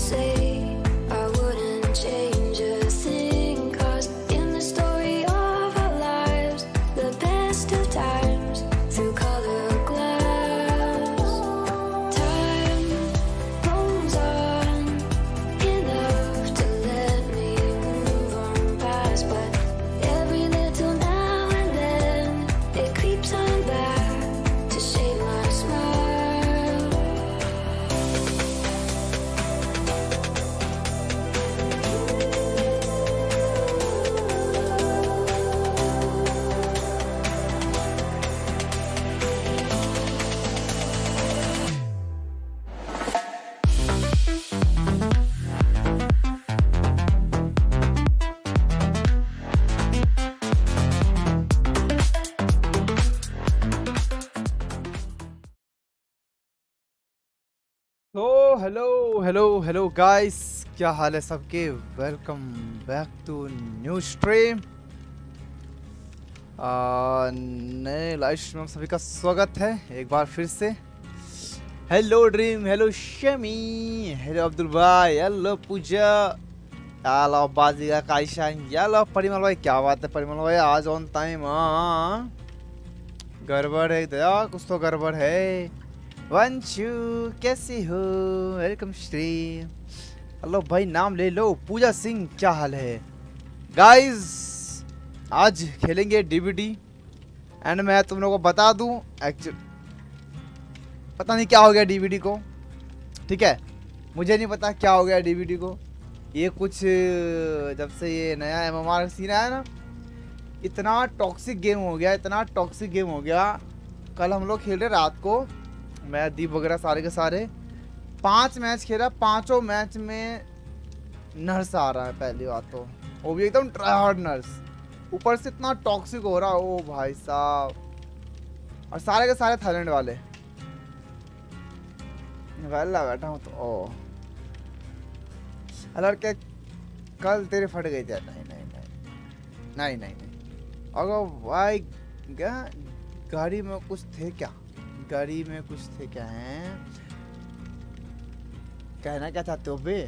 Hello guys, क्या हाल है सबके। Welcome back to new stream. नए लाइव स्ट्रीम में सभी का स्वागत है एक बार फिर से। Hello dream, hello Shami, hello Abdul भाई, हेलो पूजा, हेलो बाजीगा काइशान, हेलो परिमल भाई। क्या बात है परिमल भाई, आज ऑन टाइम। हाँ गड़बड़ है दया, कुछ तो गड़बड़ है। वंशु कैसी हो, वेलकम स्ट्रीम। हेलो भाई, नाम ले लो। पूजा सिंह, क्या हाल है गाइस। आज खेलेंगे डीबीडी एंड मैं तुम लोगों को बता दूं, एक्चुअली पता नहीं क्या हो गया डीबीडी को। ठीक है, मुझे नहीं पता क्या हो गया डीबीडी को। ये कुछ जब से ये नया एमएमआर सीन आया ना, इतना टॉक्सिक गेम हो गया, इतना टॉक्सिक गेम हो गया। कल हम लोग खेल रहे रात को, मैं दीप वगैरह सारे के सारे 5 मैच खेला। 5 मैच में नर्स आ रहा है पहली बात तो, वो भी एकदम ट्राई हार्ड नर्स, ऊपर से इतना टॉक्सिक हो रहा है। ओ भाई साहब, और सारे के सारे थाईलैंड वाले। वेला बैठा हूँ तो ओ अलर के कल तेरे फट गई थे। नहीं नहीं नहीं नहीं नहीं नहीं अगर भाई गाड़ी में कुछ थे क्या, गाड़ी में कुछ थे क्या हैं, कहना क्या चाहते हो बे।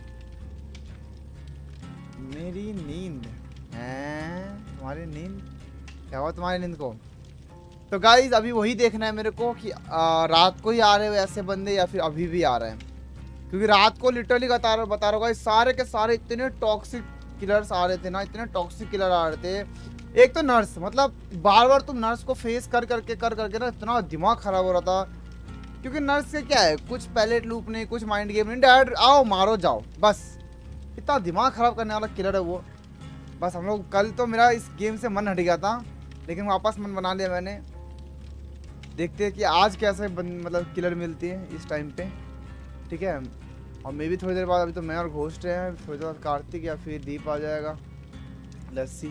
मेरी नींद है, तुम्हारी नींद क्या हुआ तुम्हारी नींद को। तो गाइज अभी वही देखना है मेरे को कि रात को ही आ रहे हो ऐसे बंदे या फिर अभी भी आ रहे हैं, क्योंकि रात को लिटरली बता रहा हूँ गाइज, सारे के सारे इतने टॉक्सिक किलर्स आ रहे थे ना, इतने टॉक्सिक किलर आ रहे थे। एक तो नर्स, मतलब बार बार तुम नर्स को फेस कर करके ना इतना दिमाग खराब हो रहा था, क्योंकि नर्स से क्या है, कुछ पैलेट लूप नहीं, कुछ माइंड गेम नहीं, डायरेक्ट आओ मारो जाओ बस। इतना दिमाग खराब करने वाला किलर है वो। बस हम लोग कल तो मेरा इस गेम से मन हट गया था, लेकिन वापस मन बना लिया मैंने। देखते हैं कि आज कैसे मतलब किलर मिलती है इस टाइम पे। ठीक है, और मे भी थोड़ी देर बाद, अभी तो मैं और घोस्ट हैं, थोड़ी देर बाद कार्तिक या फिर दीप आ जाएगा। लस्सी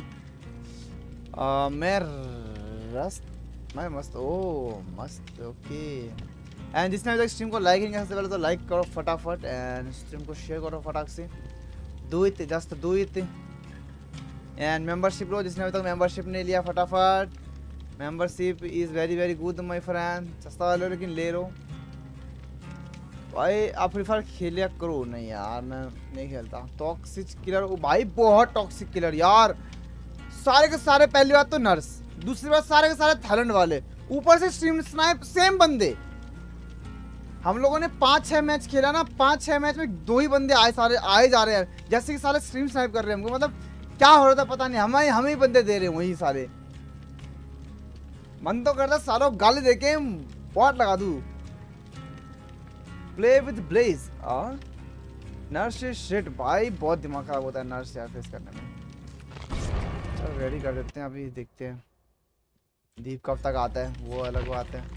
मैं मस्त, ओ मस्त, ओके। एंड जिसने अभी तक स्ट्रीम को लाइक नहीं किया, सबसे पहले तो लाइक करो फटाफट, एंड स्ट्रीम को शेयर करो फटाक से। Do it, just do it. And membership लो, जिसने अभी तक मेंबरशिप नहीं लिया फटाफट। Membership is very very good my friend. सस्ता वाले लेकिन ले लो भाई। आप फ्री फायर खेलिया करो। नहीं यार मैं नहीं खेलता टॉक्सिक किलर। ओ भाई बहुत टॉक्सिक किलर यार, सारे के सारे। पहली बात तो नर्स, दूसरी बात सारे के सारे थाईलैंड वाले, ऊपर से स्ट्रीम स्नाइप सेम बंदे। हम लोगों ने 5-6 मैच खेला ना, 5-6 मैच में 2 ही बंदे आए, सारे आए जा रहे हैं, जैसे कि सारे स्ट्रीम स्नाइप कर रहे हैं हमको। मतलब क्या हो रहा था पता नहीं, हमें ही बंदे दे रहे हैं वही सारे। मन तो करता सालों गाली देके बॉट लगा दूं। प्ले विद ब्लेज और नर्स शिट भाई, बहुत दिमाग खराब होता है नर्स यार फेस करने में। चलो रेडी कर देते हैं, अभी देखते हैं दीप कब तक आता है, वो अलग बात है।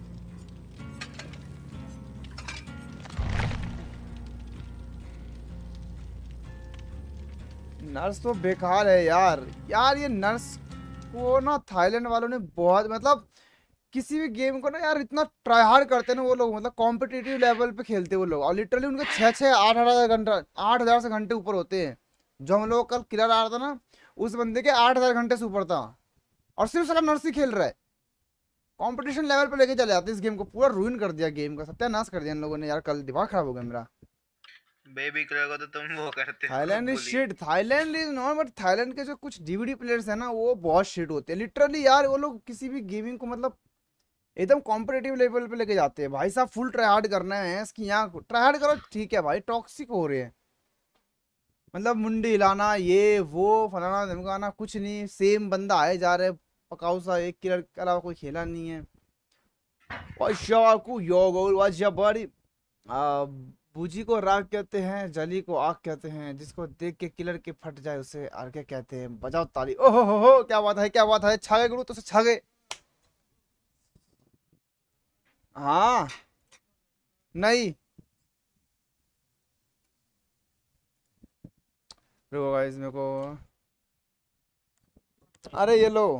नर्स तो बेकार है यार। ये नर्स को ना थाईलैंड वालों ने बहुत, मतलब किसी भी गेम को ना यार इतना ट्राई हार्ड करते हैं ना वो लोग, मतलब कॉम्पिटिटिव लेवल पे खेलते हैं वो लोग, और लिटरली उनके 6-8 घंटा 8,000 से घंटे ऊपर होते हैं। जो हम लोग कल किलर आ रहा था ना, उस बंदे के 8,000 घंटे से ऊपर था, और सिर्फ साला नर्स ही खेल रहा है। कंपटीशन लेवल पे लेके चले जाते इस गेम को, पूरा रूइन कर दिया गेम का, सत्यानाश कर दिया इन लोगों ने यार। कल दिमाग खराब हो गया मेरा। बेबी किलर को तो तुम वो करते हो Thailand is bully. Shit, Thailand is not, but Thailand के जो कुछ डीवीडी प्लेयर्स है ना वो बहुत शिट होते हैं लिटरली यार। वो लोग किसी भी गेमिंग को मतलब एकदम कॉम्पिटेटिव लेवल पे लेके जाते हैं भाई साहब। फुल ट्राई हार्ड करना है इसकी, यहाँ ट्राई हार्ड करो ठीक है भाई, टॉक्सिक हो रहे हैं मतलब मुंडी हिलाना ये वो फलाना धमकाना, कुछ नहीं, सेम बंदा आए जा रहे, पकाऊ सा एक किलर के अलावा कोई खेला नहीं है। को योगोल वाजबड़ी आ, बूजी को राग कहते हैं, जली को आग कहते हैं, जिसको देख के किलर के फट जाए उसे आर्के कहते हैं। बजाओ ताली, ओहो हो, क्या बात है क्या बात है, छागे गुरु तो से छागे। हाँ नहीं, रुको गाइस मेरे को, अरे ये लो,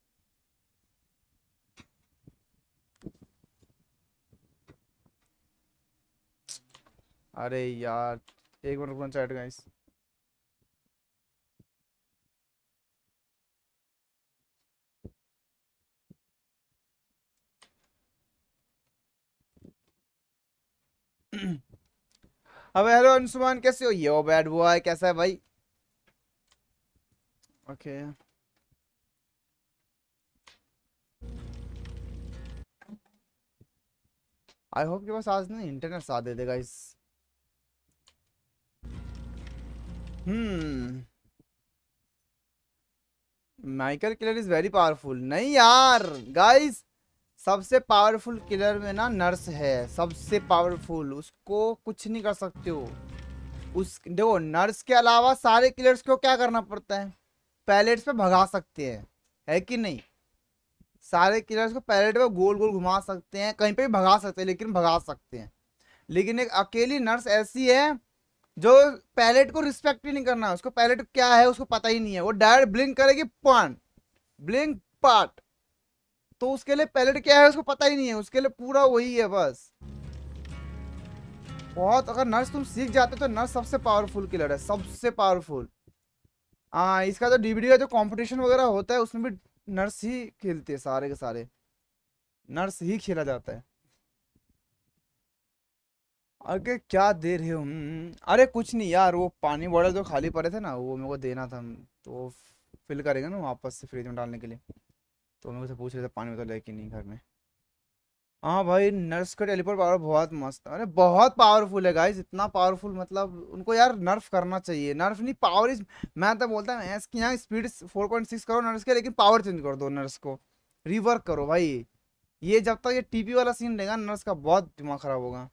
अरे यार एक मिनट रुको चैट गाइस। अबे हेलो अंशुमान, कैसे हो? यो बैड बॉय, कैसा है भाई? ओके, आई होप के पास आज ना इंटरनेट साथ दे देगा इस। Hmm, Michael killer is very powerful. नहीं यार गाइस, सबसे पावरफुल किलर में ना नर्स है, सबसे पावरफुल, उसको कुछ नहीं कर सकते हो। उस देखो नर्स के अलावा सारे किलर्स को क्या करना पड़ता है, पैलेट्स पे भगा सकते हैं, है कि नहीं? सारे किलर्स को पैलेट पे गोल गोल घुमा सकते हैं, कहीं पे भी भगा सकते हैं, लेकिन भगा सकते हैं। लेकिन एक अकेली नर्स ऐसी है जो पैलेट को रिस्पेक्ट ही नहीं करना, उसको पैलेट क्या है उसको पता ही नहीं है, वो डायरेक्ट ब्लिंक करेगी, पान ब्लिंक पार्ट, तो उसके लिए पैलेट क्या है उसको पता ही नहीं है, उसके लिए पूरा वही है बस। बहुत, अगर नर्स तुम सीख जाते तो नर्स सबसे पावरफुल किलर है, सबसे पावरफुल। हाँ, इसका जो डीवीडी का जो कंपटीशन वगैरह होता है उसमें भी नर्स ही खेलते हैं, सारे के सारे नर्स ही खेला जाता है। अरे क्या दे रहे हो? अरे कुछ नहीं यार, वो पानी बॉटल जो खाली पड़े थे ना वो मेरे को देना था, तो फिल करेंगे ना वापस से फ्रिज में डालने के लिए, तो मेरे से पूछ रहे थे पानी बोतल है कि नहीं घर में। हाँ भाई, नर्स का टेलीपोर्ट पावर बहुत मस्त, अरे बहुत पावरफुल है गाइस, इतना पावरफुल मतलब उनको यार नर्फ करना चाहिए, नर्फ नहीं पावर इज। मैं तो बोलता हूँ इसकी यहाँ स्पीड 4.6 करो नर्स के, लेकिन पावर चेंज कर दो नर्स को, रिवर्क करो भाई। ये जब तक ये टीपी वाला सीन रहेगा नर्स का बहुत दिमाग खराब होगा।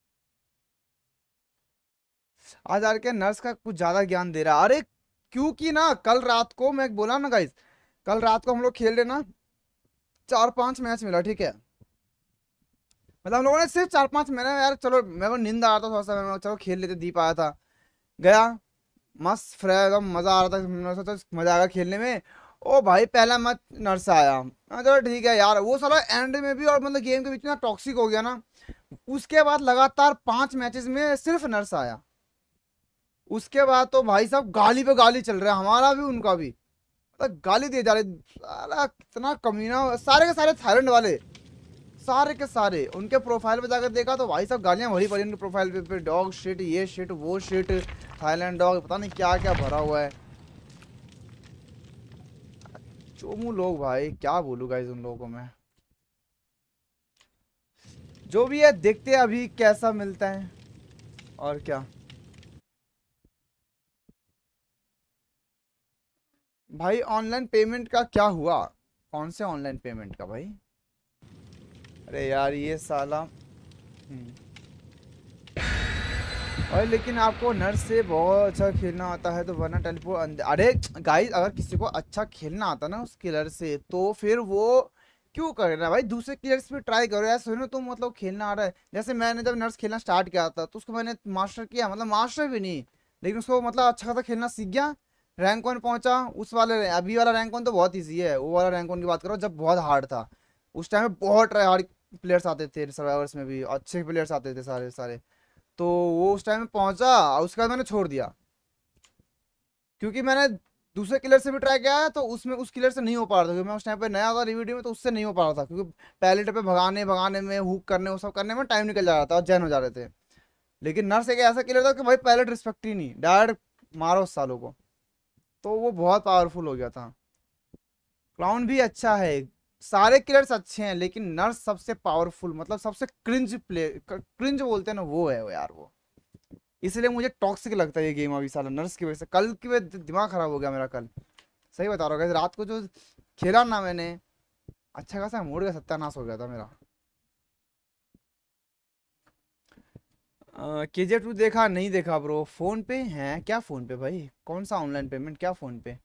आज आर के नर्स का कुछ ज्यादा ज्ञान दे रहा है, अरे क्योंकि ना कल रात को मैं बोला ना गाइस, कल रात को हम लोग खेल रहे ना, 4-5 मैच मिला, ठीक है? मतलब हम लोगों ने सिर्फ 4-5, मैंने यार चलो मेरे को नींद आ रहा था थोड़ा सा, मैं चलो खेल लेते, दीप आया था, गया, मस्त फ्रेश एकदम मजा आ रहा था, मैंने सोचा मजा आएगा खेलने में। ओ भाई पहला मैच नर्स आया, मैं चलो ठीक है यार, वो साला एंड में भी और मतलब गेम के बीच में टॉक्सिक हो गया ना। उसके बाद लगातार 5 मैचेस में सिर्फ नर्स आया, उसके बाद तो भाई साहब गाली पे गाली चल रहा है, हमारा भी उनका भी, मतलब गाली दिए जा रहे, साला कितना कमीना, सारे के सारे थाईलैंड वाले, सारे के सारे उनके प्रोफाइल पे जाकर देखा तो भाई साहब गालियां भरी पड़ी उनके प्रोफाइल पे, डॉग शिट, ये शिट वो शिट, थाईलैंड डॉग, पता नहीं क्या क्या भरा हुआ है। चोमू लोग भाई, क्या बोलूँ गाइस उन लोगों को मैं, जो भी है देखते हैं अभी कैसा मिलता है और क्या। भाई ऑनलाइन पेमेंट का क्या हुआ? कौन से ऑनलाइन पेमेंट का भाई? अरे यार ये साला, और लेकिन आपको नर्स से बहुत अच्छा खेलना आता है तो वरना टेलीपोर्ट, अरे गाइस अगर किसी को अच्छा खेलना आता ना उस किलर से तो फिर वो क्यों करे ना भाई, दूसरे किलर्स पे ट्राई करो यार। सुनो तुम मतलब खेलना आ रहा है, जैसे मैंने जब नर्स खेलना स्टार्ट किया था तो उसको मैंने मास्टर किया, मतलब मास्टर भी नहीं, लेकिन उसको मतलब अच्छा खासा खेलना सीख गया, रैंक 1 पहुंचा, उस वाले अभी वाला रैंक 1 तो बहुत ईजी है, वो वाला रैंक 1 की बात करो जब बहुत हार्ड था, उस टाइम में बहुत ट्राई हार्ड प्लेयर्स आते थे, सर्वाइवर्स में भी अच्छे प्लेयर्स आते थे सारे सारे, तो वो उस टाइम में पहुंचा, उसके बाद मैंने छोड़ दिया, क्योंकि मैंने दूसरे किलर से भी ट्राई किया है तो उसमें उस किलर से नहीं हो पा रहा था, क्योंकि मैं उस टाइम पे नया था रिवीडियो में, तो उससे नहीं हो पा रहा था, क्योंकि पैलेट पे भगाने भगाने में हुक करने वो सब करने में टाइम निकल जा रहा था और जैन हो जा रहे थे, लेकिन नर्स एक ऐसा किलर था कि भाई पायलट रिस्पेक्ट ही नहीं, डायरेक्ट मारो उस सालों को, तो वो बहुत पावरफुल हो गया था। क्लाउन भी अच्छा है, सारे किलर्स अच्छे हैं, लेकिन नर्स सबसे पावरफुल, मतलब सबसे क्रिंज बोलते हैं ना, वो है वो यार वो। इसलिए मुझे टॉक्सिक लगता है ये गेम अभी साला, नर्स की वजह से। कल की वजह दिमाग खराब हो गया मेरा कल, सही बता रहा हूँ। रात को जो खेला ना मैंने, अच्छा खासा मूड का सत्यानाश हो गया था मेरा। KGF 2 देखा नहीं? देखा ब्रो, फोन पे है क्या? फोन पे भाई कौन सा ऑनलाइन पेमेंट, क्या फोन पे?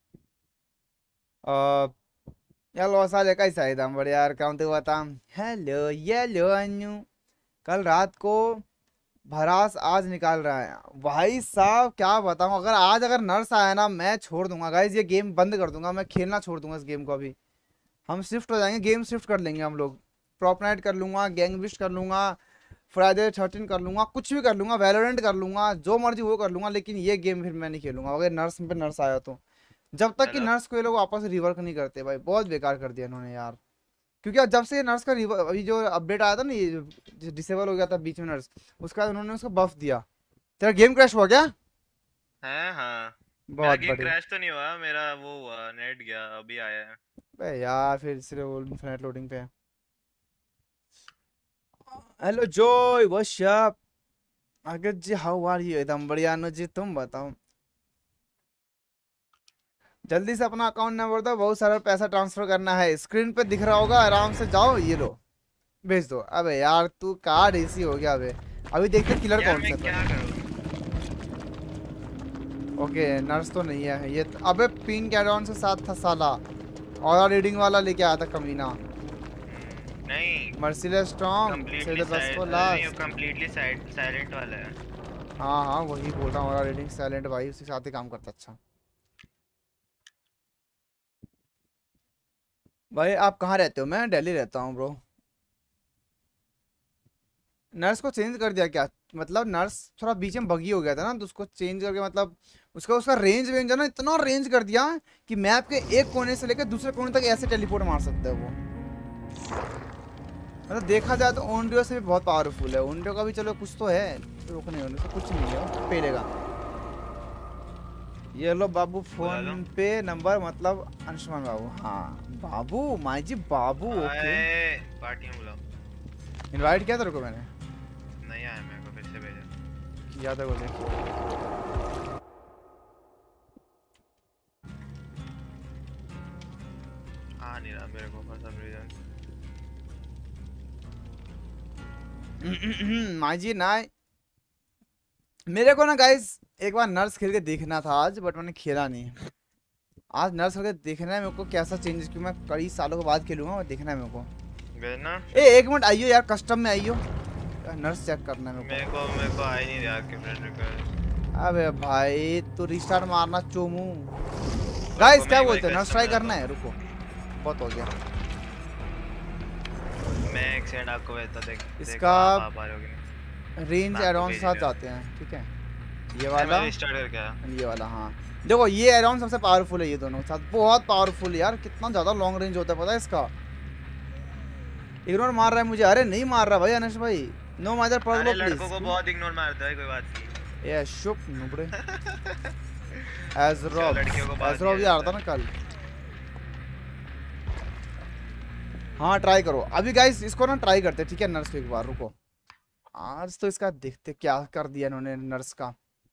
यार साले कैसा है दम बड़े यार, काम तो बता। हेलो येलो अन्यू, कल रात को भरास आज निकाल रहा है भाई साहब, क्या बताऊं। अगर नर्स आया ना, मैं छोड़ दूंगा गाइज, ये गेम बंद कर दूंगा, मैं खेलना छोड़ दूंगा इस गेम को। अभी हम शिफ्ट हो जाएंगे, गेम शिफ्ट कर लेंगे हम लोग। प्रॉप नाइट कर लूंगा, गैंग विस्ट कर लूंगा, फ्राइडे 13 कर लूंगा, कुछ भी कर लूंगा, वैलोरेंट कर लूंगा, जो मर्जी वो कर लूंगा, लेकिन ये गेम फिर मैं नहीं खेलूंगा अगर नर्स पे नर्स आया तो। जब तक कि हेलो। नर्स को ये लोग वापस रिवर्क नहीं करते भाई, बहुत बेकार कर दिया इन्होंने यार। क्योंकि अब जब से नर्स का अभी जो अपडेट आया था ना, ये डिसेबल हो गया था बीच में नर्स, उसके बाद उन्होंने उसको बफ दिया। तेरा गेम क्रैश हुआ क्या? है हाँ। मेरा बहुत गेम बढ़िया। क्रैश तो नहीं हुआ, मेरा वो हुआ, नेट गया, अभी आया है। बे यार फिर इसलिए वो इन्फिनिट लोडिंग पे है। Hello Joy, what's up? अगर जी हाउ आर यू? एकदम बढ़िया अनु जी, तुम बताओ। जल्दी से अपना अकाउंट नंबर दो, बहुत सारा पैसा ट्रांसफर करना है, स्क्रीन पे दिख रहा होगा, आराम से जाओ, ये लो भेज दो। अबे यार तू कार्ड एसी हो गया अबे। अभी देखते किलर यार कौन मैं सा क्या था। करूँ? ओके नर्स तो नहीं है ये अबे पिंक एडॉन से साथ था साला, और रीडिंग वाला लेके आया था कमीना। नहीं, मर्सीलेस स्टॉर्म से the best for last. Completely silent वाला है। हाँ हाँ वही बोल रहा हूँ, और रीडिंग साइलेंट भाई उसके साथ ही काम करता। अच्छा भाई आप कहाँ रहते हो? मैं दिल्ली रहता हूँ ब्रो। नर्स को चेंज कर दिया क्या? मतलब नर्स थोड़ा बीच में बगी हो गया था ना, तो उसको चेंज करके मतलब उसका उसका रेंज है ना, इतना रेंज कर दिया कि मैप के एक कोने से लेकर दूसरे कोने तक ऐसे टेलीपोर्ट मार सकता है वो। मतलब देखा जाए तो ओनडियो से भी बहुत पावरफुल है। ओनडियो का भी चलो कुछ तो है, रोकने वाले से कुछ नहीं है, पेलेगा। ये लो बाबू बुला लो। फोन पे नंबर, मतलब अंशुमान बाबू। हाँ बाबू माई जी बाबू, ओके। पार्टी में बुलाओ। इनवाइट किया तेरे को मैंने? नहीं आया, मेरे को फिर से भेजा। किया था बोले। आ नहीं रहा मेरे को फॉर सम रीजन। माई जी ना, मेरे को ना गाइस एक बार नर्स खेल के देखना था आज, बट मैंने खेला नहीं। आज नर्स खेल के देखना है मेरे को कैसा चेंजेस, क्योंकि मैं कई सालों के बाद खेलूंगा, और देखना है मेरे को। भेजना। एक मिनट आइयो यार, कस्टम में आइयो, नर्स चेक करना है मेरे मेरे को आ ही नहीं रहा कि फ्रेंड रिक्वेस्ट। को। अबे भाई तू रिस्टार्ट मारना चोमू। गाइस क्या बोलते हैं, नर्स ट्राई करना है? रुको बहुत हो गया। मैं एक सेकंड आपको भेजता, देख इसका आप आ पा रहे हो कि नहीं। रेंज मैं आपको एडॉन भेज साथ दिया। आते हैं, ठीक है। ये वाला, मैं रिस्टार्ट करके आया। ये वाला, हाँ। देखो ये एडॉन सबसे पावरफुल है, ये दोनों साथ बहुत पावरफुल है यार। कितना ज्यादा लॉन्ग रेंज होता है पता है इसका। इग्नोर मार रहा है मुझे? अरे नहीं मार रहा भाई अनिश भाई, नो मादर अरे प्लीज। लड़कों को बहुत इग्नोर मारता है, कोई बात नहीं। ये शुभ नुबड़े। लड़कियों को बात एजरॉब भी आ रहा था ना कल। हाँ ट्राई करो अभी गाइस, इसको ना ट्राई करते ठीक है नर्स को एक बार। रुको आज तो इसका देखते क्या कर दिया इन्होंने नर्स का।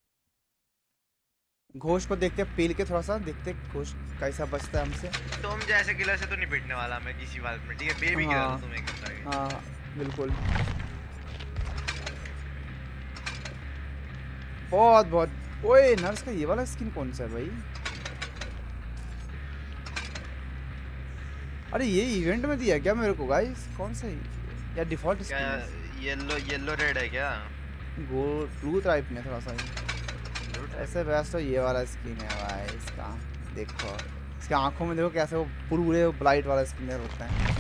घोष को देखते पील के, थोड़ा सा देखते घोष कैसा बचता है हमसे। तुम जैसे किलर से तो नहीं पिटने वाला मैं किसी बात में, ठीक है? बेबी गिरा हाँ दो तुम एकदम जाके। हाँ बिल्कुल। बहुत बहुत। ओए नर्स का ये वाला स्किन कौन सा है भाई? अरे ये इवेंट में दिया क्या मेरे को गाइस? कौन सा है या डिफॉल्ट क्या स्किन? येलो रेड है क्या? गोल्ड ब्लू टाइप में थोड़ा सा ऐसे बेस्ट तो ये वाला स्किन है भाई इसका। देखो इसके आंखों में देखो कैसे वो पूरे ब्लाइट वाला स्किन होता है।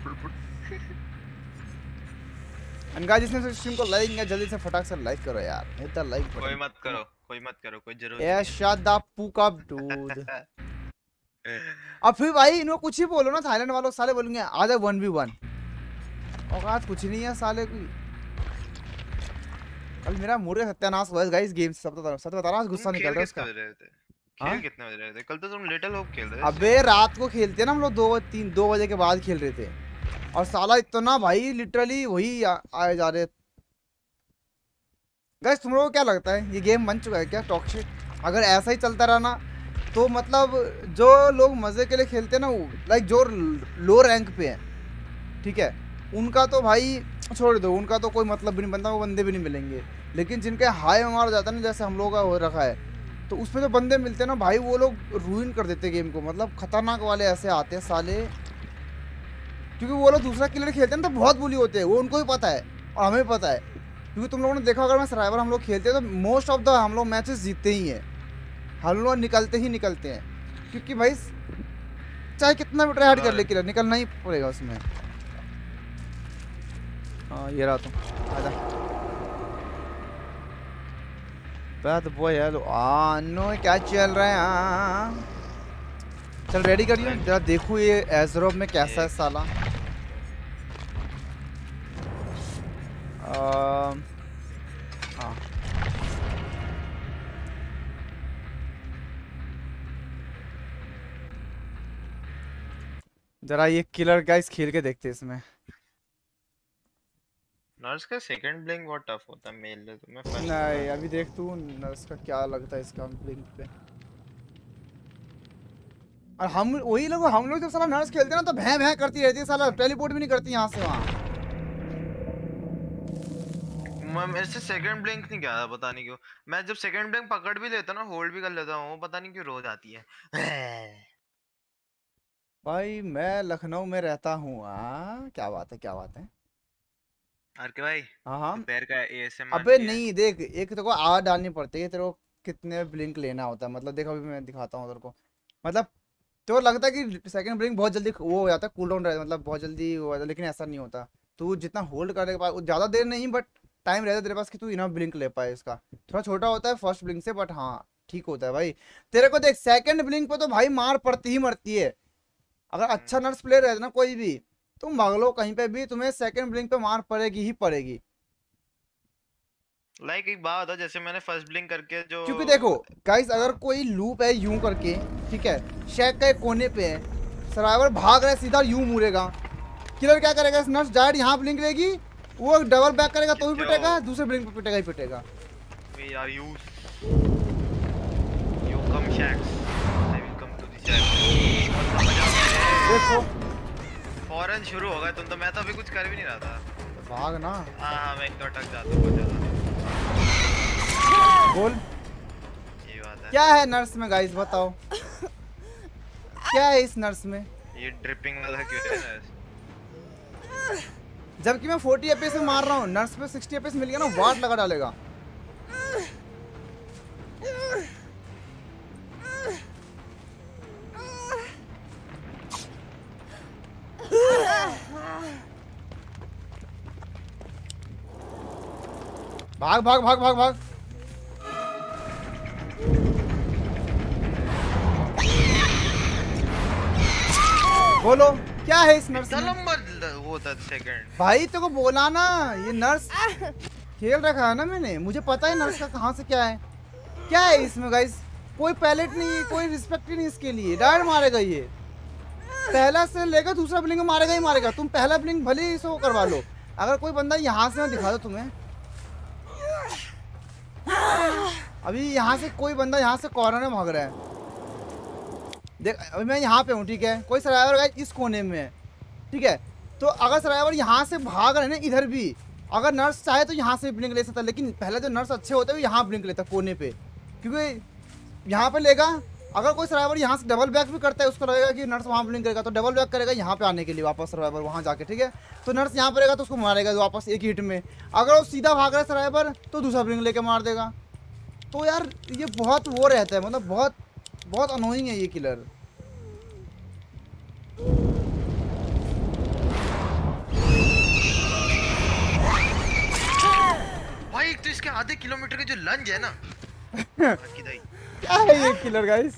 अनका जिसने स्ट्रीम को लाइक किया जल्दी से फटाक से लाइक करो यार, हिट द लाइक बटन। कोई मत करो, कोई जरूरत ए नहीं shut the fuck up dude. अब फिर भाई इनको कुछ ही बोलो ना, थाईलैंड वालों साले बोलेंगे आधे 1v1, औकात कुछ नहीं है साले की। कल मेरा मूड का सत्यानाश हुआ है गाइस गेम से, सब बता रहा हूँ, गुस्सा निकल रहा है उसका। खेल कितने बजे रहे थे कल? तो तुम लिटिल होप खेल रहे थे। अबे रात को खेलते हैं ना हम लोग, 2 बजे के बाद खेल रहे थे, और साला इतना भाई लिटरली वही आए जा रहे। गाइस तुम लोगों को क्या लगता है ये गेम बन चुका है क्या टॉक्सिक? अगर ऐसा ही चलता रहा ना तो मतलब जो लोग मजे के लिए खेलते हैं ना, लाइक जो लो रैंक पे हैं, ठीक है, उनका तो भाई छोड़ दो, उनका तो कोई मतलब भी नहीं बनता, वो बंदे भी नहीं मिलेंगे। लेकिन जिनके हाई में मारा जाता है ना, जैसे हम लोगों का हो रखा है, तो उसमें जो बंदे मिलते हैं ना भाई, वो लोग रूइन कर देते हैं गेम को, मतलब खतरनाक वाले ऐसे आते हैं साले। क्योंकि वो लोग दूसरा किलर खेलते हैं ना तो बहुत बुली होते हैं, वो उनको भी पता है और हमें भी पता है। क्योंकि तुम लोगों ने देखा अगर मैं सर्वाइवर हम लोग खेलते हैं तो मोस्ट ऑफ द हम लोग मैचेस जीतते ही हैं, हम लोग निकलते ही निकलते हैं। क्योंकि भाई चाहे कितना भी ट्राई हार्ड कर ले किलर, निकलना ही पड़ेगा उसमें। हाँ ये रहा तुम, आजा बैड बॉय। हेलो नो क्या चल रहा है? चल रेडी करिए जरा, देखो ये एज़रोफ में कैसा है साला। हाँ जरा ये किलर गाइस खेल के देखते हैं इसमें। नर्स का सेकंड ब्लिंक बहुत टफ होता है मेल ले, तो मैं फर्स्ट नहीं अभी देख तू नर्स का क्या लगता है इसका ब्लिंक पे। और हम लोग जब साला नर्स खेलते हैं ना तो भैं भैं करती रहती है साला, टेलीपोर्ट भी नहीं करती यहाँ से वहाँ। मैं मेरे से सेकंड ब्लिंक नहीं गया, पता नहीं क्यों। मैं जब सेकंड ब्लिंक पकड़ भी लेता ना, होल्ड भी कर लेता हूँ, पता नहीं क्यों रोज आती है। भाई मैं लखनऊ में रहता हूँ। क्या बात है, क्या बात है। आर के भाई हाँ हाँ दोपहर का एएसएमआर अबे किया है। नहीं देख, एक तेरे को आवाज डालनी पड़ती है, तेरे को कितने ब्लिंक लेना होता है, मतलब देखो अभी मैं दिखाता हूँ तेरे को। मतलब तो लगता है कि सेकंड ब्लिंक बहुत जल्दी वो हो जाता है, कूल डाउन रहता है, मतलब बहुत जल्दी हो जाता है, लेकिन ऐसा नहीं होता। तू जितना होल्ड करने के बाद ज़्यादा देर नहीं, बट टाइम रहता है तेरे पास कि तू इनफ ब्लिंक ले पाए। इसका थोड़ा छोटा होता है फर्स्ट ब्लिंक से, बट हाँ ठीक होता है भाई। तेरे को देख सेकंड ब्लिंक पे तो भाई मार पड़ती ही मरती है। अगर अच्छा नर्स प्लेयर है ना कोई भी, तुम भाग लो कहीं पे भी, तुम्हें सेकंड ब्लिंक पे मार पड़ेगी ही पड़ेगी। लाइक एक बात बता, जैसे मैंने फर्स्ट ब्लिंक करके जो, क्योंकि देखो गाइस अगर कोई लूप है यूं करके, ठीक है, शेक का एक कोने पे है, सर्वाइवर भाग रहा है सीधा यूं मुड़ेगा, किलर क्या करेगा? नर्स डायरेक्ट यहाँ ब्लिंक लेगी, वो डबल बैक करेगा तो भी पिटेगा, दूसरे ब्लिंक पे पिटेगा ही पिटेगा। We are used. You come shacks. I will come to the shack. देखो फौरन शुरू हो गए तुम तो, मैं तो अभी कुछ कर भी नहीं रहा था। भाग ना। हाँ मैं तो अटक जाता हूँ बहुत ज़्यादा। बोल ये बात है। क्या है नर्स में गाइस, बताओ क्या है इस नर्स में? ये ड्रिपिंग वाला क्यों है नर्स? जबकि मैं 40 एपीएस में मार रहा हूँ, नर्स पे 60 एपीएस मिल गया ना, वाट लगा डालेगा। भाग भाग भाग भाग भाग। बोलो क्या है इस नर्स में? वो था सेकंड भाई तेरे को बोला ना, ये नर्स खेल रखा है ना मैंने, मुझे पता है नर्स का कहाँ से क्या है। क्या है इसमें गाइस? कोई पैलेट नहीं है, कोई रिस्पेक्ट ही नहीं इसके लिए, डायरेक्ट मारेगा ये। पहला से लेकर दूसरा ब्लिंक मारेगा ही मारेगा। तुम पहला ब्लिंक भले ही इसको करवा लो, अगर कोई बंदा यहाँ से मैं दिखा दो तुम्हें, अभी यहाँ से कोई बंदा यहाँ से कॉर्नर में भाग रहा है, देख अभी मैं यहाँ पे हूँ, ठीक है, कोई सर्वाइवर गाइस इस कोने में है, ठीक है, तो अगर सर्वाइवर यहाँ से भाग रहे हैं ना इधर भी, अगर नर्स चाहे तो यहाँ से ब्लिंक ले सकता है, लेकिन पहले जो नर्स अच्छे होते हैं वो यहाँ ब्लिंक लेता है कोने पे, क्योंकि यहाँ पे लेगा। अगर कोई सर्वाइवर यहाँ से डबल बैक भी करता है, उसको लगेगा कि नर्स वहाँ ब्लिंक करेगा तो डबल बैक करेगा यहाँ पे आने के लिए वापस सर्वाइवर वहाँ जाके, ठीक है, तो नर्स यहाँ पर रहेगा तो उसको मारेगा वापस एक हिट में। अगर वो सीधा भाग रहा है सर्वाइवर तो दूसरा ब्लिंक लेके मार देगा। तो यार ये बहुत वो रहता है, मतलब बहुत बहुत अनोइंग है ये किलर। भाई तो इसके आधे किलोमीटर के जो लंज है ना क्या है ये किलर गाइस?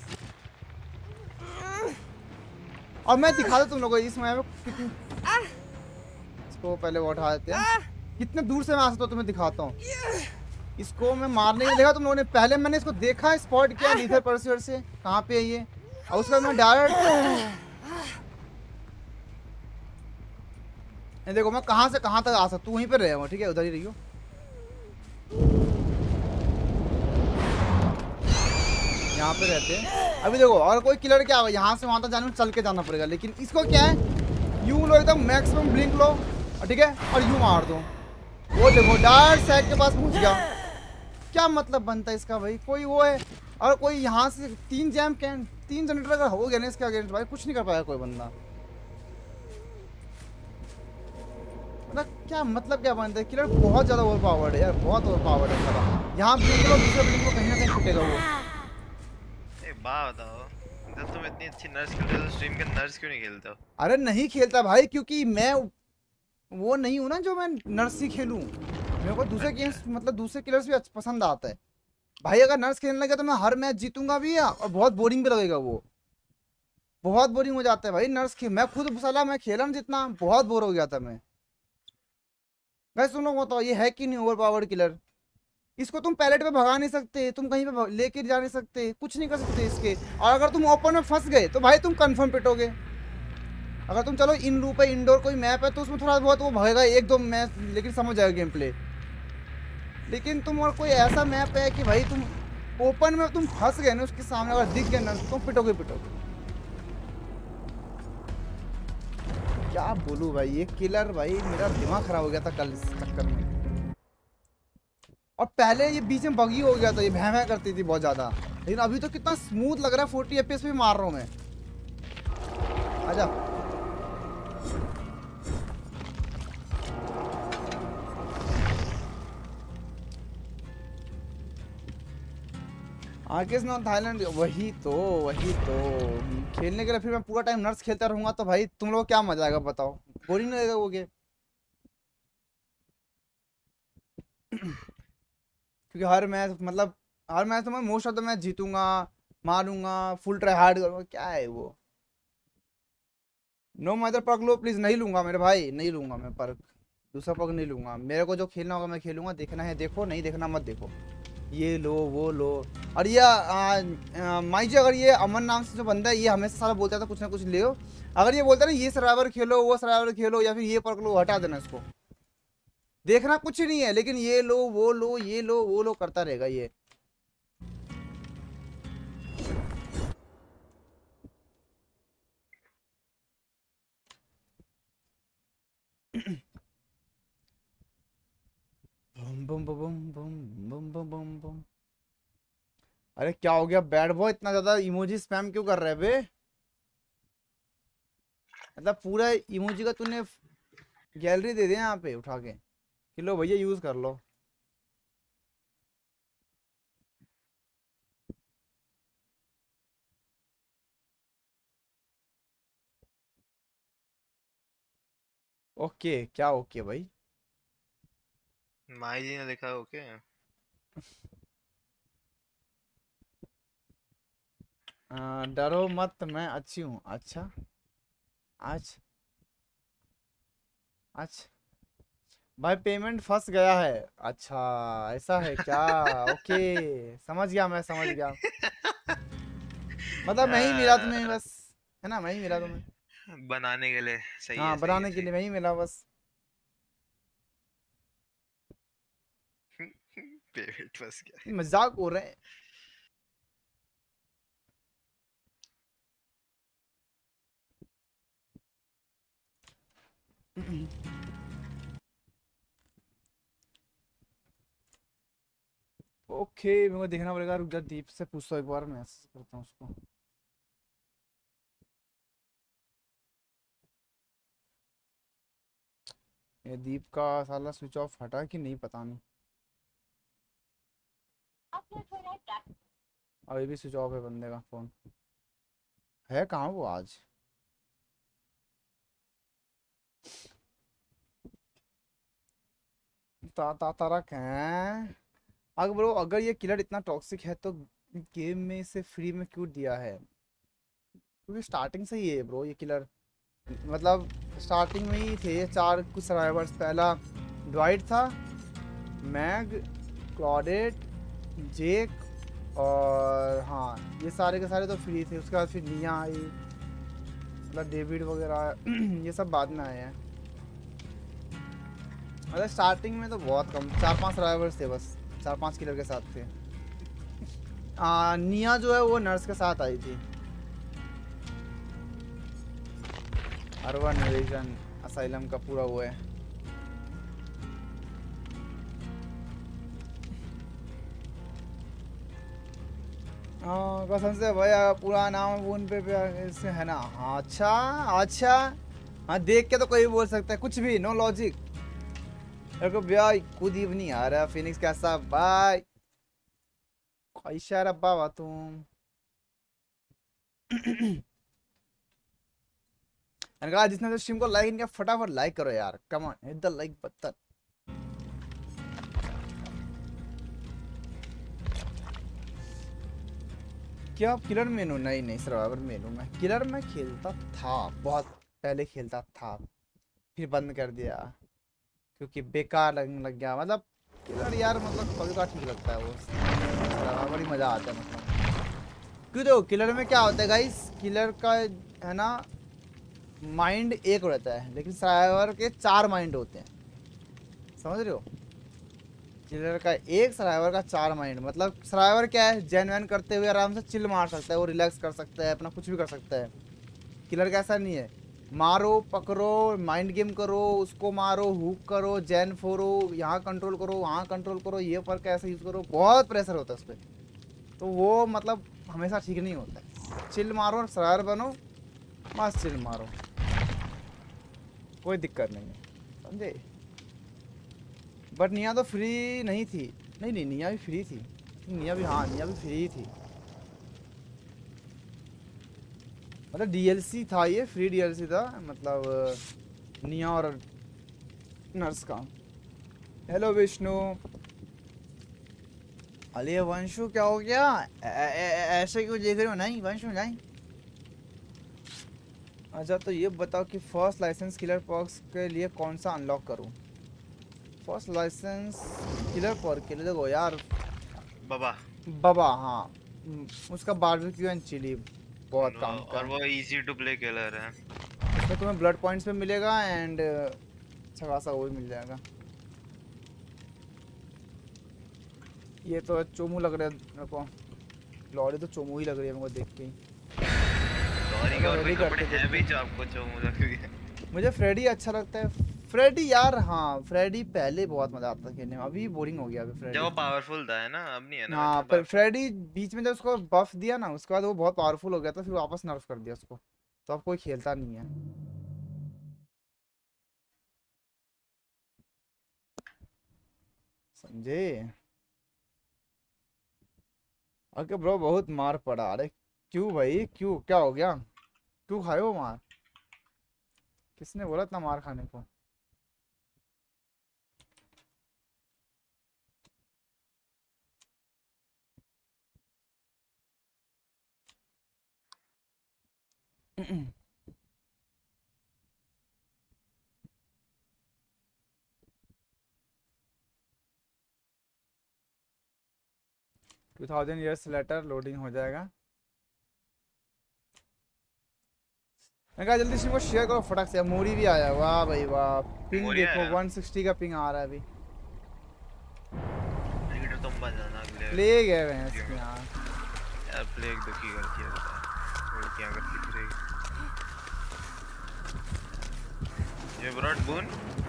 और मैं दिखा दूं तुम लोगों को इसमें कितनी, इसको पहले वो उठा देते हैं, कितने दूर से मैं आ सकता हूँ तुम्हें दिखाता हूँ। इसको मैं मारने नहीं देखा तुम लोगों ने। पहले मैंने इसको देखा, स्पॉट किया लीथर परस्यूअर से कहाँ पे है ये, और उसके बाद मैं डायरेक्ट देखो मैं कहाँ से कहाँ तक आ सकता हूँ, वहीं पे रहे हो ठीक है, उधर ही रहियो। यहाँ पे रहते हैं अभी। देखो अगर कोई किलर क्या होगा, यहाँ से वहाँ तक जाने में चल के जाना पड़ेगा, लेकिन इसको क्या है, यूं लो एकदम मैक्सिमम ब्लिंक लो ठीक है, और यूं मार दो। वो देखो डायरेक्ट साइड के पास पहुँच गया। क्या मतलब बनता है इसका भाई? कोई वो है, और कोई यहाँ से 3 जैम कैन 3 जनरेटर अगर हो गया ना इसके अगेंस्ट, भाई कुछ नहीं कर पाएगा कोई बंदा। मतलब क्या मतलब क्या बनता है? किलर बहुत ज़्यादा ओवर पावर्ड है यार, बहुत ओवर पावर्ड है सारा। यहाँ ब्लिंक लो, दूसरे ब्लिंक को कहीं ना कहीं छूटेगा वो। बात बताओ, जब तुम इतनी अच्छी नर्स खेलते हो तो स्ट्रीम के नर्स क्यों नहीं खेलते हो? अरे नहीं खेलता भाई, क्योंकि मैं वो नहीं हूँ ना जो मैं नर्स ही खेलूँ। मेरे को दूसरे गेम्स मतलब दूसरे किलर्स भी पसंद आता है भाई। अगर नर्स खेलने लगे तो मैं हर मैच जीतूंगा भी, और बहुत बोरिंग भी लगेगा वो, बहुत बोरिंग हो जाता है भाई नर्स खेल। मैं खुद साला मैं खेला ना जितना, बहुत बोर हो गया था मैं। वैसे तुम लोग बताओ ये है कि नहीं ओवर पावर्ड किलर? इसको तुम पैलेट पे भगा नहीं सकते, तुम कहीं पे लेके जा नहीं सकते, कुछ नहीं कर सकते इसके। और अगर तुम ओपन में फंस गए तो भाई तुम कंफर्म पिटोगे। अगर तुम चलो इन लूप है, इंडोर कोई मैप है तो उसमें थोड़ा बहुत वो भगेगा 1-2 मैच, लेकिन समझ जाएगा गेम प्ले। लेकिन तुम और कोई ऐसा मैप है कि भाई तुम ओपन में तुम फंस गए ना उसके सामने, अगर दिख गए ना तुम पिटोगे पिटोगे। क्या बोलूं भाई, ये किलर भाई मेरा दिमाग खराब हो गया था कल इस चक्कर में। और पहले ये बीच में बगी हो गया था, ये भैं भैं करती थी बहुत ज्यादा, लेकिन अभी तो कितना स्मूथ लग रहा है। 40 FPS पे मार रहा हूँ मैं। आजा आर्केस नॉन थाईलैंड, वही तो खेलने के लिए फिर मैं पूरा टाइम नर्स खेलता रहूंगा तो भाई तुम लोग क्या मजा आएगा बताओ? बोरिंग नहीं लगेगा वो गेम? क्योंकि हर मैच तो मैं मोस्ट ऑफ द मैच जीतूंगा, मारूंगा, फुल ट्राई हार्ड करूंगा। क्या है वो? नो मैटर पर्क लो प्लीज। नहीं लूंगा मेरे भाई, नहीं लूंगा मैं पर्क, दूसरा पर्क नहीं लूंगा। मेरे को जो खेलना होगा मैं खेलूंगा, देखना है देखो, नहीं देखना मत देखो। ये लो वो लो। और ये माई जी, अगर ये अमन नाम से जो बंदा है ये हमेशा सारा बोलता था कुछ ना कुछ ले। अगर ये बोलता है ना ये सर्वाइवर खेलो वो सर्वाइवर खेलो या फिर ये पर्क लो, हटा देना इसको। देखना कुछ नहीं है, लेकिन ये लो वो लो ये लो वो लो करता रहेगा ये। बम बम बम बम बम बम बम बम। अरे क्या हो गया बैड बॉय, इतना ज्यादा इमोजी स्पैम क्यों कर रहे हैं बे? मतलब पूरा इमोजी का तूने गैलरी दे दिया यहाँ पे उठा के कि लो भैया यूज कर लो। ओके क्या ओके भाई? माई जी ने लिखा ओके। डरो मत मैं अच्छी हूँ। अच्छा आज अच्छा भाई पेमेंट फंस गया है। अच्छा ऐसा है क्या? ओके समझ गया, मैं समझ गया। मतलब मैं ही मिला तुम्हें बस, है ना, मैं ही मिला तुम्हें। बनाने के लिए सही है, हाँ सही है, बनाने के सही लिए मैं ही मिला बस। है। पेमेंट फंस गया। मजाक हो रहे हैं। ओके मेरे को देखना पड़ेगा, रुक जा, दीप से पूछता हूँ एक बार, मैसेज करता हूँ उसको। ये दीप का साला स्विच ऑफ हटा कि नहीं पता नहीं, अभी भी स्विच ऑफ है बंदे का फोन। है कहाँ वो आज? तारक है। अगर ब्रो अगर ये किलर इतना टॉक्सिक है तो गेम में इसे फ्री में क्यों दिया है? क्योंकि स्टार्टिंग से ही है ब्रो ये किलर। मतलब स्टार्टिंग में ही थे ये 4 कुछ सर्वाइवर्स। पहला ड्वाइट था, मैग, क्लॉडेट, जेक और हाँ ये सारे के सारे तो फ्री थे। उसके बाद फिर निया आई, मतलब डेविड वगैरह ये सब बाद में आए हैं। मतलब स्टार्टिंग में तो बहुत कम 4-5 सर्वाइवर्स थे बस, 4-5 किलर के साथ थे। निया जो है वो नर्स के साथ आई थी। अर्बन इन्वेजन असाइलम का पूरा वो है। हाँ कसम से भैया पूरा नाम फोन पे इससे है ना। हाँ अच्छा अच्छा, हाँ देख के तो कोई भी बोल सकता है कुछ भी, नो लॉजिक। मेरे को भैया खुद ही नहीं आ रहा। फिनिक्स कैसा भाई, कैसा रब्बा बा तुम। मैंने कहा जिसने तो स्ट्रीम को लाइक नहीं किया फटाफट लाइक करो यार, come on hit the like button. क्या किलर मेनू? नहीं नहीं सर्वाइवर मेनू में किलर में खेलता था, बहुत पहले खेलता था, फिर बंद कर दिया क्योंकि बेकार लगने लग गया। मतलब किलर यार मतलब कभी कभी ठीक लगता है वो, सर्वाइवर ही मज़ा आता है। मतलब क्यों देखो किलर में क्या होता है गाइस, किलर का है ना माइंड एक रहता है लेकिन सर्वाइवर के 4 माइंड होते हैं, समझ रहे हो। किलर का एक, सर्वाइवर का 4 माइंड। मतलब सर्वाइवर क्या है, जैन वैन करते हुए आराम से चिल मार सकता है, वो रिलैक्स कर सकता है, अपना कुछ भी कर सकता है। किलर का ऐसा नहीं है, मारो पकड़ो माइंड गेम करो, उसको मारो हुक करो जैन फोरो, यहाँ कंट्रोल करो वहाँ कंट्रोल करो, ये पर कैसे यूज़ करो, बहुत प्रेशर होता है उस पर। तो वो मतलब हमेशा ठीक नहीं होता है। चिल मारो सर्वाइवर बनो, मस्त चिल मारो, कोई दिक्कत नहीं है, समझे। बट निया तो फ्री नहीं थी। नहीं नहीं निया भी फ्री थी, निया भी, हाँ निया भी फ्री थी। मतलब डीएलसी था ये, फ्री डीएलसी था मतलब निया और नर्स का। हेलो विष्णु। अरे वंशु क्या हो गया, ऐसे क्यों देख रहे हो? नहीं वंशु नहीं। अच्छा तो ये बताओ कि फर्स्ट लाइसेंस किलर पर्क्स के लिए कौन सा अनलॉक करूं? फर्स्ट लाइसेंस किलर पर्क के लिए देखो यार, बाबा हाँ उसका बारबेक्यू एंड चिली बहुत काम का, और वो इजी टू प्ले किलर है। उसमें तुम्हें ब्लड पॉइंट्स पे मिलेगा एंड अच्छा खासा वो भी मिल जाएगा। ये तो चोमू लग रहा है मेरे को, लॉरी तो चोमू ही लग रही है मेरे को देख के। लॉरी के और भी कपड़े हैं भी जो आपको चोमू लग रही है। मुझे फ्रेडी अच्छा लगता है। फ्रेडी यार हाँ फ्रेडी पहले बहुत मजा आता था खेलने में, अभी बोरिंग हो गया अभी फ्रेडी। जब वो पावरफुल था है ना, अब नहीं है ना। हाँ पर फ्रेडी बीच में जब उसको बफ दिया ना उसके बाद वो बहुत पावरफुल हो गया था, फिर वापस नर्फ कर दिया उसको, तो अब कोई खेलता नहीं है, समझे। ओके ब्रो बहुत मार पड़ा। अरे क्यों भाई क्यों, क्या हो गया, क्यों खाए हो मार, किसने बोला इतना मार खाने को? टू 2000 ईयर्स लेटर लोडिंग हो जाएगा। मैं कहा जल्दी से शेयर करो फटाक से। मोरी भी आया, वाह भाई वाह। पिंग देखो 160 का पिंग आ रहा है अभी। प्लेग है भैंस की यार, प्लेग दुखी करती है और क्या करती है। ये ब्रॉड बून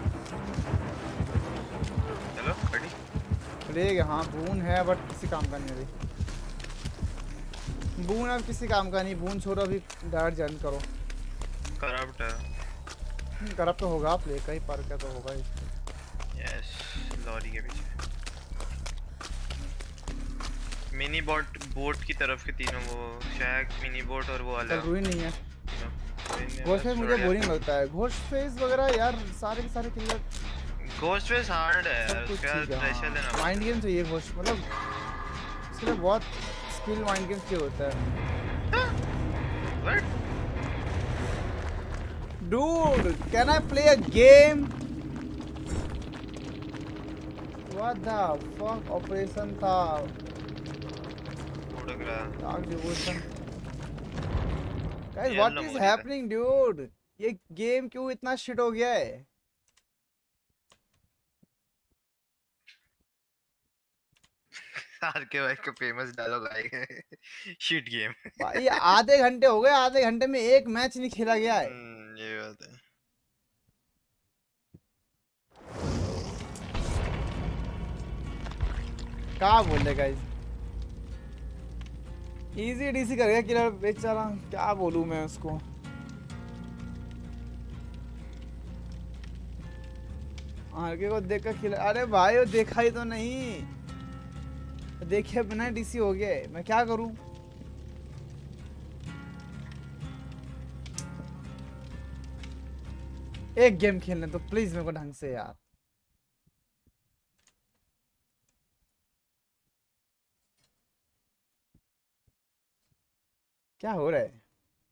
हेलो बड़ी प्लेग हाँ बून है बट किसी काम का नहीं अभी। बून अब किसी काम का नहीं, बून छोड़ो अभी डायरेक्ट जॉइन करो। करप्ट है, करप्ट तो होगा प्लेग का ही, पर क्या तो होगा ही। यस लॉरी के पीछे मिनी बोट की तरफ के तीनों, वो शैक मिनी बोट और वो वाला रूइन नहीं है। घोस्ट फेस मुझे बोरिंग लगता है, घोस्ट फेस वगैरह यार सारे के सारे किलर। घोस्ट फेस हार्ड है यार, उसका स्पेशल है ना। माइंड गेम चाहिए घोस्ट, मतलब इसके लिए बहुत स्किल माइंड गेम चाहिए होता है। What dude can I play a game? What the fuck operation था? उड़ गया Dark Devotion. Guys, ये what अल्लाह is मुझे happening, dude? ये गेम क्यों इतना शिट हो गया है? आर के भाई का फेमस डायलॉग आएगा शिट गेम भाई आधे घंटे हो गए, आधे घंटे में एक मैच नहीं खेला गया है। ये बात है। क्या बोले गाइस? इजी डीसी कर गया किलर बेचारा, क्या बोलूं मैं उसको। आगे को देख कर खिला, अरे भाई वो देखा ही तो नहीं, देखे बिना डीसी हो गया, मैं क्या करूं। एक गेम खेलने तो प्लीज मेरे को ढंग से यार। क्या हो रहा है?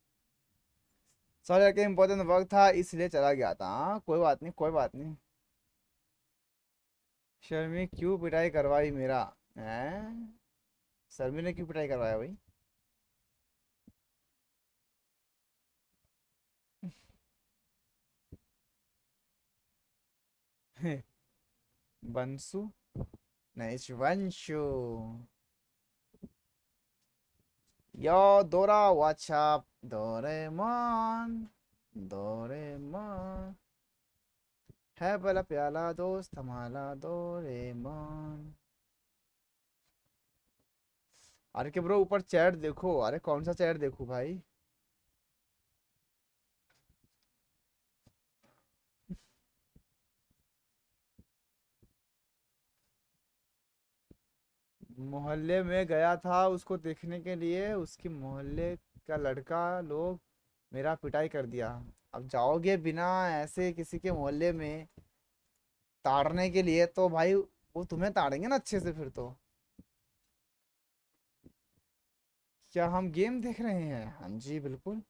सॉरी कि इम्पोर्टेंट वर्क था इसलिए चला गया था। हाँ कोई बात नहीं, कोई बात नहीं। शर्मी क्यों पिटाई करवाई मेरा? हैं? शर्मी ने क्यों पिटाई करवाया भाई? बंसु नहीं, शिवांशु। यो डोरा व्हाट्सअप, डोरेमोन, डोरेमोन है बड़ा प्याला दोस्त हमारा डोरेमोन। अरे के ब्रो ऊपर चैट देखो। अरे कौन सा चैट देखूं भाई? मोहल्ले में गया था उसको देखने के लिए, उसके मोहल्ले का लड़का लोग मेरा पिटाई कर दिया। अब जाओगे बिना ऐसे किसी के मोहल्ले में ताड़ने के लिए तो भाई वो तुम्हें ताड़ेंगे ना अच्छे से फिर तो। क्या हम गेम देख रहे हैं? हाँ जी बिल्कुल।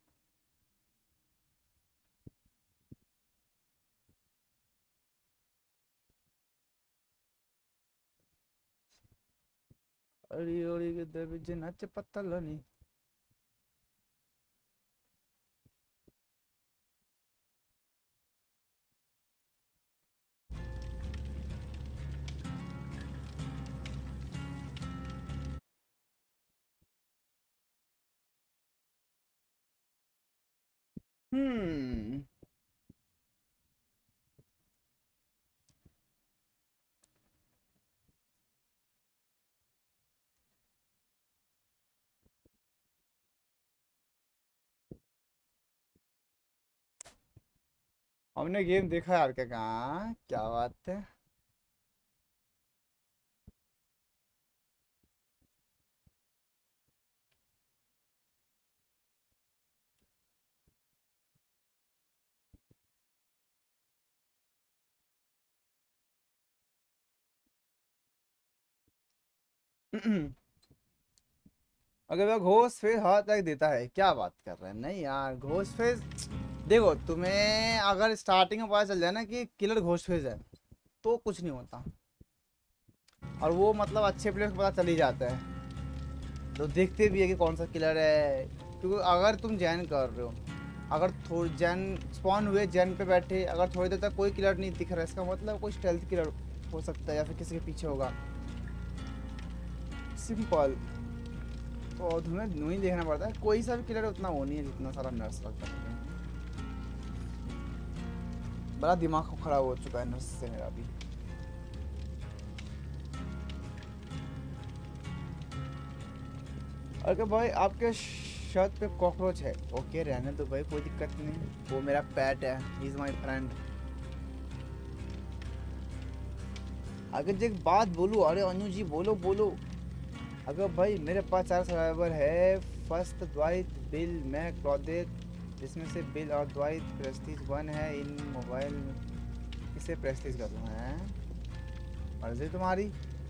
अड़ी ओड़ी के दे नच पत्ता नी। हम्म। हमने गेम देखा यार, क्या कहाँ, क्या बात है। अगर वह घोस्ट फेस हाथ तक देता है, क्या बात कर रहे हैं? नहीं यार घोस्ट फेस, देखो तुम्हें अगर स्टार्टिंग में पता चल जाए ना कि किलर घोस्ट फेस है तो कुछ नहीं होता। और वो मतलब अच्छे प्लेयर को पता चल ही जाता है तो देखते भी है कि कौन सा किलर है। क्योंकि अगर तुम जैन कर रहे हो, अगर थोड़ी जैन स्पॉन हुए, जैन पे बैठे, अगर थोड़ी देर तक कोई किलर नहीं दिख रहा है, इसका मतलब कोई स्टेल्थ किलर हो सकता है या फिर किसी के पीछे होगा, सिंपल। तो तुम्हें नहीं देखना पड़ता है, कोई सा भी किलर उतना वो नहीं है जितना सारा नर्स लगता है। बड़ा दिमाग खराब हो चुका है नर्स से मेरा भी। अगर भाई आपके छत पे कॉकरोच है, ओके रहने दो भाई, कोई दिक्कत नहीं, वो मेरा पेट है, ही इज माय फ्रेंड। अगर जो एक बात बोलूं, अरे अनु जी बोलो बोलो। अगर भाई मेरे पास 4 सर्वाइवर है, फर्स्ट द्वाइट बिल मैं क्लॉदेट, जिसमें से बिल और द्वाइट प्रेस्टीज 1 है इन मोबाइल में, इसे प्रेस्टीज कर दूँ हैं? मर्जी तुम्हारी,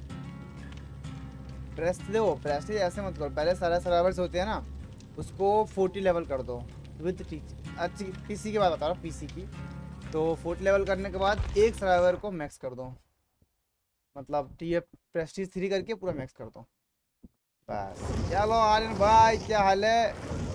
प्रेस्टीज ऐसे मत करो, पहले सारे सर्वाइवर्स होते हैं ना उसको 40 लेवल कर दो विद अच्छी पीसी की बात बता रहा हूँ, पीसी की। तो 40 लेवल करने के बाद एक सर्वाइवर को मैक्स कर दो। मतलब टीएफ प्रेस्टीज 3 करके पूरा मैक्स करता हूँ बस। चलो आर्यन भाई क्या हाल है?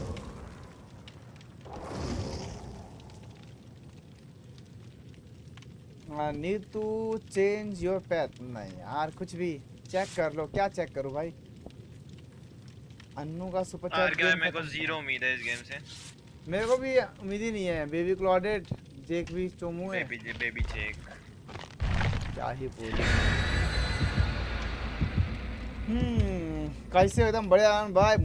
Need to change your path. नहीं यार कुछ भी चेक कर लो। क्या चेक करूँ भाई? अन्नू का सुपर यार चैट क्या है, गेम मेरे को खत्म। जीरो उम्मीद है इस गेम से। मेरे को भी उम्मीद ही नहीं है। बेबी क्लॉडेड जेक भी चोमू है। बेबी चेक क्या ही बोलूं। कैसे हो एकदम बड़े आनंद भाई?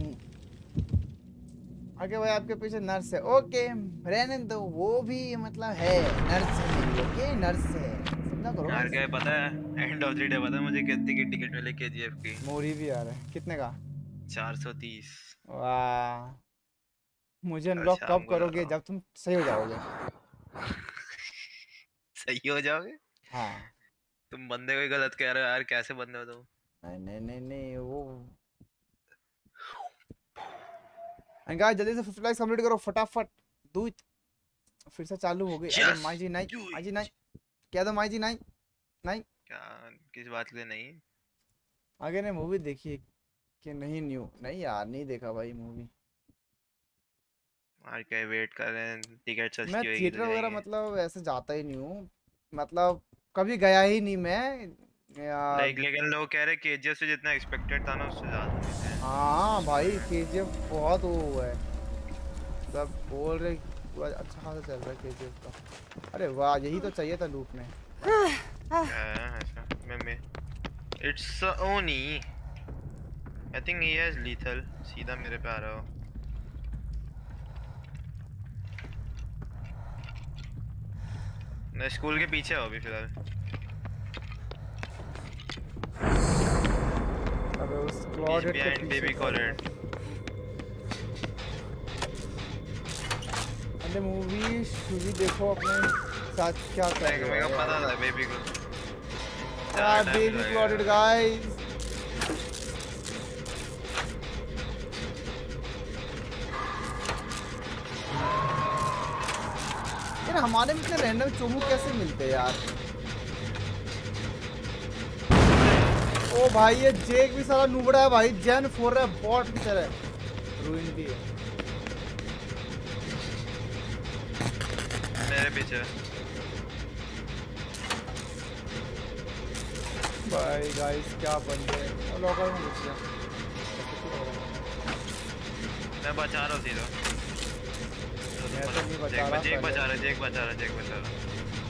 आगे भाई आपके पीछे नर्स है। ओके रहने दो, वो भी मतलब है नर्स है। ओके नर्स है, समझा करो। यार क्या है पता है, एंड ऑफ द डे पता है मुझे कितने की टिकट मिली केजीएफ की? मोरी भी आ रहा है। कितने का? 430। वाह। मुझे कल अनलॉक कब शाम को जा करोगे? रहा हूँ। जब तुम सही हो जाओगे। सही हो जाओगे? हाँ। तुम बंदे को ही गलत कह रहे हो यार, कैसे बंदे हो तुम? नहीं नहीं नहीं नहीं वो गाइस जल्दी से 50 लाइक्स कंप्लीट करो फटाफट। Do it. फिर से चालू हो गई। अरे यस माई जी नहीं, डू माई जी नहीं। इट। क्या था माई जी नहीं? नहीं। क्या? किस बात के लिए नहीं? आगे ने मूवी देखी कि नहीं? न्यू नहीं यार, नहीं देखा भाई मूवी। यार क्या वेट कर रहे हैं, टिकट मैं सस्ती होएगी थिएटर तो वगैरह जाएंगे। मतलब ऐसे जाता ही नहीं हूँ। मतलब कभी गया ही नहीं मैं यार। लेकिन लोग कह रहे केजीएफ से जितना एक्सपेक्टेड था ना उससे ज्यादा नहीं थे। हाँ भाई केजीएफ बहुत वो है। सब बोल रहे पूरा अच्छा खासा चल रहा है केजीएफ का। अरे वाह यही तो चाहिए था लूप में। क्या है ऐसा? मैं it's only I think he has lethal. सीधा मेरे पे आ रहा हो। मैं स्कूल के पीछे हो अभी फिलहाल। अबे उस He's क्लॉडेट के behind पीछे baby था वो। collar. अरे मूवी भी देखो अपने साथ क्या कर रहे मेरे हो को पता यार। था बेबी को यार टाइम बेबी क्लॉडेट लगेगा। गाइस। यार हमारे में इतने रैंडम चोमू कैसे मिलते हैं यार? ओ भाई ये जेक भी साला नुबड़ा है भाई। जेन 4 है बॉट की तरह। रूइन भी है मेरे पीछे भाई। गाइस क्या बंदे हैं। लॉकर में घुस गया। मैं बचा रहा हूँ सीधा। मैं तो नहीं बचा रहा। जेक बचा रहा, जेक बचा रहा, जेक बचा रहा।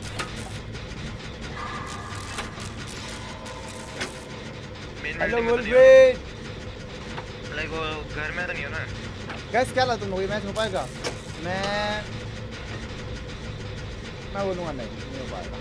मेन हेलो बिल्डिंग में तो नहीं हो वुल्फ्रेड। लाइक वो घर में तो नहीं हो ना? गैस क्या ला तुम लोग? ये मैच हो पाएगा? मैं बोलूँगा नहीं हो पाएगा।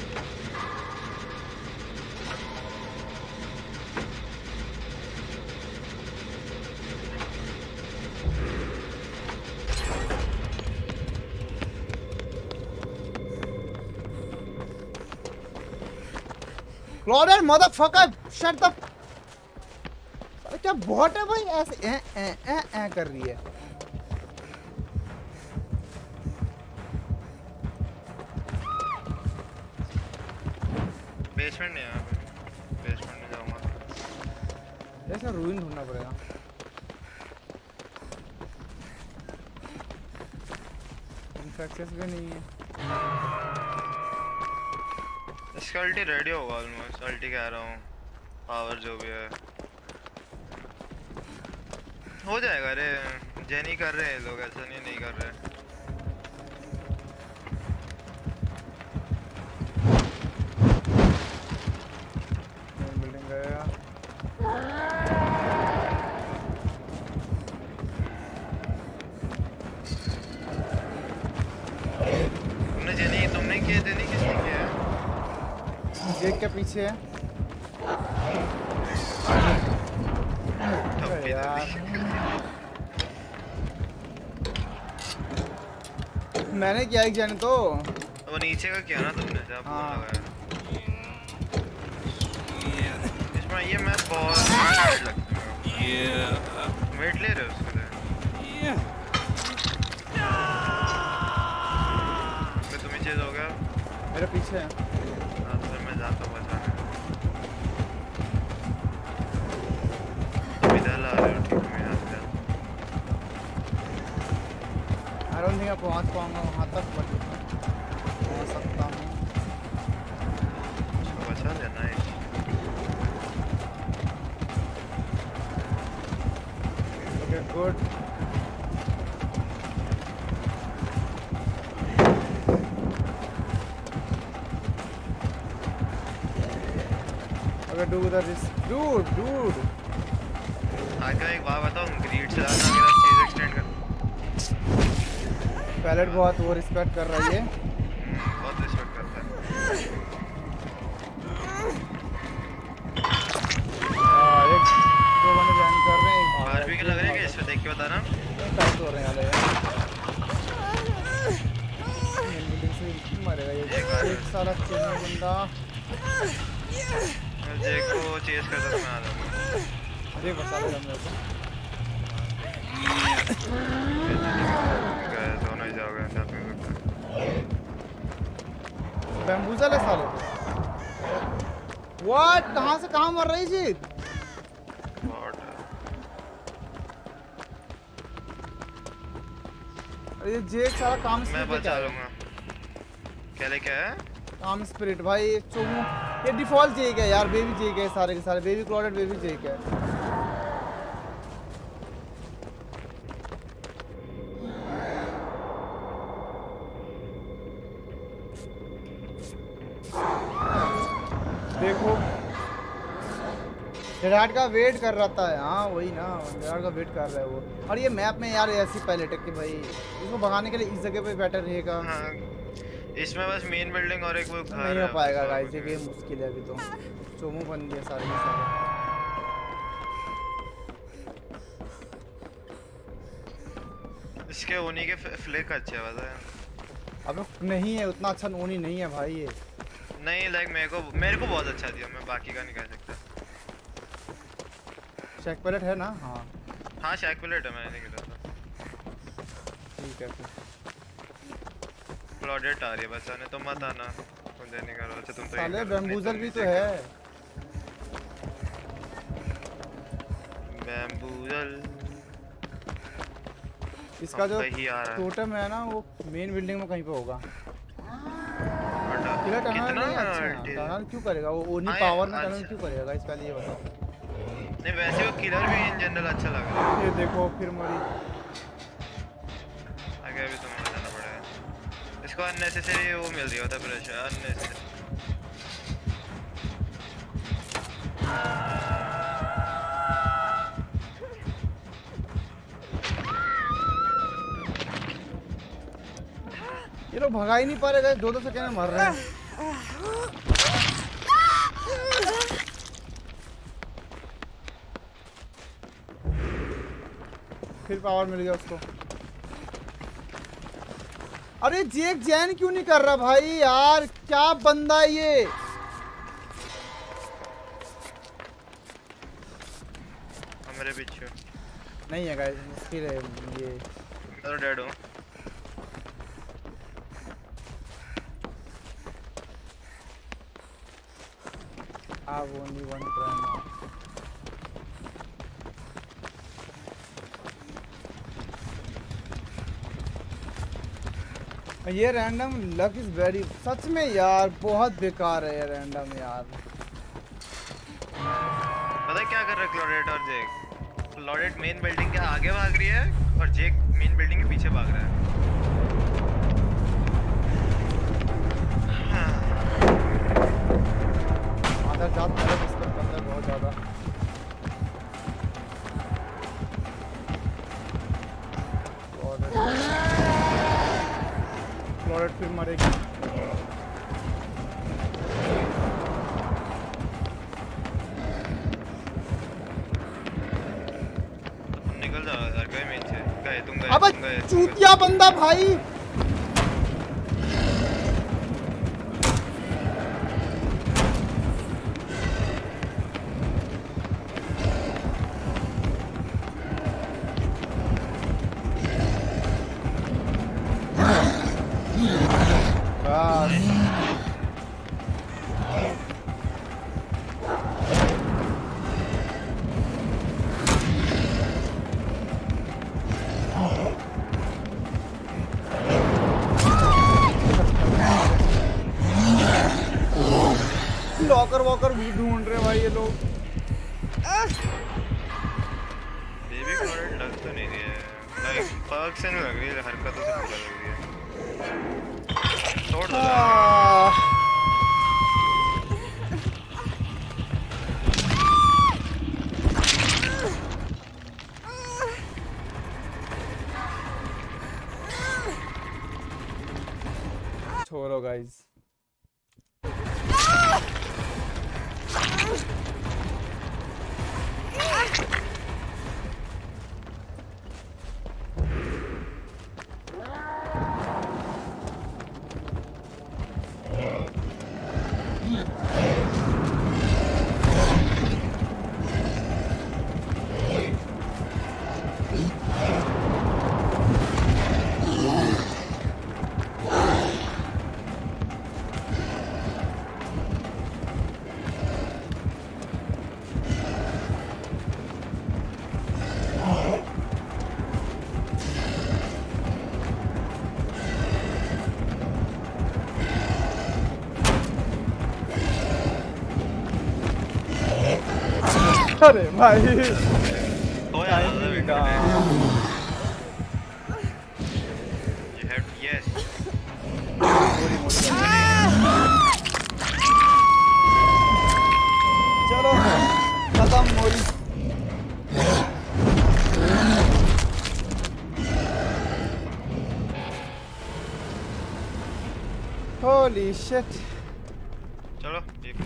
Claudette motherfucker shut the. अरे क्या बॉट है भाई? ऐसे ए कर रही है। बेसमेंट नहीं है। बेसमेंट में जाऊंगा। ऐसा रूइन ढूंढना पड़ेगा। इन्फेक्शंस भी नहीं है। इसका अल्टी रेडी होगा ऑलमोस्ट। अल्टी कह रहा हूँ, पावर जो भी है हो जाएगा। अरे जेनी कर रहे हैं लोग, ऐसा नहीं नहीं कर रहे। बिल्डिंग गया। तुमने किया जेनी किसने किया है? जेक के पीछे है। ठप्पी यार जल्दी। मैंने किया एक जन तो। वो नीचे का किया ना तुमने जब फोन हाँ। लगाया। इसमें ये मैं बहुत हार्ड लगता है। वेट ले रहे हो उसके लिए? मैं तुम्हें चेज हो गया। मेरे पीछे है। हाँ तो फिर मैं जाता हूँ बचाने। मैं पहुंच पाऊंगा वहां तक, बट पहुंच सकता हूं। बचा लेना है। Okay good. Okay do the this dude. आगे एक बात बताओ, ग्रीड से ज्यादा मेरा चीज एक्सटेंड कर। पैलेट बहुत वो रिस्पेक्ट कर रही है। बहुत रिस्पेक्ट करता है। एक दो बंदे ज्वाइन कर रहे हैं, एक भाग रहा है। आरपी के लग रहा है कि इससे देख के बताना। टाइट हो रहे हैं यार। बिल्डिंग से मरेगा ये एक साला चेन बंदा। जेक को चेस करता तो मैं आ जाऊंगा। अरे बचा ले मेरे को। दोनों ही जाओगे साथ में। बैम्बूजल है साले। व्हाट, कहां से कहां मर रही जी? अरे ये जेक सारा काम मैं बचा लूंगा। क्या लेके आया? काम स्पिरिट भाई, एक चोमू। ये डिफॉल्ट जेक है यार, बेबी जेक है सारे के सारे, बेबी क्लॉडेड बेबी जेक है। देखो डेराड का वेट कर रहा था। हाँ वही ना, डेराड का वेट कर रहा है वो। और ये मैप में यार ऐसी पायलट है कि भाई इसको भगाने के लिए इस जगह पे बेटर रहेगा। हाँ, इसमें बस मेन बिल्डिंग और एक वो घर नहीं हो पाएगा गाइस, ये गेम मुश्किल है अभी तो। चोमू बन गया सारे के सारे। इसके ओनी के फ्लिक अच्छे हैं वैसे। अब नहीं है उतना अच्छा, ओनी नहीं है भाई ये। नहीं लाइक मेरे को बहुत अच्छा दिया, मैं बाकी का नहीं कह सकता। शैक पैलेट है ना? हाँ हाँ शैक पैलेट है, मैंने नहीं गिरा था। ठीक है फिर। क्लॉडेट आ रही है बचाने, तो मत आना। तुम नहीं कर रहे। अच्छा तुम तो साले बैम्बूजल भी तो है। बैम्बूजल इसका जो टोटम है ना वो मेन बिल्डिंग में कहीं पे होगा। किला टनल नहीं अच्छा, टनल क्यों करेगा वो? ओनी पावर में टनल क्यों करेगा इसका, ये बताओ। नहीं वैसे वो किलर भी इन जनरल अच्छा लग रहा है। ये देखो फिर मरी। आगे अभी तुम्हें जाना पड़ेगा। इसको अननेसेसरी वो मिल रही होता है प्रेशर, अननेसेसरी। ये लोग भगा ही नहीं पा रहे, 2-2 सेकंड में मर रहे हैं। फिर पावर मिल गया उसको। अरे जेक जैन क्यों नहीं कर रहा भाई यार, क्या बंदा है ये। मेरे पीछे नहीं है गाइस, मुश्किल है ये। मैं तो डेड हूँ। I've only one crime now. ये रैंडम लक इज वेरी, सच में यार बहुत बेकार है ये रैंडम यार। पता है क्या कर रहा है क्लॉडेट और जेक? क्लॉडेट मेन बिल्डिंग के आगे भाग रही है और जेक मेन बिल्डिंग के पीछे भाग रहा है। आधा जात मेरा डिस्कस करता है बहुत ज़्यादा। क्लॉडेट फिर मरेगी। निकल जाओ यार, गए मेन से, गए तुम गए। अबे चूतिया बंदा भाई। भाई ये लोग। बेबी क्लोरेट लग तो नहीं रही है, लाइक पर्क से नहीं लग रही है, हरकतों से पूरा लग रही है। तोड़ दो यार। छोड़ो गाइस। अरे भाई तो यार यस चलो खत्म मोरी। Holy shit. चलो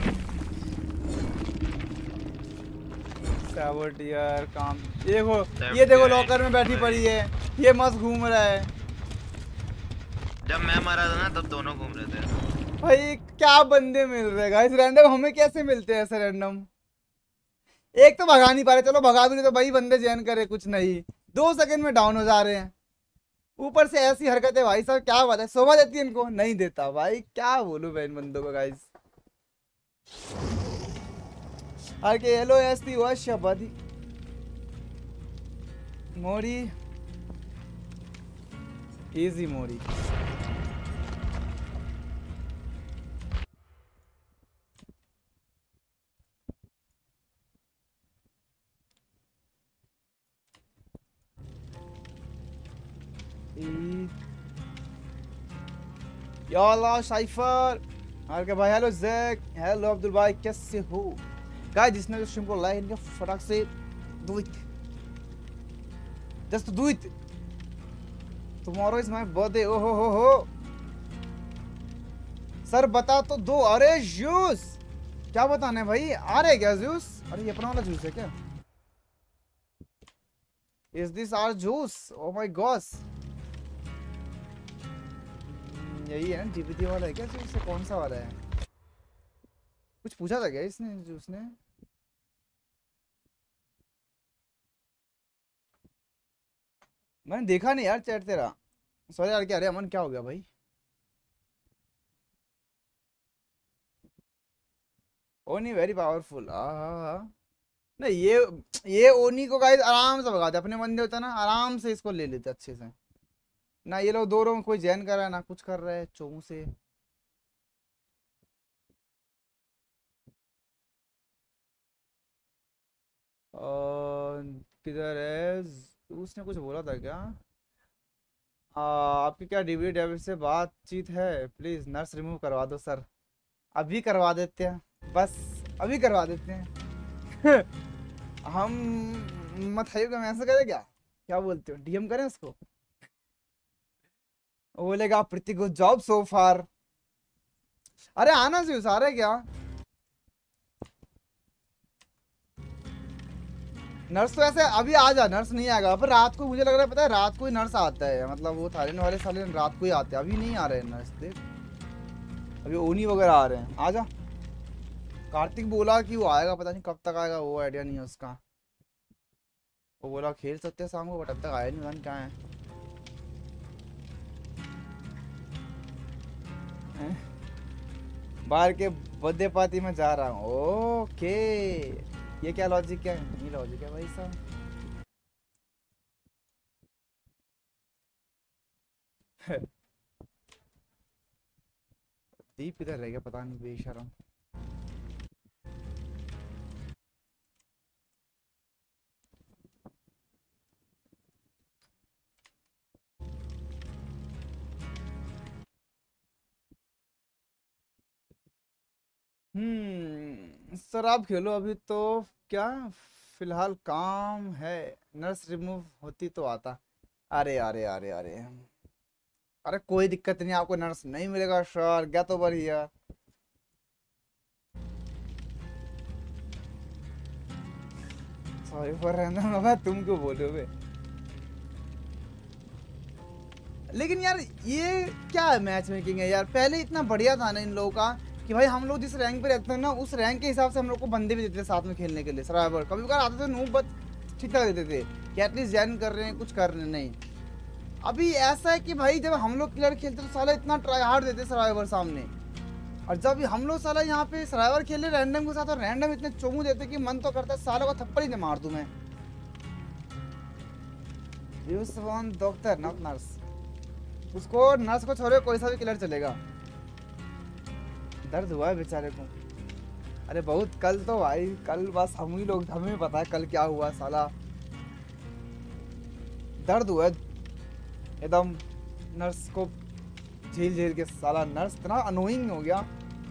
सैबोटियर काम। ये देखो लॉकर में बैठी पड़ी है, ये मस्त घूम रहा है। जब मैं मारा था ना तब दोनों घूम रहे थे। भाई क्या बंदे मिल रहे गाइस रैंडम, हमें कैसे मिलते हैं ऐसे रैंडम। एक तो भगा नहीं पा रहे, चलो भगा भी नहीं तो भाई बंदे जैन करे कुछ नहीं, 2 सेकंड में डाउन हो जा रहे हैं। ऊपर से ऐसी हरकतें भाई साहब, क्या बात है। शोभा देती है इनको, नहीं देता भाई, क्या बोलूं मैं इन बंदों को गाइस। आके हेलो एसटी हुआ शबादी मोरी इजी मोरी। याला साइफर आके भाई, हेलो जैक, हेलो अब्दुल भाई, कैसे हो गाइस। जिसने जो स्ट्रीम को लाइक इनके फटाक से do it, just do it. Tomorrow is my birthday. ओ हो सर बता तो दो। अरे जूस क्या बताने भाई, आ रहे क्या जूस? अरे ये अपना वाला जूस है क्या? Is this our juice? Oh my god, यही है ना डीवीडी वाला है क्या जूस? कौन सा वाला है? कुछ पूछा था क्या इसने जूस ने? मैंने देखा नहीं यार चैट तेरा, सॉरी यार। क्या अरे अमन क्या हो गया भाई? ओनी वेरी पावरफुल। नहीं ये ओनी को गाइस आराम से भगाते, अपने बंदे होता ना आराम से इसको ले लेते अच्छे से ना। ये लोग दो में कोई जैन कर रहा है ना कुछ कर रहा है चोमू से। और किधर है? उसने कुछ बोला था क्या? आपकी क्या डीवीडी डेविड से बातचीत है? प्लीज नर्स रिमूव करवा दो सर। अभी करवा देते हैं, बस अभी करवा देते हैं। हम मत में ऐसा करें क्या? क्या बोलते हो, डीएम करें उसको? वो बोलेगा प्रीति गुड जॉब सो फार। अरे आना जी, आ रहे क्या? नर्स तो ऐसे अभी आ जा, नर्स नहीं आएगा पर रात को, मुझे लग रहा है पता है रात को ही नर्स आता है, मतलब वो थाईलैंड वाले साले रात को ही आते हैं, अभी नहीं आ रहे हैं नर्स। देख अभी ओनी वगैरह आ रहे हैं, आ जा। कार्तिक बोला कि वो आएगा, पता नहीं कब तक आएगा, वो आइडिया नहीं है उसका। वो बोला खेल सकते हैं शाम को, बट अब तक आया नहीं, पता नहीं क्या है। बाहर के बर्थडे पार्टी में जा रहा हूँ। ओके ये क्या लॉजिक, क्या है? नहीं लॉजिक है भाई साहब। दीप किधर रह गया पता नहीं, बेशरम। सर आप खेलो अभी तो। क्या फिलहाल काम है। नर्स रिमूव होती तो आता। अरे अरे अरे अरे अरे कोई दिक्कत नहीं, आपको नर्स नहीं मिलेगा sir, get over here. Sorry for रहना बाबा, तुम क्यों बोल रहे हो बे? लेकिन यार ये क्या मैच मेकिंग है यार। पहले इतना बढ़िया था ना इन लोगों का कि भाई हम लोग जिस रैंक पे रहते हैं ना उस रैंक के हिसाब से हम लोग को बंदे भी देते थे साथ में खेलने के लिए। सर्वाइवर कभी कभार आते थे नूब, बट ठीक ठाक देते थे कि एटलीस्ट जैन कर रहे हैं, कुछ कर रहे हैं। नहीं अभी ऐसा है कि भाई जब हम लोग क्लियर खेलते तो साला इतना ट्राई हार्ड देते सर्वाइवर सामने, और जब हम लोग साला यहाँ पे सर्वाइवर खेले रैंडम के साथ और रैंडम इतने चोमू देते कि मन तो करता है सालों का थप्पड़ ही न मार दूं मैं। Doctor not nurse. उसको नर्स को छोड़े कोई सा भी किलर चलेगा। दर्द हुआ है बेचारे को। अरे बहुत कल तो भाई, कल बस हम ही लोग, हमें पता है कल क्या हुआ साला। दर्द हुआ है एकदम नर्स को झेल झेल के। साला नर्स इतना अनोइंग हो गया।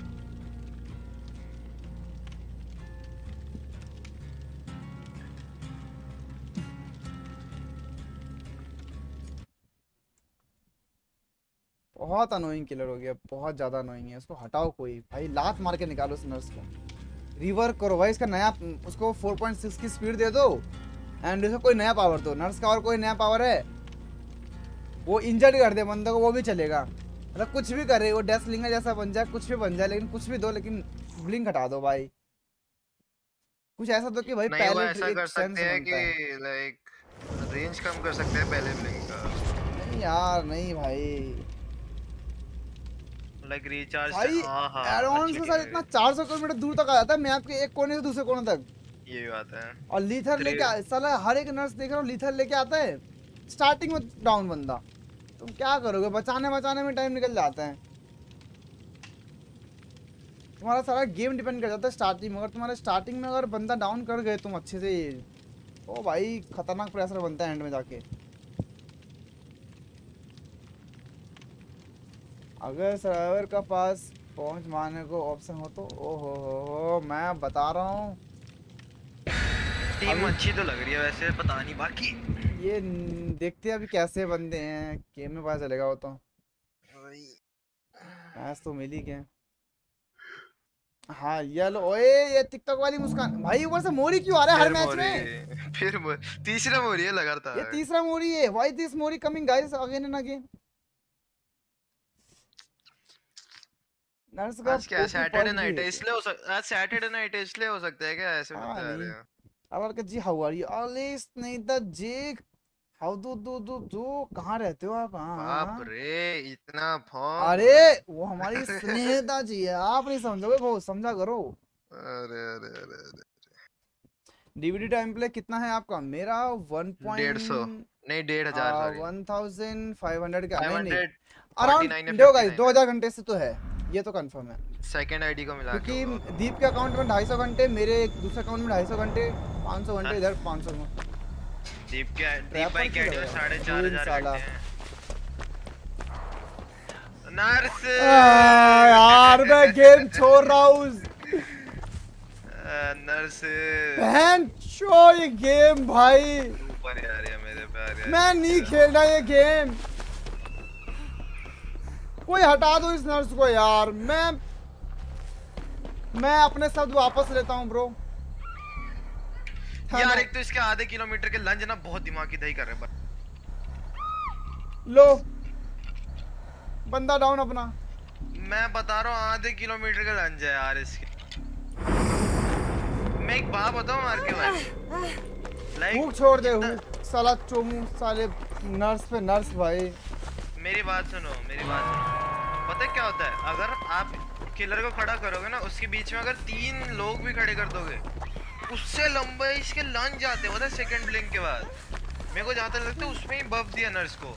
बहुत अनोइंग किलर हो गया, बहुत ज्यादा अनोइंग है। उसको हटाओ कोई भाई, लात मार के निकालो उस नर्स को। रिवर्क करो भाई इसका नया, उसको 4.6 की स्पीड दे दो एंड उसको कोई नया पावर दो। नर्स का और कोई नया पावर है, वो इंजर्ड कर दे बंदे को, वो भी चलेगा। मतलब कुछ भी करे, वो डेथ स्लिंगर जैसा बन जाए, कुछ भी बन जाए, लेकिन कुछ भी दो, लेकिन ब्लिंक हटा दो भाई। कुछ ऐसा दो कि भाई नहीं वो पहले ऐसा कर सकते हैं कि लाइक रेंज कम कर सकते हैं पहले ब्लिंक का। नहीं यार नहीं भाई, लाइक रिचार्ज भाई एरोन से सर इतना 400 किलोमीटर दूर तक आ जाता है मैप के एक कोने से दूसरे कोने तक। ये बात है। और लीथर लेके साला हर एक नर्स देख रहा हूँ लीथर लेके आता है स्टार्टिंग में डाउन बंदा। तुम क्या करोगे, बचाने में टाइम निकल जाता है। तुम्हारा सारा गेम डिपेंड कर जाता है स्टार्टिंग में। अगर तुम्हारे स्टार्टिंग में अगर बंदा डाउन कर गए तुम अच्छे से, ओ भाई खतरनाक प्रेशर बनता है एंड में जाके। अगर सर्वाइवर का पास पहुंच मारने को ऑप्शन हो तो ओहो मैं बता रहा हूँ। टीम अच्छी तो लग रही है वैसे, पता नहीं बाकी ये देखते हैं अभी कैसे बंदे हैं, गेम में पता चलेगा वो तो। मैच तो मिल ही गए। हाँ येलो, ओए ये टिकटॉक वाली मुस्कान भाई, ऊपर से मोरी क्यों आ रहा है हर मैच में? फिर तीसरा मोरी है लगातार। ये तीसरा मोरी है। Why this Mori coming guys again and again. Nurse का आज क्या सैटरडे नाइट है इसलिए हो सकता है, आज सैटरडे नाइट है इसलिए हो सकता है क्या ऐसे बता रहे हैं। अब जी हाउ आर यू ऑलवेज नहीं द जी हाउ दो कहाँ रहते हो आप? बाप रे इतना फोन। अरे वो हमारी स्नेहिता जी है, आप नहीं समझोगे, बहुत समझा करो। अरे अरे अरे अरे डीवीडी टाइम प्ले कितना है आपका? मेरा 1.150 नहीं 1500 1500 का नहीं अराउंड 2000 घंटे से तो है, ये तो कंफर्म है। सेकंड आईडी को मिला के क्योंकि दीप के अकाउंट में 250 घंटे, मेरे दूसरे अकाउंट में 250 घंटे, 500 घंटे इधर 500 में। दीप भाई के आईडी में 4500 घंटे हैं। नर्स यार मैं गेम छोड़ रहा हूँ। नर्स बहन चो ये गेम भाई ऊपर आ रही है मेरे पे आ रही है। मैं नहीं खेलना ये गेम, कोई हटा दो इस नर्स को यार। मैं अपने शब्द वापस लेता हूँ ब्रो। यार एक तो इसके आधे किलोमीटर के लंज ना बहुत दिमागी दही कर रहे हैं। लो बंदा डाउन अपना। मैं बता रहा हूँ आधे किलोमीटर का लंज है यार इसके। मैं एक बात बताऊँ मार के भाई, हुक छोड़ दे हुक, साला चोमू साले नर्स पे नर्स भाई। मेरी बात सुनो पता है क्या होता है, अगर आप किलर को खड़ा करोगे ना उसके बीच में अगर 3 लोग भी खड़े कर दोगे उससे लंबे इसके लंज जाते हैं, पता है सेकंड ब्लिंक के बाद। मेरे को जाता लगता है उसमें ही बफ दिया नर्स को,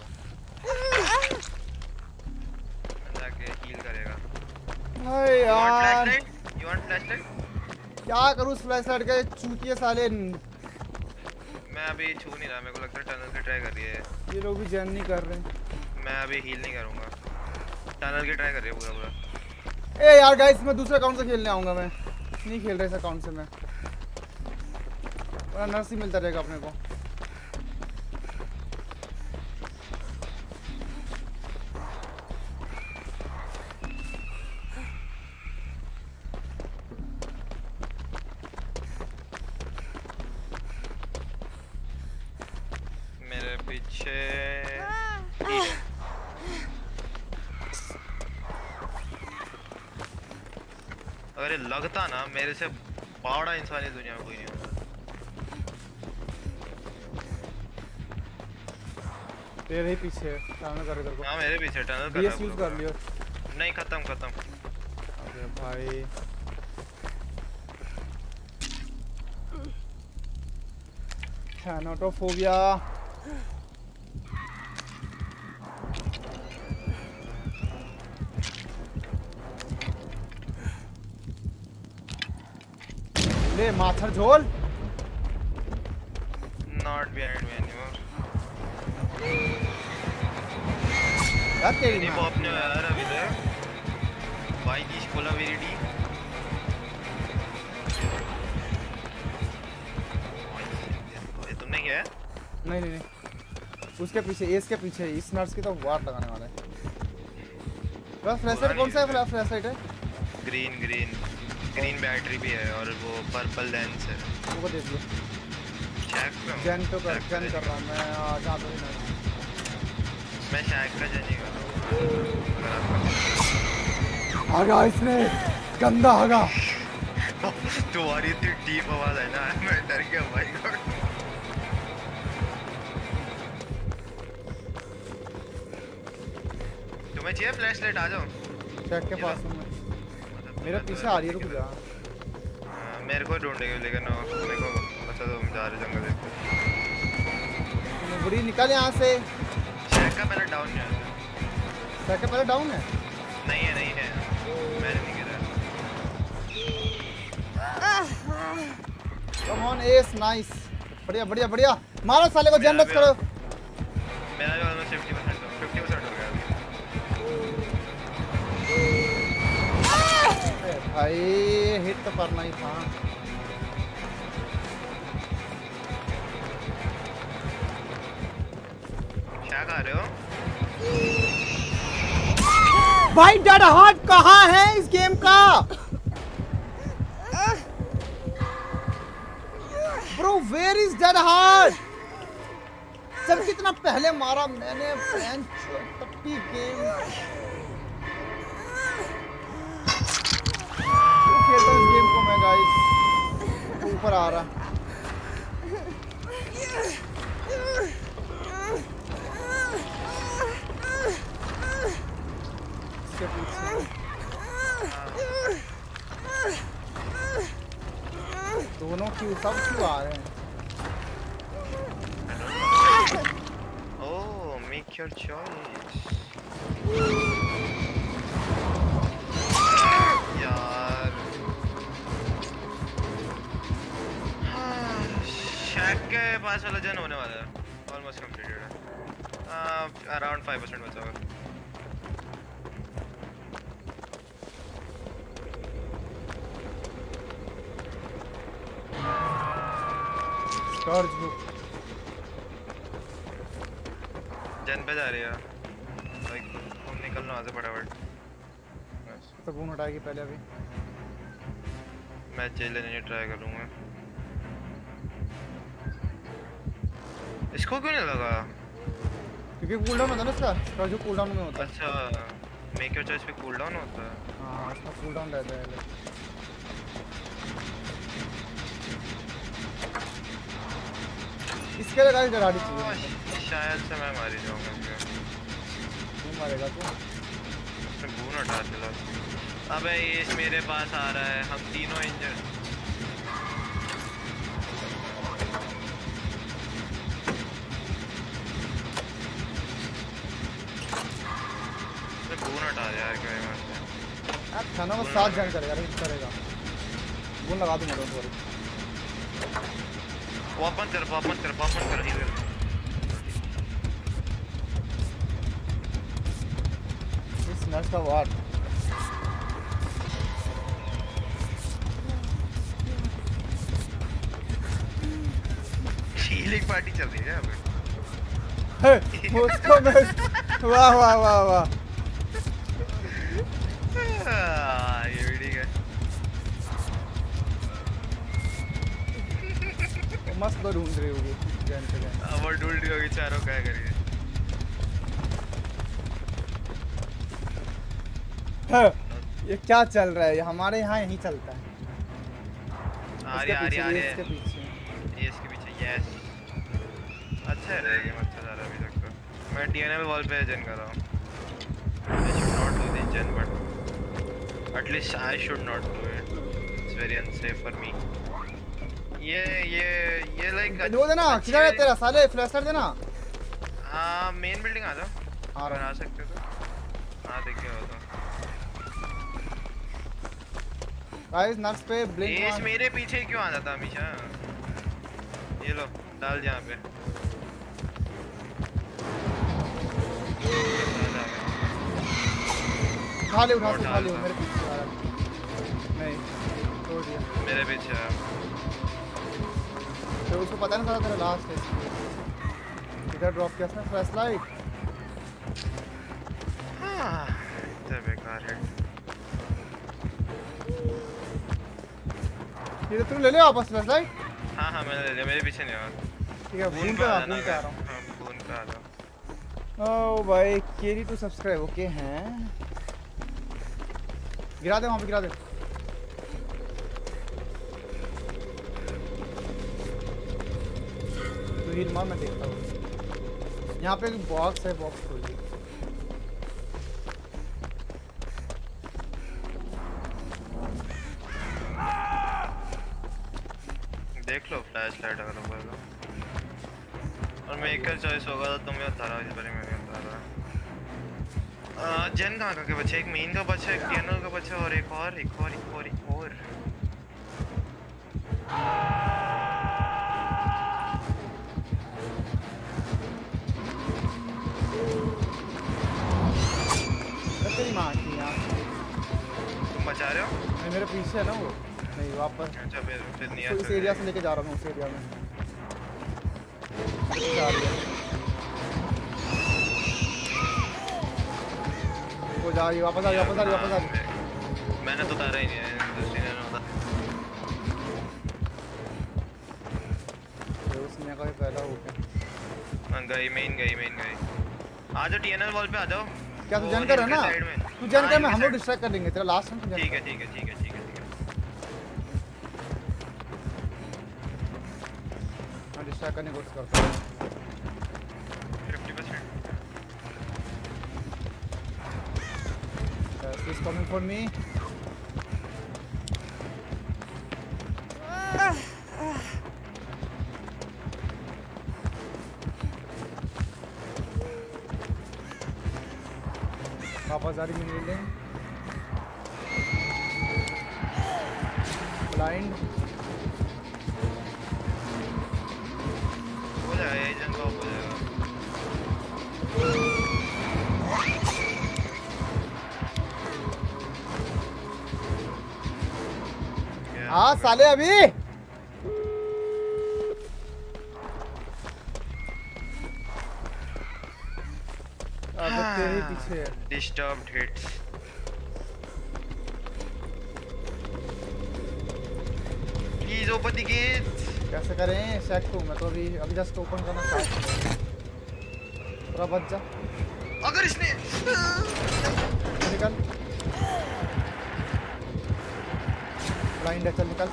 जाके हील करेगा। हाय यार यू वांट फ्लैशलाइट? क्या करूं उस फ्लैशलाइट के चूतिए साले। मैं अभी छू नहीं रहा, मेरे को लगता है टनल की ट्राई कर रही है। ये लोग भी जर्न नहीं कर रहे। मैं अभी हील नहीं करूंगा, टनल की ट्राई कर रही है पूरा। ए यार गाइस मैं दूसरे अकाउंट से खेलने आऊंगा। मैं नहीं खेल रहा इस अकाउंट से मैं। और नर्स ही मिलता रहेगा अपने को। मेरे पीछे अगर ये लगता ना मेरे से बड़ा इंसान इस दुनिया में कोई नहीं होता। तेरे ही पीछे टनल कर इधर को। हाँ मेरे पीछे टनल कर बीएस यूज कर लियो। नहीं खत्म। अरे भाई थैनोटोफोबिया। ले माथर झोल। Not behind me anymore. यार तेरी नहीं पॉप ने यार अभी तक भाई की स्कोला वेरिटी। ये तुमने किया है? नहीं उसके पीछे एस के पीछे इस नर्स की तो वार लगाने वाला है। बस फ्लैशलाइट कौन सा है? फ्लैशलाइट है ग्रीन बैटरी भी है और वो पर्पल लेंस है। वो देख लो। चेक पे जन कर रहा हूं मैं। जहां पे भी मैं शैक का जन ही कर रहा हूं। आगा इसने गंदा आगा। तुम्हारी इतनी डीप आवाज है ना मैं डर गया भाई। तुम्हें चाहिए फ्लैशलाइट? आ जाओ चेक के पास हूं मैं। मेरे पीछे आ रही है। रुक जा। मेरे को ढूंढेंगे लेकिन मेरे को अच्छा तो जा रहे जंगल देखते। बुरी निकल यहाँ से। शैक का पहले डाउन है। शैक का पहले डाउन है? नहीं है मैंने नहीं गिरा। कम ऑन एस नाइस। बढ़िया मारो साले को। जनरस करो। मेरा जो ऑलमोस्ट 50% हो गया। भाई हिट तो करना ही था। क्या कर रहे हो भाई? डेड हार्ट कहाँ है इस गेम का? Bro where is dead hard? सब कितना पहले मारा मैंने। टप्पी गेम खेलता हूँ इस गेम को मैं गाइस। ऊपर आ रहा। इसके पीछे दोनों क्यों सब क्यों आ रहे हैं? Oh make your choice. Shack के पास वाला जन होने वाला है। ऑलमोस्ट कंप्लीटेड है। अराउंड 5% बचा होगा। स्टोरेज बुक जन पे जा रही है। लाइक तुम निकलना वहाँ से फटाफट। तो कौन हटाएगी पहले? अभी मैं जेल लेने ट्राई करूँगा। इसको क्यों नहीं लगा? क्योंकि कूलडाउन होता है ना इसका जो कूलडाउन में होता है। अच्छा मेक योर चॉइस पे कूलडाउन होता है। हाँ इसका कूलडाउन रहता है। इसके लिए गाड़ी गाड़ी चाहिए। शायद से मैं मारी जाऊंगा। तू मारेगा तू? उसने बून हटा दिया। अबे ये मेरे पास आ रहा है। हम तीनों इंजन। बून हटा दिया यार। क्या यार खाना बस 7 जन करेगा। हिट करेगा। बून लगा दूंगा तो सॉरी। पॉप मत कर इधर। इस नर्स का वाट हीलिंग पार्टी चल रही है यहाँ पे। उसको मैं वाह वाह वाह वाह ये भी ठीक है। मस्त ढूंढ रही होगी जैन पे जैन। वो ढूंढ रही होगी चारों क्या करिए। ये क्या चल रहा है? हमारे यहाँ यही चलता है। आ रही है इसके पीछे ये इसके पीछे यस। अच्छा है रे गेम अच्छा जा रहा है अभी तक तो। मैं टीएनएल वॉल पे जन कर रहा हूँ। I should not do this gen but at least I should not do it. It's very unsafe for me. ये लाइक दो देना किधर है तेरा साले फ्लैशर देना। हाँ मेन बिल्डिंग आ जाओ। अगर आ सकते हो तो हाँ देखिए हो तो गाइस नर्स पे ब्लिंक इस मेरे पीछे क्यों आ जाता हमेशा। ये लो डाल यहाँ पे उठा ले मेरे पीछे आ रहा नहीं छोड़ दिया मेरे पीछे आ। तो उसको पता नहीं था तेरा लास्ट है इधर ड्रॉप किया उसने फ्लैश लाइट। हाँ इतना बेकार है। ये तू ले ले वापस फ्लैश लाइट। हाँ मैंने ले लिया मेरे पीछे नहीं आ। ठीक है बून पे आ रहा हूँ। हाँ बून पे आ जाओ। ओ भाई केरी टू सब्सक्राइब ओके हैं गिरा दे वहाँ पे गिरा दे। तो हील मार मैं देखता हूँ। यहाँ पे एक बॉक्स है बॉक्स खोल दे। देख लो फ्लैश लाइट अगर होगा और मेकर चॉइस होगा तो तुम्हें उतारा इस बारे में उतारा। जन कहाँ के बच्चे एक मेन का बच्चा एक टीएनएल का बच्चा और एक और तेरी माँ की यार तुम बचा रहे हो। नहीं मेरे पीछे है ना वो नहीं वापस। अच्छा फिर नहीं तो इस एरिया से लेके जा रहा हूँ उस एरिया में वो जा रही वापस आ रही मैंने तो उतारा ही नहीं है दूसरी ने उतारा। उसने का पहला हो गया। गई मेन गई आ जाओ टीएनएल वॉल पे आ जाओ। क्या तू जन कर है ना तू जन कर मैं हम लोग डिस्ट्रैक्ट कर देंगे तेरा लास्ट टाइम तू जन ठीक है मैं डिस्ट्रैक्ट करने की कोशिश करता हूँ 50%। He's coming for me. वापस आ रही मेरी बिल्डिंग ब्लाइंड हो जाएगा एजेंट हो जाएगा। हाँ साले अभी तेरे पीछे है disturbed hits. Please open the gate. कैसे करें शेक टू मैं तो अभी जस्ट ओपन करना स्टार्ट पूरा बच जा। अगर इसने निकल ब्लाइंड है चल निकल।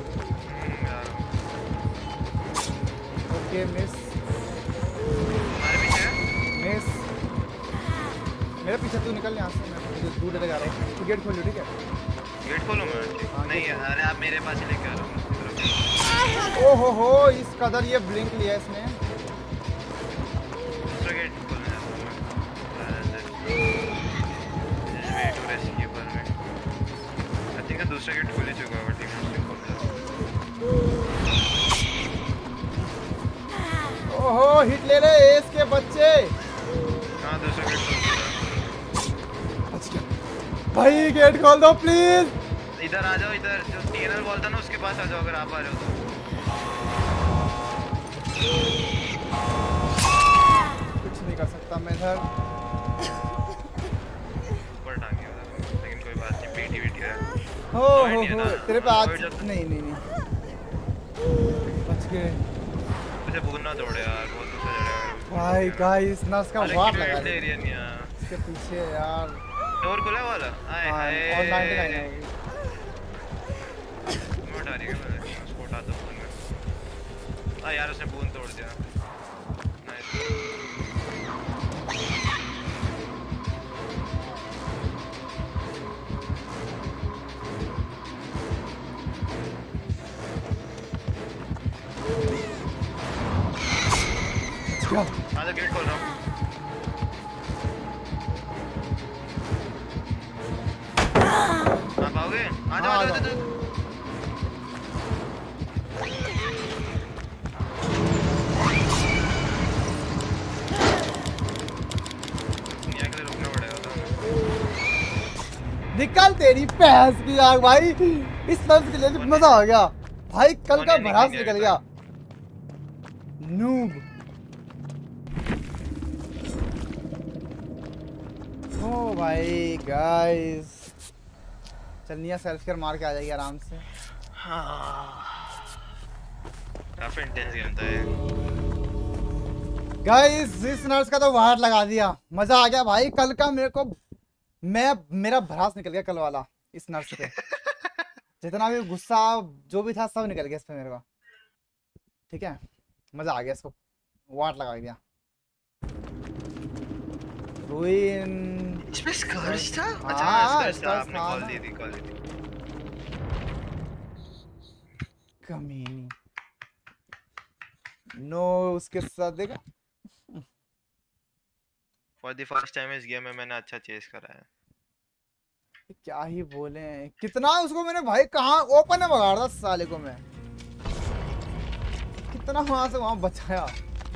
ओके मिस मिस मेरे पीछे तू निकल यहाँ से मैं दूर लेके जा रहा हूँ। तू गेट खोल लो ठीक है। गेट खोलो मैं नहीं अरे आप मेरे पास ही लेके आ रहा हूँ। ओहो हो इस कदर ये ब्लिंक लिया इसने। दूसरा गेट खोलना है वेट टू रेस्क्यू पर मैं आई थिंक दूसरा गेट खोल ही चुका है बट टीम से खोल दिया। ओहो हिट ले ले एस के बच्चे। हां दूसरा गेट खोल दिया भाई गेट खोल दो प्लीज। इधर आ जाओ इधर जो टीएनएल वॉल था ना उसके पास आ जाओ अगर आप आ रहे हो तो। कुछ नहीं कर सकता मैं इधर। ऊपर टांगे लेकिन कोई बात नहीं, पीटी वीटी है। हो तेरे पे आज नहीं बच गए। मुझे भूलना तोड़े यार, बहुत गुस्सा चढ़ेगा भाई गाइस नर्स का वार लगा दे एरिया नहीं यार इसके पीछे यार। डोर खुला वाला हाय हाय और 99 है मैं उठा रही है, मैं उसको उठाता हूं मैं। यार उसने बून तोड़ दिया। नाइस। आजा गेट खोल रहा हूँ। आप आओगे? आ जाओ। निकल तेरी भैंस की आग भाई। इस लफ्ज के लिए मजा आ गया भाई, कल का भड़ास निकल गया। नूब ओ भाई गाइस चलनिया सेल्फ केयर मार के आ जाएगी आराम से। काफी इंटेंस गेम था ये। गाइस इस नर्स का तो वार लगा दिया, मजा आ गया भाई। कल का मेरा भड़ास निकल गया कल वाला इस नर्स पे। जितना भी गुस्सा जो भी था सब निकल गया इस पे मेरे को। ठीक है मजा आ गया, इसको वाट लगा दिया। रुइन इसमें स्कर्स था? अच्छा स्कर्स था, आपने कॉल दी थी। कमीनी नो उसके साथ देखा। फॉर द फर्स्ट टाइम इस गेम में मैंने अच्छा चेस करा है। क्या ही बोले, कितना उसको मैंने भाई कहाँ ओपन में भगाड़ था साले को मैं, कितना वहां से वहां बचाया।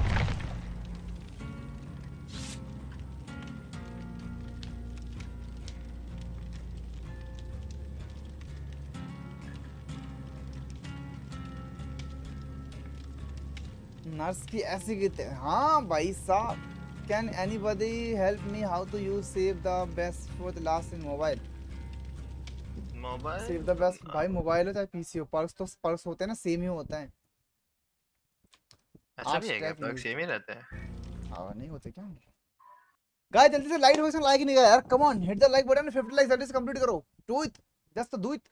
नर्स की ऐसी गिरते। हाँ भाई साहब, can anybody help me how to use save the best for the last in mobile? Save the best भाई मोबाइल हो चाहे पीसी हो, पर्स होते हैं ना सेम ही होता है। ऐसा भी है क्या? पर्स सेम ही रहते हैं? हाँ नहीं होते क्या गाइस? जल्दी से लाइक हो, इसमें लाइक नहीं गया यार। Come on hit the like button, 50 like जल्दी से कंप्लीट करो। Do it, just do it.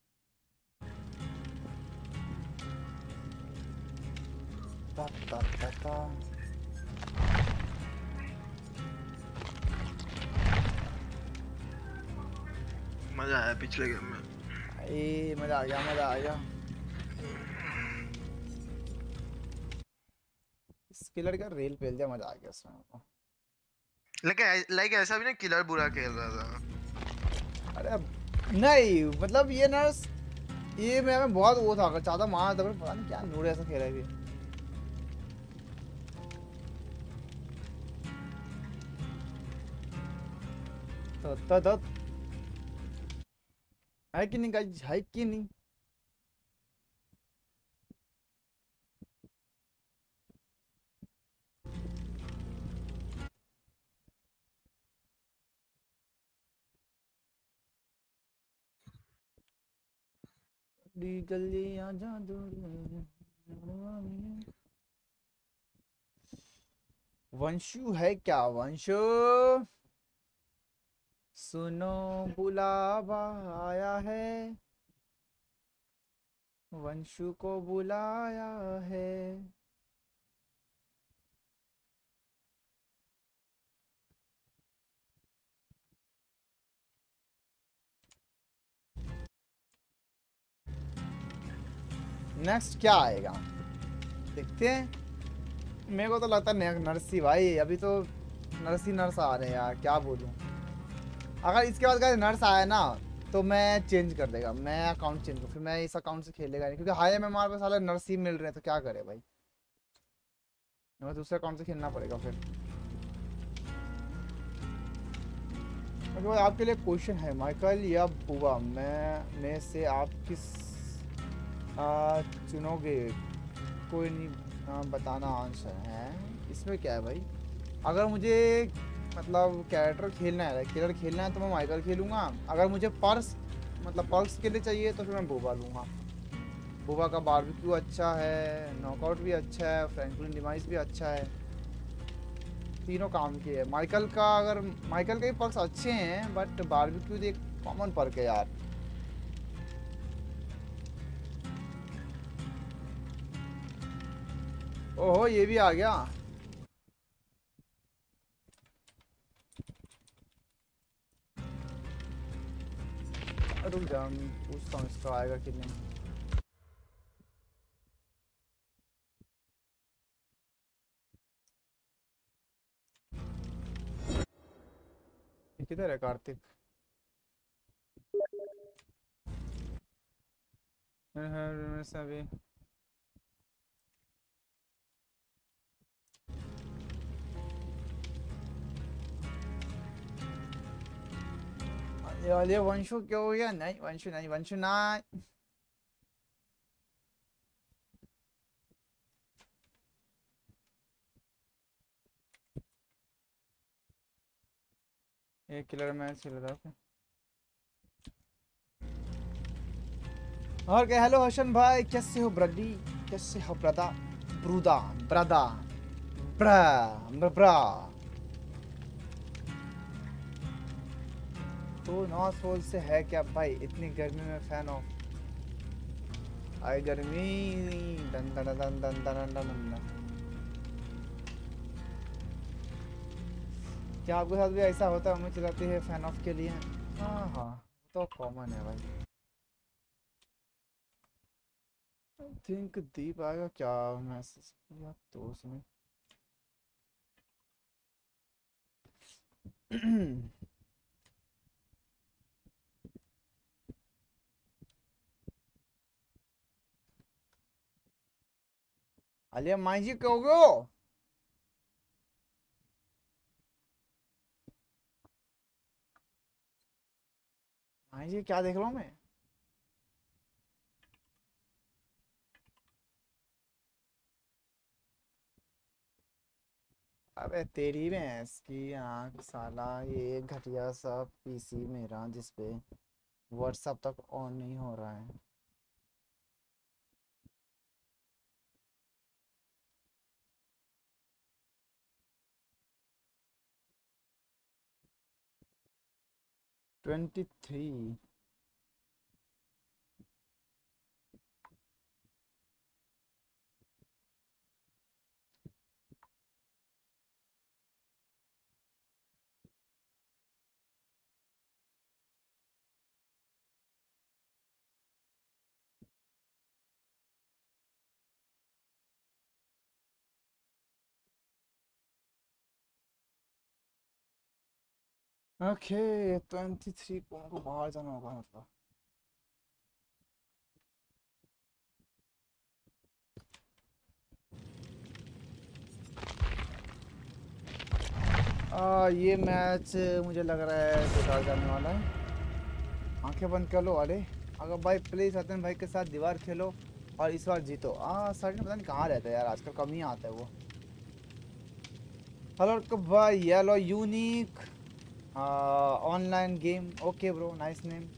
मजा आया पिछले गेम में। मजा आ गया। किलर का रेल पेल दिया, मजा आ गया इसमें। लेकिन ऐसा भी ना किलर बुरा खेल रहा था। अरे नहीं मतलब ये नर्स ये मैं बहुत वो था, चाहता मार था, पता नहीं क्या नूर ऐसा खेल रही थी। तो है कि नहीं गाइस, है कि नहीं? जल्दी आ जा वंशु है क्या? वंशु सुनो बुलावा आया है, वंशु को बुलाया है। नेक्स्ट क्या आएगा देखते हैं। मेरे को तो लगता है नर्सी भाई, अभी तो नर्स आ रहे हैं यार, क्या बोलूं। अगर इसके बाद गाइस नर्स आया ना तो मैं चेंज कर देगा, मैं अकाउंट चेंज कर, फिर मैं इस अकाउंट से खेलेगा नहीं, क्योंकि हाई एमएमआर पे साले नर्स ही मिल रहे हैं तो क्या करे भाई, मैं दूसरे अकाउंट से खेलना पड़ेगा फिर। ओके भाई, आपके लिए क्वेश्चन है माइकल या बुआ, में से आप किस चुनोगे? कोई नहीं हाँ बताना आंसर है। इसमें क्या है भाई? अगर मुझे मतलब कैरेक्टर खेलना है, किलर खेलना है, तो मैं माइकल खेलूंगा। अगर मुझे पर्स मतलब पर्स के लिए चाहिए तो फिर मैं बोबा लूंगा। बोबा का बारबेक्यू अच्छा है, नॉकआउट भी अच्छा है, फ्रैंकलिन डिवाइस भी अच्छा है। तीनों काम के है। माइकल का अगर माइकल के भी पर्क्स अच्छे हैं, बट बारबेक्यू एक कॉमन पर्क है यार। ओहो ये भी आ गया। रुक जा, मैं पूछता हूँ इसका आएगा कि नहीं। ये किधर है कार्तिक? अभी ये वंशु क्यों हो गया? नहीं वंशु नहीं, वंशु नहीं। एक किलर मैच खेल रहा था। और क्या? हेलो हसन भाई, कैसे हो ब्रदी? कैसे हो ब्रदा? ब्रूदा ब्रदा ब्रा ब्रा। तो नॉर्थ पोल से है क्या भाई? इतनी गर्मी में फैन ऑफ। आई गर्मी। दन दन दन दन दन दन दन। क्या आपके साथ भी ऐसा होता है? हमें चलाती है फैन ऑफ के लिए। हाँ हाँ, तो कॉमन है भाई। आई थिंक दीप आएगा क्या? मैसेज किया तो उसने। अलिया माई जी कहोगे? माई जी क्या देख रहा हूँ मैं? अबे तेरी भैंस की आंख साला, ये घटिया सा पीसी मेरा जिसपे व्हाट्सएप तक ऑन नहीं हो रहा है। 23। ओके 23 को बाहर जाना होगा मतलब। ये मैच मुझे लग रहा है बेकार जाने वाला है। आंखें बंद कर लो। अरे अगर भाई प्लीज सत्यन भाई के साथ दीवार खेलो और इस बार जीतो। सचिन पता नहीं कहाँ रहता है यार, आजकल कम ही आता है वो। हेलो भाई, yellow unique online game. Okay bro, nice name.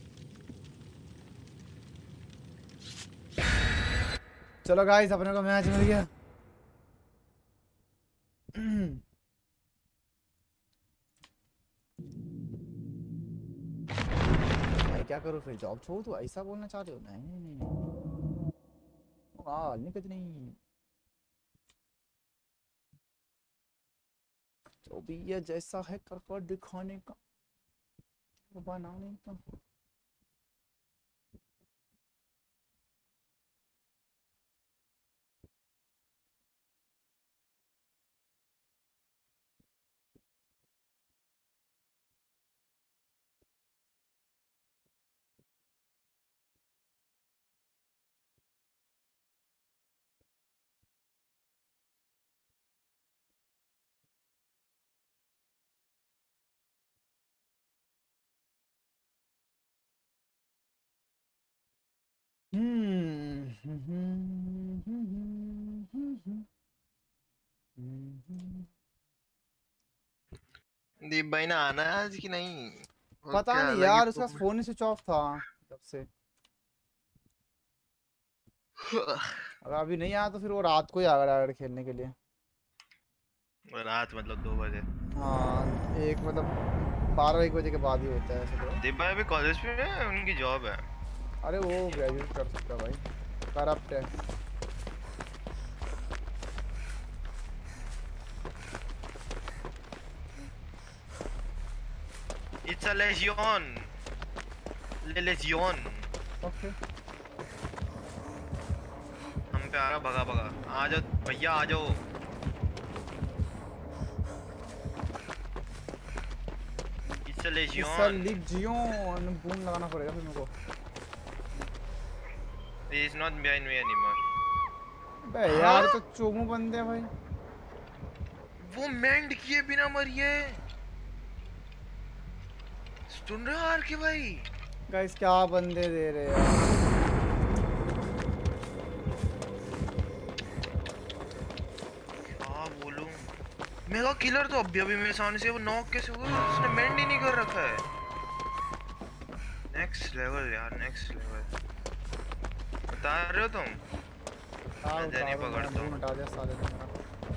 चलो गाइस, अपने को मैच मिल गया। भाई क्या करूँ फिर? जॉब छोड़ तो ऐसा बोलना चाह रहे हो? नहीं नहीं नहीं नहीं। नहीं कुछ नहीं। जो भी ये जैसा है कर कर दिखाने का, वो बनाने का। हम्म। दीप भाई ने आना है आज कि नहीं? पता क्या नहीं अलग यार, ही उसका फोन ही स्विच ऑफ था तब से। अगर अभी नहीं आया तो फिर वो रात को ही आएगा डायरेक्ट खेलने के लिए। रात मतलब 2 बजे? हाँ, एक मतलब 12-1 बजे के बाद ही होता है ऐसे तो। दीप भाई अभी कॉलेज में है, उनकी जॉब है। अरे वो ग्रेजुएट कर सकता है भाई, करप्ट है। It's a legion. Le legion. Okay. हम पे आ रहा, भगा भगा। आ जाओ भैया, आ जाओ। It's a legion. लीजियोन बूम लगाना पड़ेगा फिर मेरे को। He is not behind me anymore. बे यार तो चोमू बंदे हैं भाई। वो मेंड किए बिना मरिए। सुन रहे हो आर के भाई? गाइस क्या बंदे दे रहे हैं। क्या बोलूं? मेगा किलर तो अभी मेरे सामने से वो नॉक कैसे हुआ? उसने मेंड ही नहीं कर रखा है। नेक्स्ट लेवल यार, नेक्स्ट लेवल। बता रहे हो तुम? मैं नहीं पकड़ता हूँ। हटा दिया साले ने मेरा।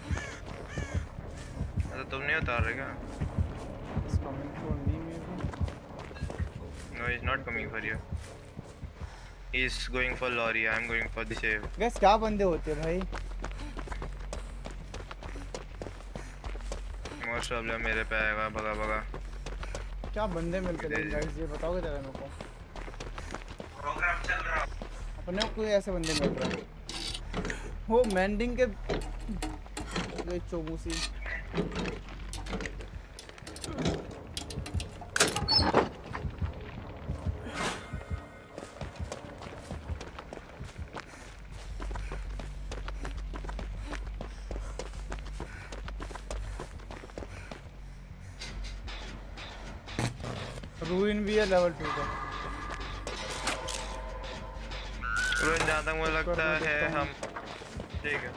अच्छा तुम नहीं उतार रहे क्या? It's coming for me maybe. No, he's not coming for you. He's going for lorry. I'm going for the save. Guys क्या बंदे होते हैं भाई। मोस्ट प्रॉब्लम मेरे पे आएगा, भगा भगा। क्या बंदे मिलते हैं गाइस, ये बताओगे जरा मेरे को। प्रोग्राम चल रहा। अपने को कोई ऐसे बंदे मिल रहे हैं वो मेंडिंग के ये चोमूसी। रूइन भी है लेवल 2 का। रूइन जहाँ तक मुझे लगता है हम ठीक है।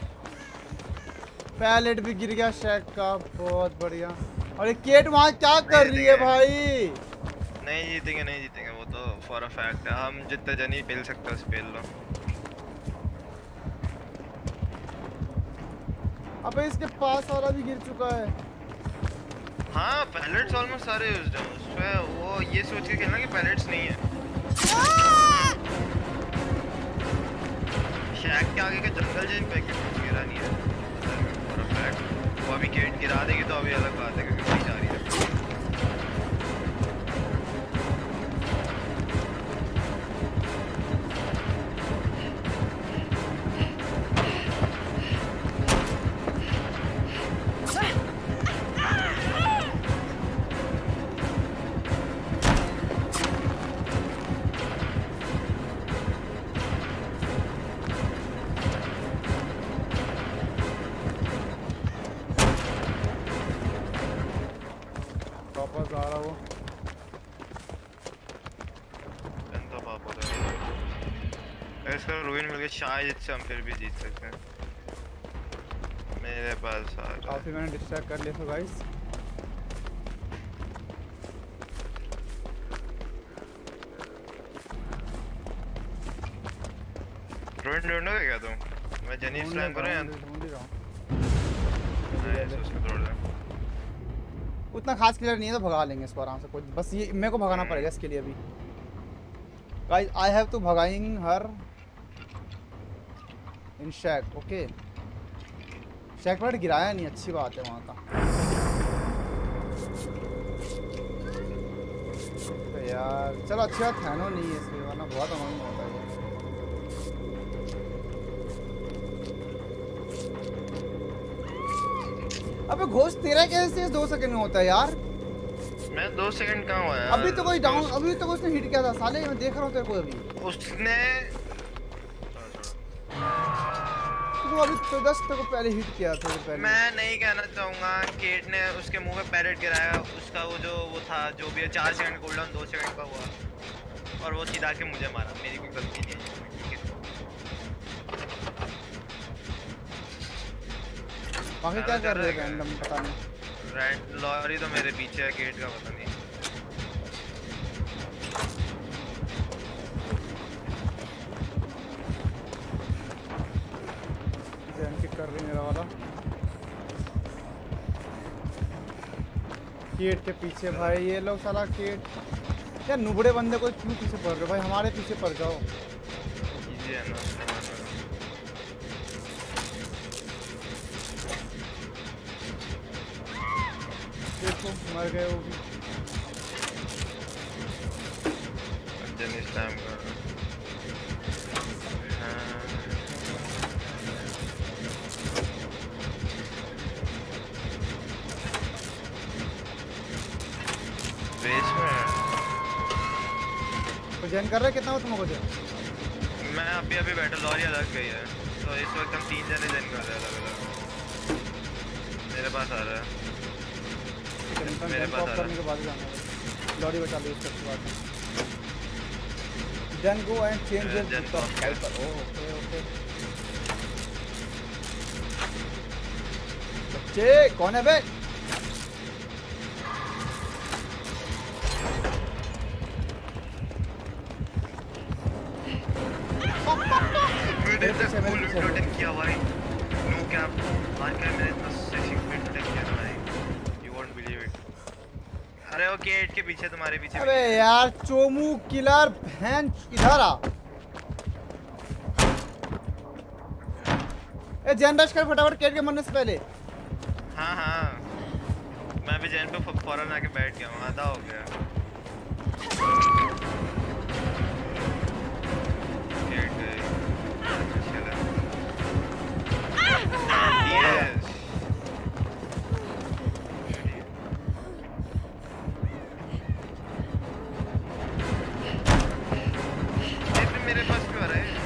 पैलेट भी गिर गया शैक का, बहुत बढ़िया। और ये केट वहाँ क्या कर रही है भाई? नहीं जीतेंगे, नहीं जीतेंगे, वो तो फॉर अ फैक्ट है। हम जितने जन ही खेल सकते हैं खेल लो। अबे इसके पास वाला भी गिर चुका है। हाँ पैलेट्स ऑलमोस्ट सारे यूज्ड हैं उसमें। वो ये सोच के खेलना कि पैलेट्स नहीं है। शैक के आगे का जंगल जिन पे गिरा नहीं है फॉर अ फैक्ट। वो अभी गेट गिरा देगी तो अभी अलग बात है क्योंकि वही जा रही है। शायद इससे हम फिर भी जीत सकते हैं। मेरे पास काफी मैंने डिस्ट्रैक्ट कर लिया था गाइस। रोड ढूंढोगे क्या तुम? मैं जनीफ स्लैम करूं या ढूंढ ही रहा हूं। उतना खास क्लियर नहीं है तो भगा लेंगे इसको आराम से। कोई बस ये मेरे को भगाना पड़ेगा इसके लिए अभी। गाइस आई हैव टू भगाइंग हर इन शैक। ओके शैक पर गिराया नहीं, अच्छी बात है वहाँ का। तो यार चलो अच्छी बात थैनो नहीं है इसमें, वरना बहुत अमंग होता है। अबे घोस्ट तेरा कैसे 2 सेकंड में होता है यार? मैं 2 सेकंड कहाँ हुआ यार? अभी तो कोई डाउन, अभी तो उसने हिट किया था साले, मैं देख रहा हूँ तेरे को अभी। उसने वो अभी तो 10 को पहले हिट किया था पहले। मैं नहीं कहना चाहूँगा। केट ने उसके मुंह में पैरेट गिराया, उसका वो था जो भी है 4 सेकंड कूलडाउन 2 सेकंड का हुआ और वो सीधा के मुझे मारा। मेरी कोई गलती नहीं है। बाकी क्या कर रहे हैं रैंडम पता नहीं। लॉरी तो मेरे पीछे है, गेट का पता नहीं। जैन किक कर रही मेरा वाला गेट के पीछे भाई। ये लोग साला गेट क्या नुबड़े बंदे को क्यों पीछे पड़ रहे हो भाई? हमारे पीछे पड़ जाओ। इजी है ना। देखो मर गए वो भी। इस टाइम का तो जैन कर रहे कितना हो तुमको? मैं अभी बैठा, लॉरी अलग गई है तो इस वक्त हम 3 जने जन कर रहे हैं अलग अलग। मेरे पास आ रहा है, मेरे पास आ रहा है। के बाद जाना लॉरी बचा लो इसके बाद। Then go and change your helper. Okay okay बच्चे कौन है बे? किया भाई नो कैप आज क्या मैंने इतना सेक्सी फिट अटैक किया था भाई, यू वोंट बिलीव इट। अरे वो गेट के पीछे तुम्हारे पीछे। अबे यार चोमू किलर भैन इधर आ। ए जैन रश कर फटाफट गेट के मरने से पहले। हाँ हाँ मैं भी जैन पे फौरन आके बैठ गया हूँ, आधा हो गया। मेरे पास क्यों आ रहा है?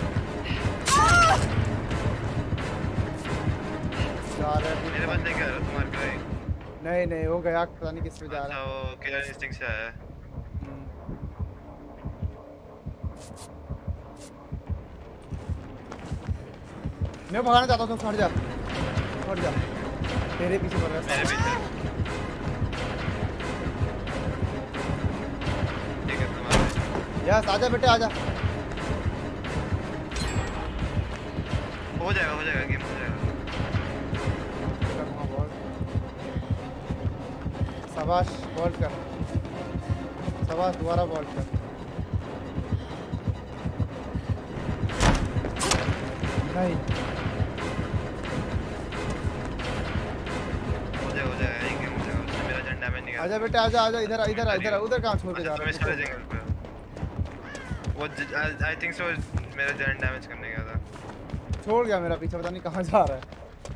मेरे पास नहीं, कह रहा तुम्हारे पे नहीं नहीं वो गया पता नहीं किस पे जा रहा है। वो किलर इंस्टिंक्ट से आया है। मैं भगाना चाहता हूँ, हट जा हट जा। तेरे पीछे पड़ रहा है। मेरे पीछे ठीक है तुम्हारे। यस आजा बेटे आजा। हो जाएगा गेम हो जाएगा। शाबाश बॉल कर, शाबाश दोबारा बॉल कर। नहीं हो जाएगा ये गेम हो जाएगा। उसने मेरा जन डैमेज नहीं किया। आजा बेटे आजा आजा इधर इधर उधर कहाँ छोड़ के जा रहा है? जंगल पे वो आई थिंक सो मेरा जन डैमेज करने गया था, छोड़ गया मेरा पीछे, पता नहीं कहाँ जा रहा है।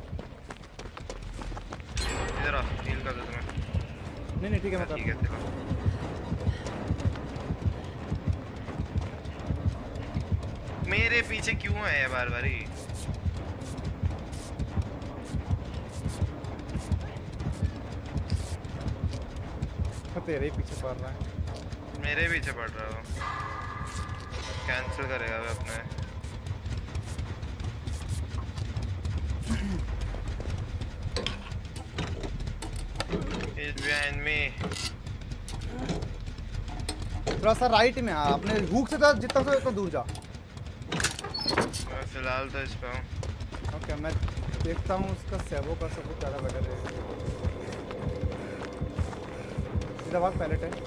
इधर आ हील कर दे तुम्हें। नहीं ठीक है मैं ठीक है देखो मेरे पीछे क्यों है बार बार ही? तेरे ही पीछे पड़ रहा है। मेरे पीछे पड़ रहा हो, कैंसिल करेगा वे अपने। He's behind me. थोड़ा सा राइट में आ, अपने हुक से तो जितना से उतना दूर जा। मैं फिलहाल तो इस पे हूँ। ओके मैं देखता हूँ उसका सेवो का सब ज़्यादा बेटर है। सीधा भाग पैलेट है।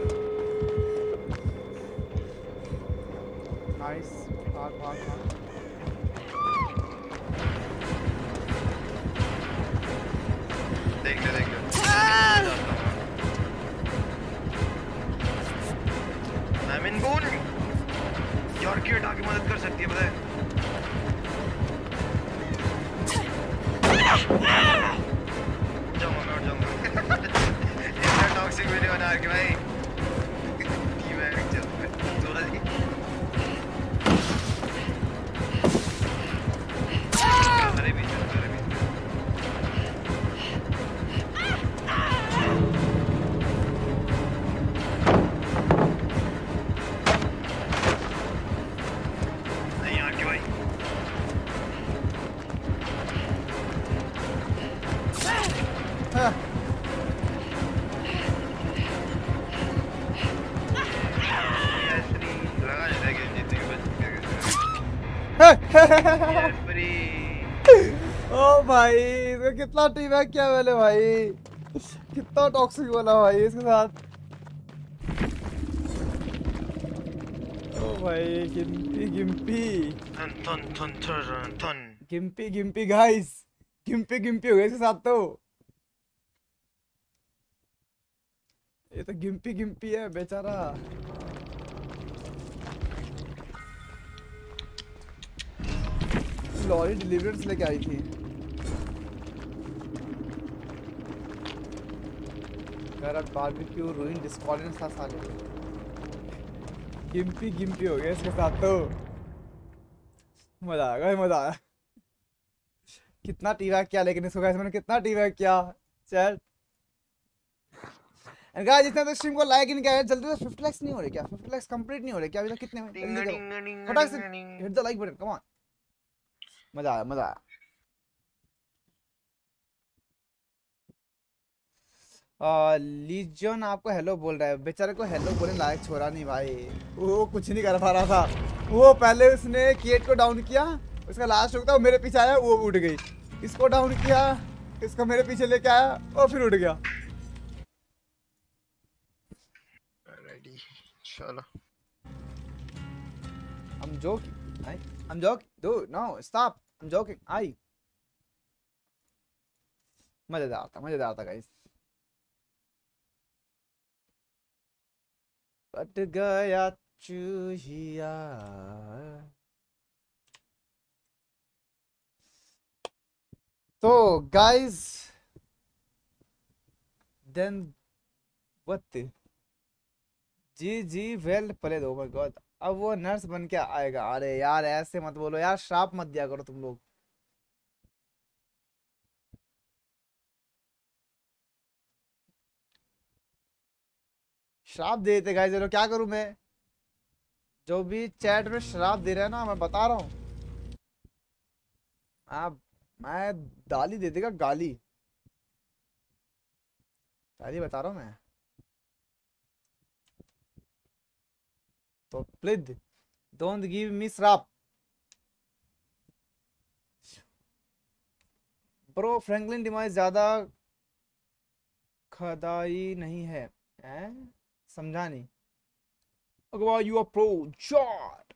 नाइस भाग भाग भाग। देख ले मैमिन बून यार किट आके मदद कर सकती है पता है। जाऊंगा मैं उठ जाऊंगा। इतना टॉक्सिक वीडियो बना के भाई टीम है चल थोड़ा जी अरे भी लगा देता है गेम जीतने के बाद। ओ भाई इसका कितना टीम है क्या मैंने भाई, कितना टॉक्सिक बोला भाई इसके साथ। ओ भाई गिम्पी गिम्पी थन थन थन थन थन गिम्पी गिम्पी गाइस, गिम्पी गिम्पी हो गया इसके साथ तो। ये तो गिम्पी गिम्पी है बेचारा। लॉरी डिलीवरेंस लेके आई थी। बारबेक्यू रूइन डिस्कॉर्डेंस था साले। गिम्पी गिम्पी हो गया इसके साथ तो। मजा आएगा, मजा आया। कितना टीवा किया लेकिन इसको गाइस मैंने कितना टीवा किया चैट। एंड गाइस जितने तो स्ट्रीम को लाइक इन किया जल्दी से 50 लाइक्स नहीं हो रहे क्या, 50 लाइक्स कंप्लीट नहीं हो रहे क्या अभी तक, कितने में जल्दी करो फटाक से hit the like button, come on. मजा आया, मजा आया। लीजन आपको हेलो बोल रहा है, बेचारे को हेलो बोलने लायक छोड़ा नहीं भाई, वो कुछ नहीं कर पा रहा था। वो पहले उसने केट को डाउन किया, उसका लास्ट होता वो मेरे पीछे आया, वो उठ गई। इसको डाउन किया, इसको मेरे पीछे लेके आया और फिर उठ गया। रेडी चलो। I'm joking. I'm joking. Dude, no, stop. I'm joking. मजेदार था गाइस। कट गया चूहिया। तो गाइस देन व्हाट जी वेल प्ले दो। माय गॉड अब वो नर्स बन के आएगा। अरे यार ऐसे मत बोलो यार, श्राप मत दिया करो तुम लोग। श्राप दे देते गाइस, चलो क्या करूं मैं, जो भी चैट में श्राप दे रहे हैं ना मैं बता रहा हूँ, आप मैं गाली दे देगा, गाली गाली बता रहा हूँ मैं। तो प्लीज डोंट गिव मी श्राप ब्रो। फ्रैंकलिन डिवाइस ज्यादा खदाई नहीं है, हैं? समझा नहीं। अगवा यू आर प्रो जॉट।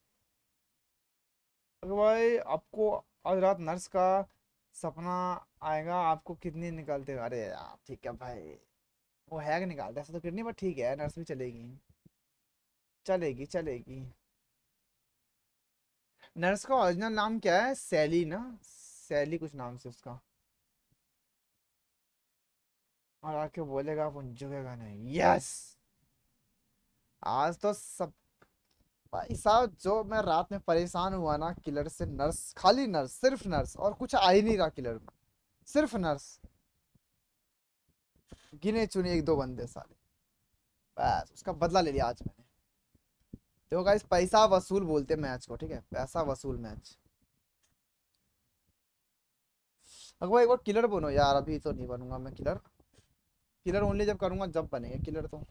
अगवाई आपको आज रात नर्स का सपना आएगा, आपको किडनी निकालते हुए। अरे यार ठीक है भाई, वो है कि निकालते ऐसा तो किडनी, पर ठीक है नर्स भी चलेगी चलेगी चलेगी। नर्स का ओरिजिनल नाम क्या है, सैली ना, सैली कुछ नाम से उसका। और आके बोलेगा वो झुकेगा नहीं। यस आज तो सब भाई साहब, जो मैं रात में परेशान हुआ ना किलर से, नर्स, खाली नर्स, सिर्फ नर्स और कुछ आ ही नहीं रहा किलर में, सिर्फ नर्स, गिने चुने एक दो बंदे साले, बस उसका बदला ले लिया आज मैंने। देखो गाइस पैसा वसूल बोलते मैच को, ठीक है, पैसा वसूल मैच। अगर एक बार किलर बनो यार, अभी तो नहीं बनूंगा मैं किलर, किलर ओनली जब करूंगा जब बनेगा किलर तो।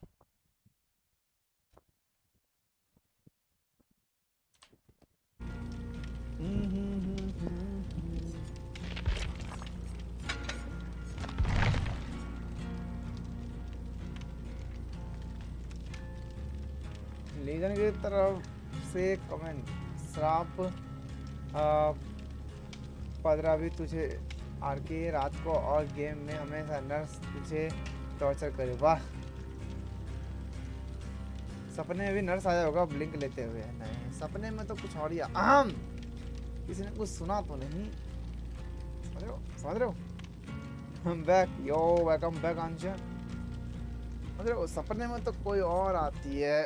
लीजन की तरफ से कमेंट, श्राप 15 भी तुझे आरके रात को और गेम में हमेशा नर्स तुझे टॉर्चर करे। वाह, सपने में भी नर्स आया होगा ब्लिंक लेते हुए। नहीं सपने में तो कुछ और ही अहम, किसी ने कुछ सुना तो नहीं, समझ रहे हो। हम back, yo welcome back Anshu. समझ रहे हो, सपने में तो कोई और आती है।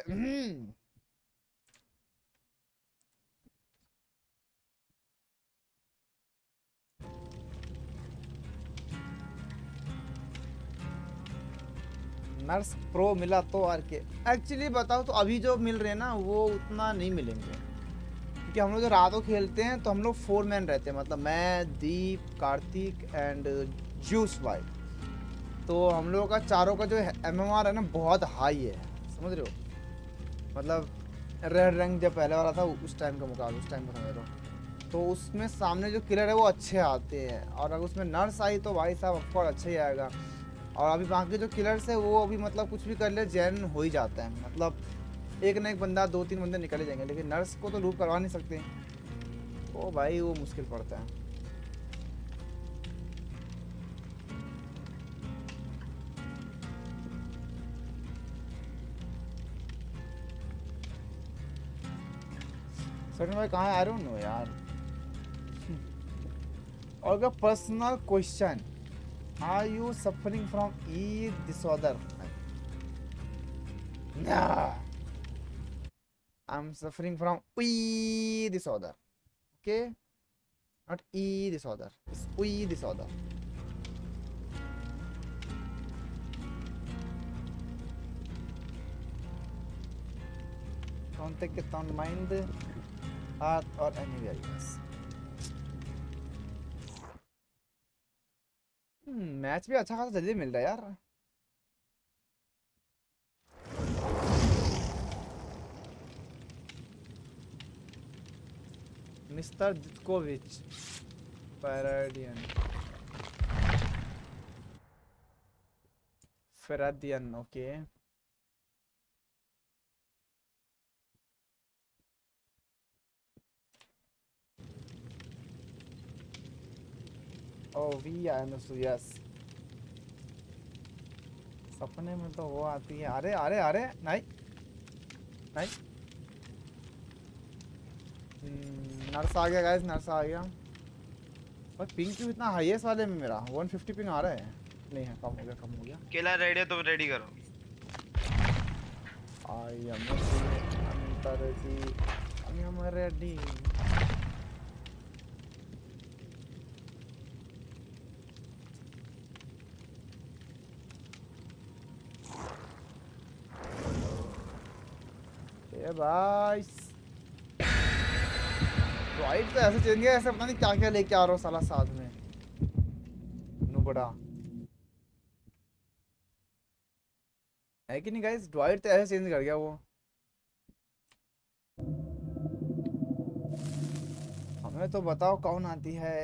नर्स प्रो मिला तो आरके, एक्चुअली बताओ तो अभी जो मिल रहे हैं ना वो उतना नहीं मिलेंगे, क्योंकि हम लोग जो रातों खेलते हैं तो हम लोग 4 मैन रहते हैं, मतलब मैं, दीप, कार्तिक एंड जूस भाई, तो हम लोगों का चारों का जो MMR है ना बहुत हाई है, समझ रहे हो? मतलब रेड रैंक जब पहले वाला था उस टाइम का मुकाबले, उस टाइम का समझ लो, तो उसमें सामने जो किलर है वो अच्छे आते हैं, और अगर उसमें नर्स आई तो भाई साहब ऑफकोर्स अच्छा ही आएगा। और अभी बाकी जो किलर्स है वो अभी मतलब कुछ भी कर ले जैन हो ही जाता है, मतलब एक ना एक बंदा 2-3 बंदे निकले जाएंगे, लेकिन नर्स को तो लूप करवा नहीं सकते, तो भाई वो मुश्किल पड़ता है। सर भाई कहाँ आ रहे हो यार? और personal question, are you suffering from eat disorder? Nah, I'm suffering from E disorder. Okay, not E disorder. It's E disorder. Don't take it on mind, heart, or anywhere else. Match भी अच्छा खासा जल्दी मिल रहा है यार। Mister Ditkovich पैराडियन फेराडियन, okay. Oh, we understood, yes. सपने में तो वो आती है। अरे अरे अरे नहीं नहीं, नर्स आ गया गाइस, नर्स आ गया। और पिंग क्यों इतना हाईएस्ट वाले में मेरा 150 पिंग आ रहा है? नहीं है, कम हो गया, कम हो गया। केला रेडी है तो रेडी करो। I am ready. भाई ड्रॉइड तो ऐसे चेंज गया, ऐसे पता नहीं क्या क्या लेके आ रहा हो साला साथ में नुबड़ा है कि नहीं गाइस? ड्रॉइड तो ऐसे चेंज कर गया वो। हमें तो बताओ कौन आती है?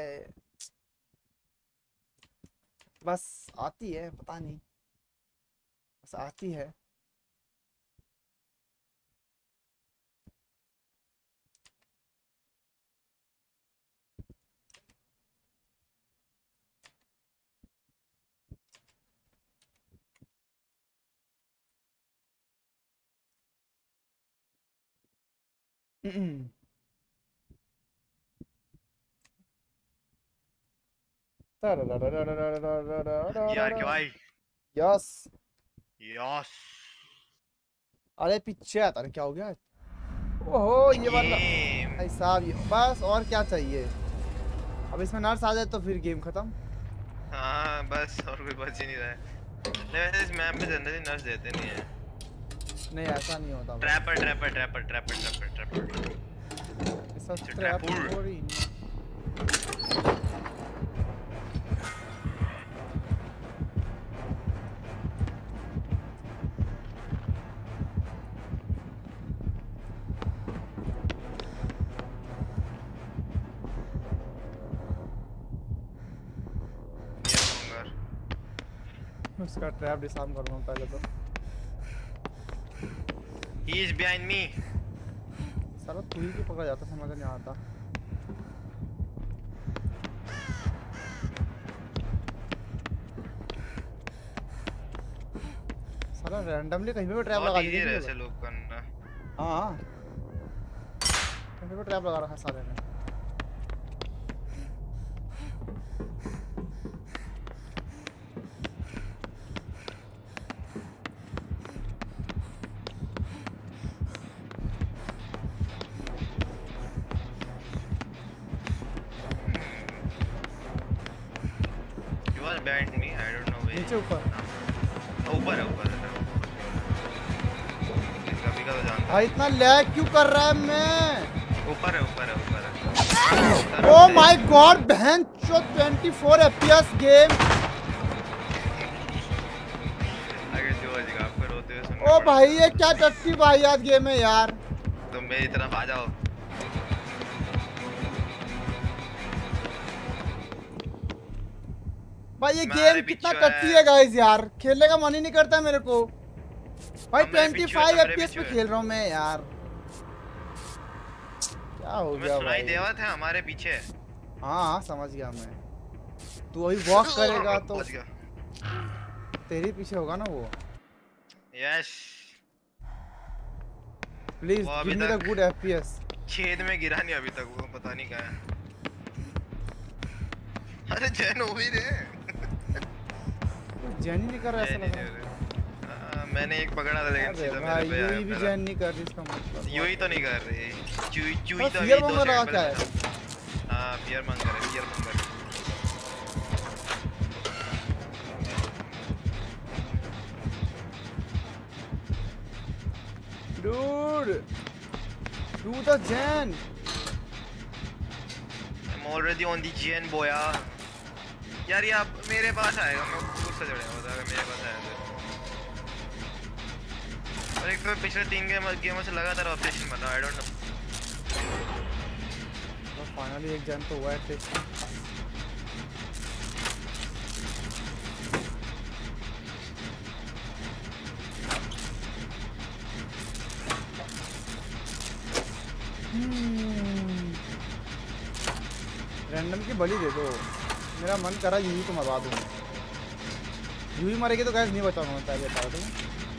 बस आती है, पता नहीं, बस आती है। यार क्या भाई? Yes yes. अरे पीछे आता है, क्या हो गया? ओहो ये वाला भाई साहब, ये बस और क्या चाहिए? अब इसमें नर्स आ जाए तो फिर गेम खत्म। हाँ बस, और कोई बच ही नहीं रहा है। नहीं वैसे इस मैप में जनरली नर्स देते नहीं है। नहीं ऐसा नहीं होता। Trapper trapper trapper trapper trapper trapper ऐसा ट्रैपर थोड़ी। उसका ट्रैप डिसआर्म करूंगा पहले तो। He is behind me. साला तू ही क्यों पकड़ा जाता, समझ नहीं आता। साला रैंडमली कहीं पे ट्रैप लगा दिया ऐसे लोग करना। हाँ कहीं पे ट्रैप लगा रखा है साले ने। Behind me, I don't know where. नीचे ऊपर ऊपर है, ऊपर है। कभी का तो जानता। भाई इतना लैग क्यों कर रहा है? मैं ऊपर है, ऊपर है, ऊपर है। ओ माय गॉड बहन चो 24 FPS गेम। भाई ये क्या टट्टी भाई यार गेम है यार। तुम मेरी तरफ आ जाओ। भाई ये गेम कितना टट्टी है गाइस यार, खेलने का मन ही नहीं करता मेरे को भाई। 25 FPS पे खेल रहा हूँ मैं यार, क्या हो गया भाई। सुनाई देवा था हमारे पीछे। हाँ समझ गया मैं, तू अभी वॉक करेगा तो तेरे पीछे होगा ना वो। Yes please give me the good FPS। छेद में गिरा नहीं अभी तक, वो पता नहीं कहाँ है। अरे जैन हो भी रे। जैन ही नहीं कर रहा ऐसा लग रहा है। मैंने एक पकड़ा था लेकिन सीधा मेरे पे आया। यूई भी जैन नहीं कर रही इसका मतलब। यूई तो नहीं कर रही, चुई तो अभी 2 सेकंड है। हां फियर मंगर है, fearmonger. Dude, do the gen. I'm already on the gen boya. यार ये अब मेरे पास आएगा, मैं गुस्सा चढ़ेगा अगर मेरे पास आया तो। और एक तो पिछले 3 गेमों से लगातार ऑब्जेक्शन बन रहा है, I don't know. तो फाइनली एक जन तो हुआ है टेस्ट। रैंडम की बलि दे दो, मेरा मन करा यूही को मरवा दूँ। यूही मरेगी तो गैस नहीं बचाऊंगा, पहले बता दूँ।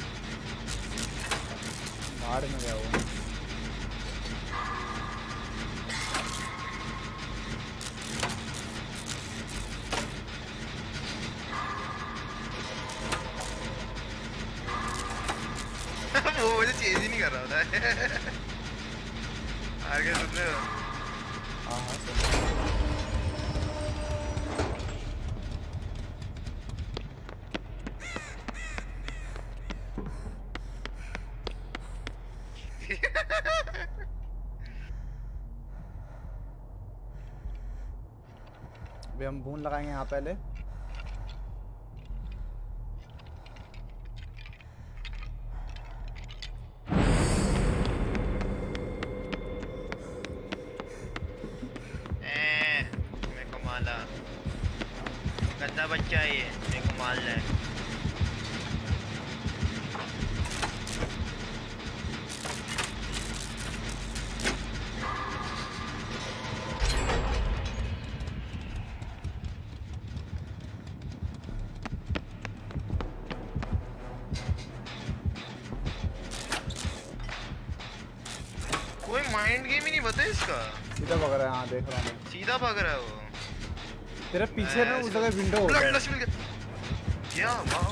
मार में गया वो। वो मुझे चेंज ही नहीं कर रहा था। आगे सुन रहे हो? हाँ हाँ अभी हम बून लगाएंगे यहाँ पहले। गंदा बच्चा है ये, मेरे को मार रहा है। कोई माइंड गेम ही नहीं पता इसका। सीधा भाग रहा है, हाँ देख रहा हूँ। सीधा भाग रहा है वो। तेरे पीछे ना उस जगह विंडो होता है। क्या वाओ,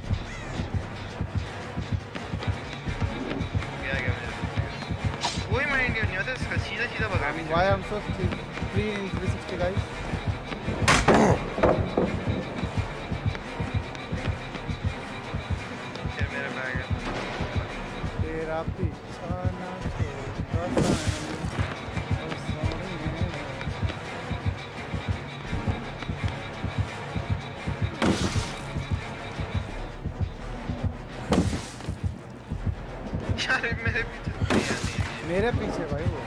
क्या क्या कोई माइंड गेम नहीं होता इसका, सीधा सीधा भागा। Why I'm so free in 360 guys? ये मेरा बैग है। तेरा पीछा ना मेरे पीछे भाई वो।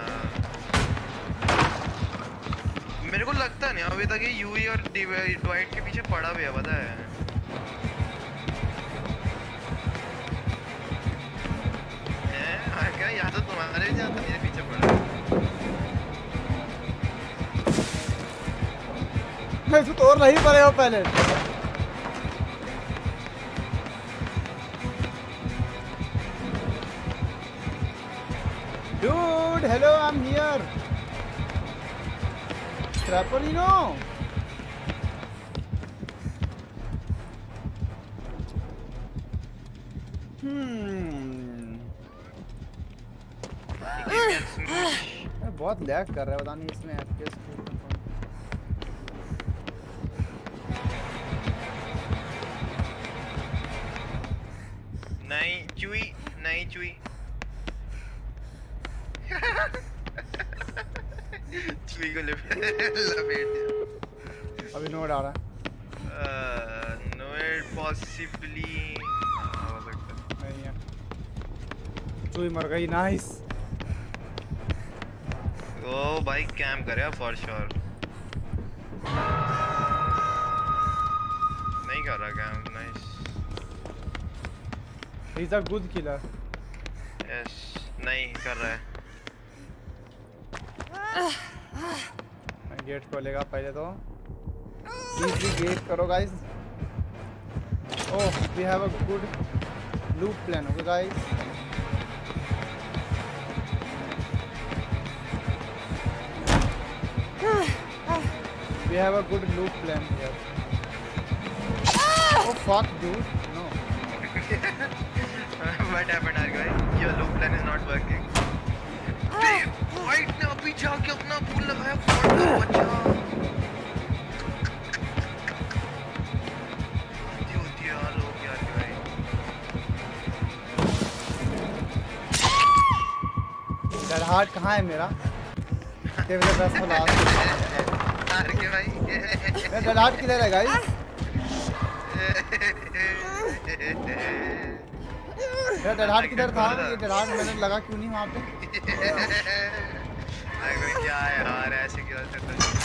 मेरे को लगता नहीं अभी तक ये यूई और ड्वाइट के पीछे पड़ा हुआ है, पता है? क्या यहाँ तो तुम्हारे भी जाता मेरे पीछे पड़ा। मैं इसको तोड़ नहीं पड़ेगा पहले। Dude, hello, I'm here. Trapolino. बहुत लैग कर रहा है, पता नहीं इसमें FPS नहीं चुई, नहीं चुई। चुई को लपेट दिया। अभी नोड आ रहा है। नोड पॉसिबली हो सकता है। नहीं है। तू ही मर गई। नाइस। ओ भाई कैम करे फॉर श्योर। नहीं कर रहा cam. Nice. He is a good killer. Yes. नहीं कर रहा है। गेट खोलेगा पहले तो। इजी गेट करो guys. Oh we have a good loop plan. Okay guys we have a good loop plan here. Oh fuck dude, no. What happened Argo? Your loop plan is not working. White ने अभी जाके अपना फूल लगाया। बच्चा होती है लोग यार भाई। That heart कहाँ है मेरा? तेरे बस को लास्ट। के भाई That heart किधर है गाइस? यार that heart किधर था? ये that heart मैंने लगा क्यों नहीं वहाँ पे? अरे क्या यार ऐसे क्यों ऐसे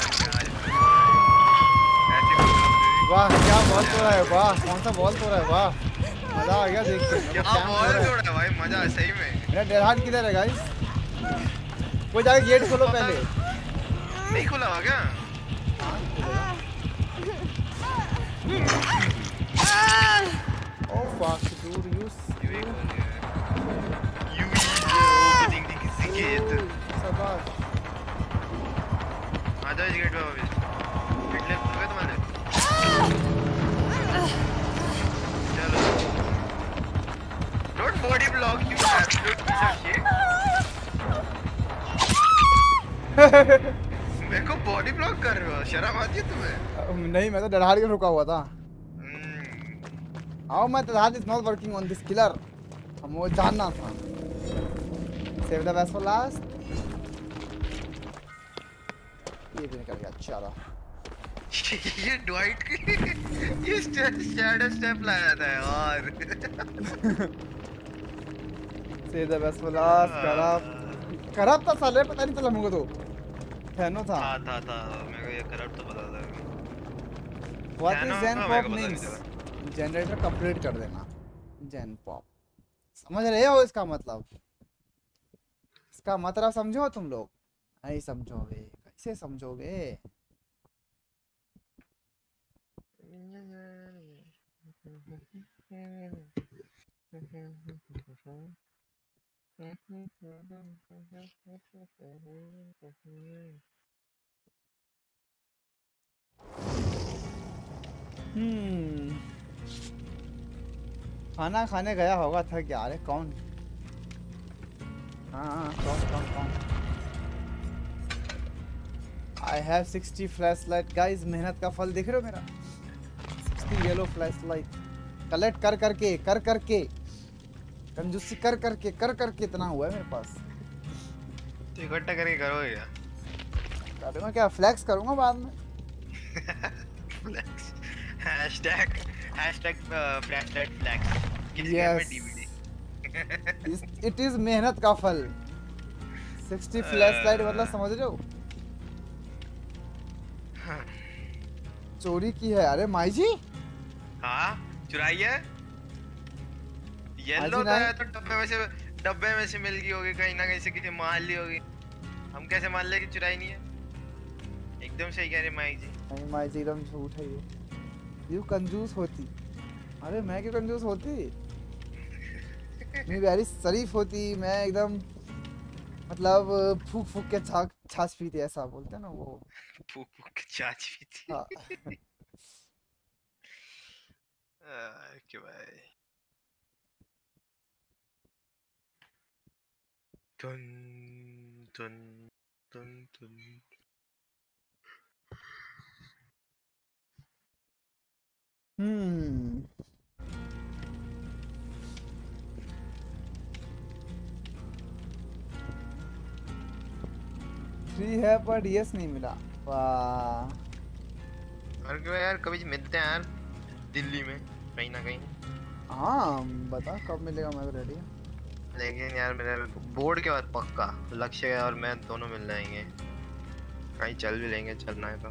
वाह क्या बॉल तो रहा है। वाह कौन सा बॉल तो रहा है। वाह मजा आ गया देख के। क्या बॉल तोड़ा है भाई। मजा है सही में। मेरा that heart किधर है गाइस? वो जाके गेट खोलो पहले। नहीं खुला हुआ क्या? Oh fuck dude you opening किसी गेट। शाबाश। आ जाओ इस गेट पे अभी। गेट ले खुल गया तुम्हारे। चलो। Don't body block you absolute piece of shit. मेरे को बॉडी ब्लॉक कर रहे हो। शर्म आती है तुम्हें? नहीं मैं तो डराड़ के रुका हुआ था। How my heart is not working on this killer. हम वो जानना था। Save the best for last. ये भी निकल गया। चलो। ये ड्वाइट की ये शैडो स्टेप लाया था यार। Save the best for last. खराब था साले। पता नहीं चला मुझको तो। फैनो था। था मेरे को ये करप्ट तो पता था। What is Zen Pop means? Generator complete कर देना। Zen Pop समझ रहे हो इसका मतलब? इसका मतलब समझो तुम लोग? नहीं समझोगे। कैसे समझोगे? खाना खाने गया होगा था क्या? अरे कौन? हाँ कौन? I have 60 flashlight guys। मेहनत का फल दिख रहा हो मेरा? 60 येलो flashlight कलेक्ट कर करके कंजूसी कर करके इतना हुआ है मेरे पास। तो इकट्ठा करके करोगे क्या? करूँगा क्या? फ्लैक्स करूँगा बाद में। फ्लैक्स हैशटैग फ्लैशलाइट फ्लैक्स किसी गेम में डीवीडी। इट इज मेहनत का फल। 60 फ्लैशलाइट मतलब समझ रहे हो? चोरी की है। अरे माई जी। हाँ चुराई है। येलो था तो डब्बे में से मिल गई होगी। कहीं ना कहीं से किसी माल ली होगी। हम कैसे मान ले कि चुराई नहीं है? एकदम सही कह रहे माई जी। नहीं माई जी एकदम झूठ है ये। यू कंजूस होती। अरे मैं क्यों कंजूस होती? मैं वेरी शरीफ होती। मैं एकदम मतलब फूक के छाछ पीती ऐसा बोलते हैं ना वो। फूक के छाछ पीती। हाँ। क्या भाई। टन टन टन टन। फ्री है पर डीएस नहीं मिला। वाह। और क्यों यार कभी मिलते हैं यार दिल्ली में कहीं ना कहीं। हाँ बता कब मिलेगा? मैं तो रेडी हूँ। लेकिन यार मेरे बोर्ड के बाद पक्का लक्ष्य और मैं दोनों मिल जाएंगे, कहीं चल भी लेंगे, चलना है तो।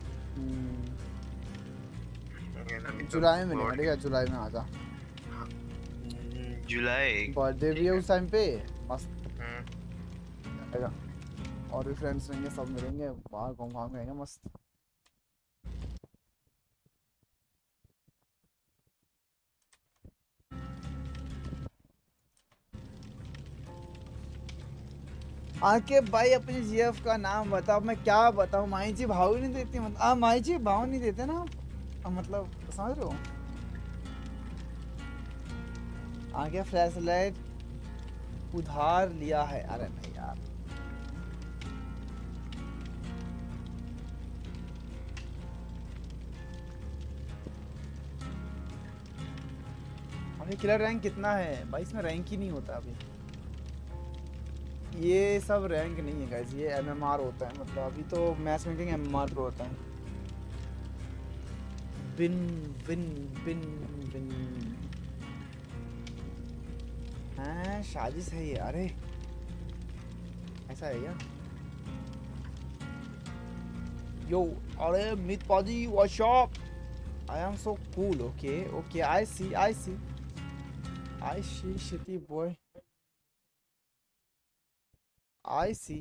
जुलाई में मिलेगा, ठीक है जुलाई में आजा। जुलाई बर्थडे भी है उस टाइम पे, मस्त रहेगा। और भी फ्रेंड्स रहेंगे, सब मिलेंगे, बाहर घूम घाम रहेंगे मस्त। आके भाई अपने जीएफ का नाम बताओ, मैं क्या बताऊं, माई जी भाव ही नहीं देती, मतलब आप माई जी भाव नहीं देते ना, मतलब समझ रहे हो। आगे फ्लैश लाइट उधार लिया है, अरे नहीं यार। अभी किलर रैंक कितना है भाई, इसमें रैंक ही नहीं होता अभी, ये सब रैंक नहीं है गाइस, ये एमएमआर होता है, मतलब अभी तो मैच मेकिंग एमएमआर प्रो होता है। बिन बिन बिन बिन हाँ साजिश है ये, अरे ऐसा है क्या। यो अरे मित पाजी what's up, I am so cool, okay okay I see shitty boy, I see.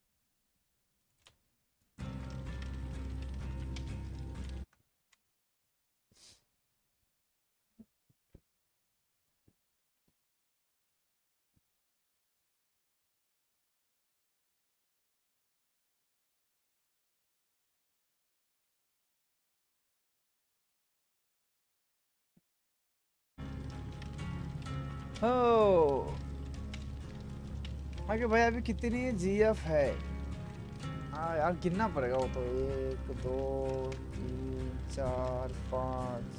Oh. आगे भाई अभी कितनी जीएफ है, हाँ यार गिनना पड़ेगा वो तो, 1 2 3 4 5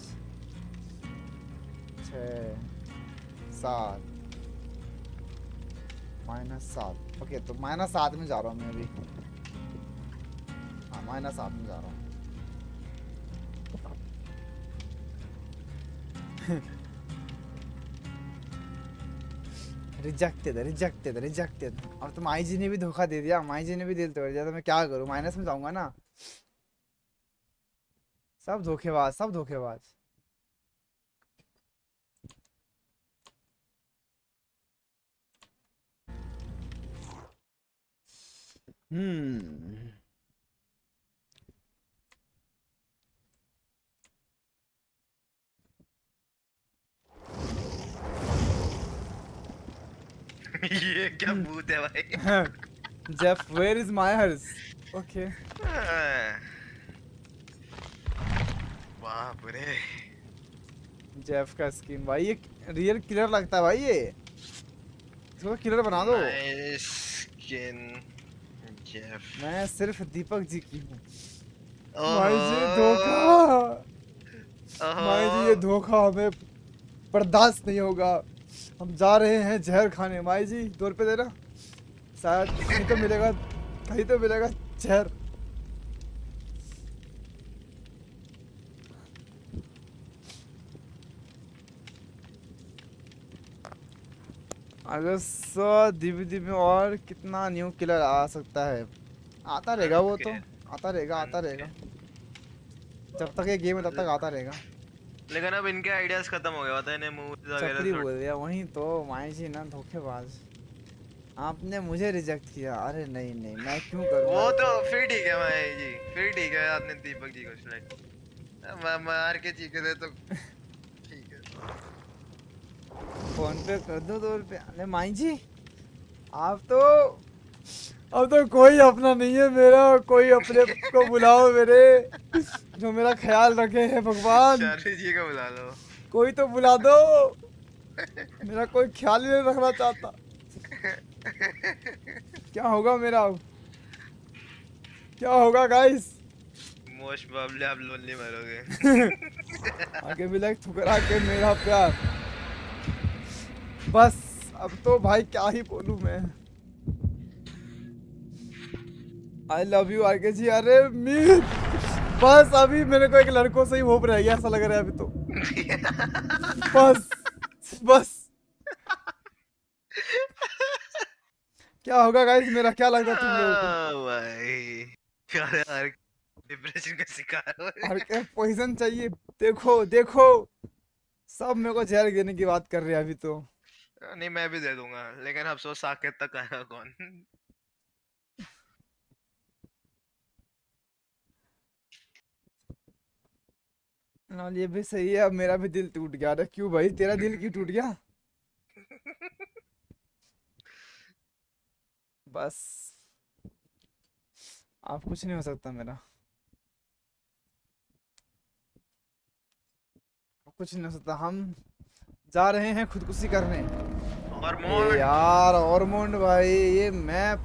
6 7 -7, ओके तो -7 में जा रहा हूँ मैं अभी, हाँ -7 में जा रहा हूँ। रिजेक्टेड। अब तो माई जी ने भी धोखा दे दिया, माई जी ने भी दिल तोड़ दिया, तो मैं क्या करूं, माइनस में जाऊंगा ना। सब धोखेबाज। ये क्या भूत है भाई। Jeff where is Myers, okay बाप रे, जेफ का स्किन भाई, ये रियल किलर लगता है भाई, ये इसको किलर बना दो। स्किन जेफ, मैं सिर्फ दीपक जी की हूँ। ओहो भाई जी धोखा, भाई जी ये धोखा हमें बर्दाश्त नहीं होगा, हम जा रहे हैं जहर खाने। माई जी 2 रुपए देना, शायद कहीं तो मिलेगा जहर। अगर 100 डीवीडी में और कितना न्यू किलर आ सकता है, आता रहेगा वो तो, आता रहेगा जब तक ये गेम है तब तक आता रहेगा। लेकिन अब इनके आइडियाज खत्म हो गए, पता है, इन्हें मूवीज वगैरह चक्री बोल दिया, वही तो माई जी ना धोखेबाज, आपने मुझे रिजेक्ट किया, अरे नहीं मैं क्यों करूँ। वो तो फिर ठीक है माई जी, फिर ठीक है, आपने दीपक जी को सिलेक्ट मार के चीखे थे तो ठीक है। फोन पे कर दो 2 रुपए। अरे माई जी आप तो, अब तो कोई अपना नहीं है मेरा, कोई अपने को बुलाओ मेरे, जो मेरा ख्याल रखे है भगवान। जी को बुला लो, कोई तो बुला दो, मेरा कोई ख्याल ही नहीं रखना चाहता। क्या होगा मेरा, क्या होगा गाइस, मोस्ट प्रोबब्ली आप लोनली मरोगे। आगे भी लाइक ठुकरा के मेरा प्यार, बस अब तो भाई क्या ही बोलूं मैं। आई लव यू आगे जी। अरे मीत, बस अभी मेरे को एक लड़कों से ही होप रह गया ऐसा लग रहा है अभी तो। बस क्या होगा गाइस, मेरा क्या लगता है तुम लोगों को? भाई यार डिप्रेशन का शिकार हो और रहे क्या पोजीशन चाहिए? देखो देखो, सब मेरे को जहर देने की बात कर रहे हैं अभी तो। हैं। नहीं मैं भी दे दूंगा लेकिन अफसोस साकेत तक आएगा कौन। हाँ ये भी सही है, अब मेरा भी दिल टूट गया। अरे क्यों भाई, तेरा दिल क्यों टूट गया? बस, आप कुछ नहीं हो सकता मेरा, कुछ नहीं हो सकता। हम जा रहे हैं खुदकुशी करने। और ये मोन यार ऑरमोंड भाई, ये मैप।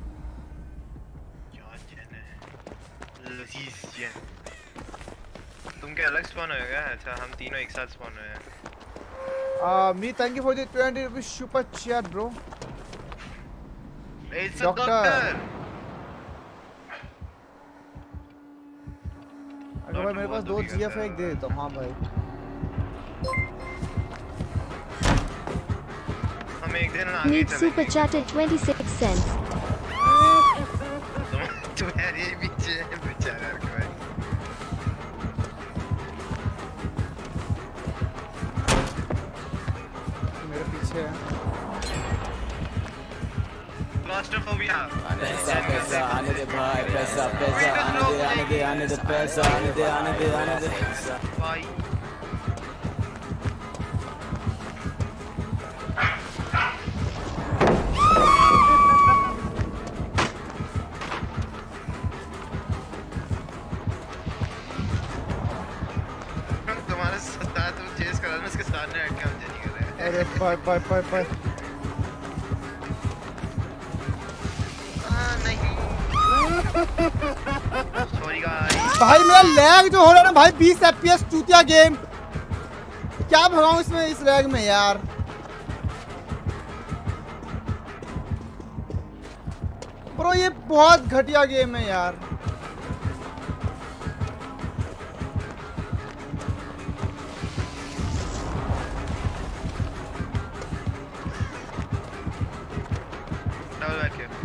क्या जन है लजीज जन। तुम क्या अलग स्पॉन हो गया? अच्छा हम तीनों एक साथ स्पॉन हुए हैं। मी thank you for the 20 rupees super chat bro. It's a doctor, doctor. अगर भाई मेरे पास 2 जीएफ है, एक दे देता हूँ। हाँ भाई, हम एक दिन आगे Need super चलेंगे। chatted 26 cents. तुम्हारे पीछे बेचारा भाई। मेरे पीछे है। क्लॉस्ट्रोफोबिया। पैसा पैसा आने दे भाई, पैसा पैसा आने दे आने दे पैसा आने दे आने दे आने दे। भाई तुम्हारे साथ तुम चेस करा उसके सामने हट के हम जनी कर रहे हैं। अरे बाय बाय बाय बाय। नहीं सॉरी गाइस। भाई मेरा लैग जो हो रहा है ना भाई, 20 एफपीएस चूतिया गेम। क्या भगाऊं इसमें, इस लैग में यार। ब्रो ये बहुत घटिया गेम है यार। डबल बैक है।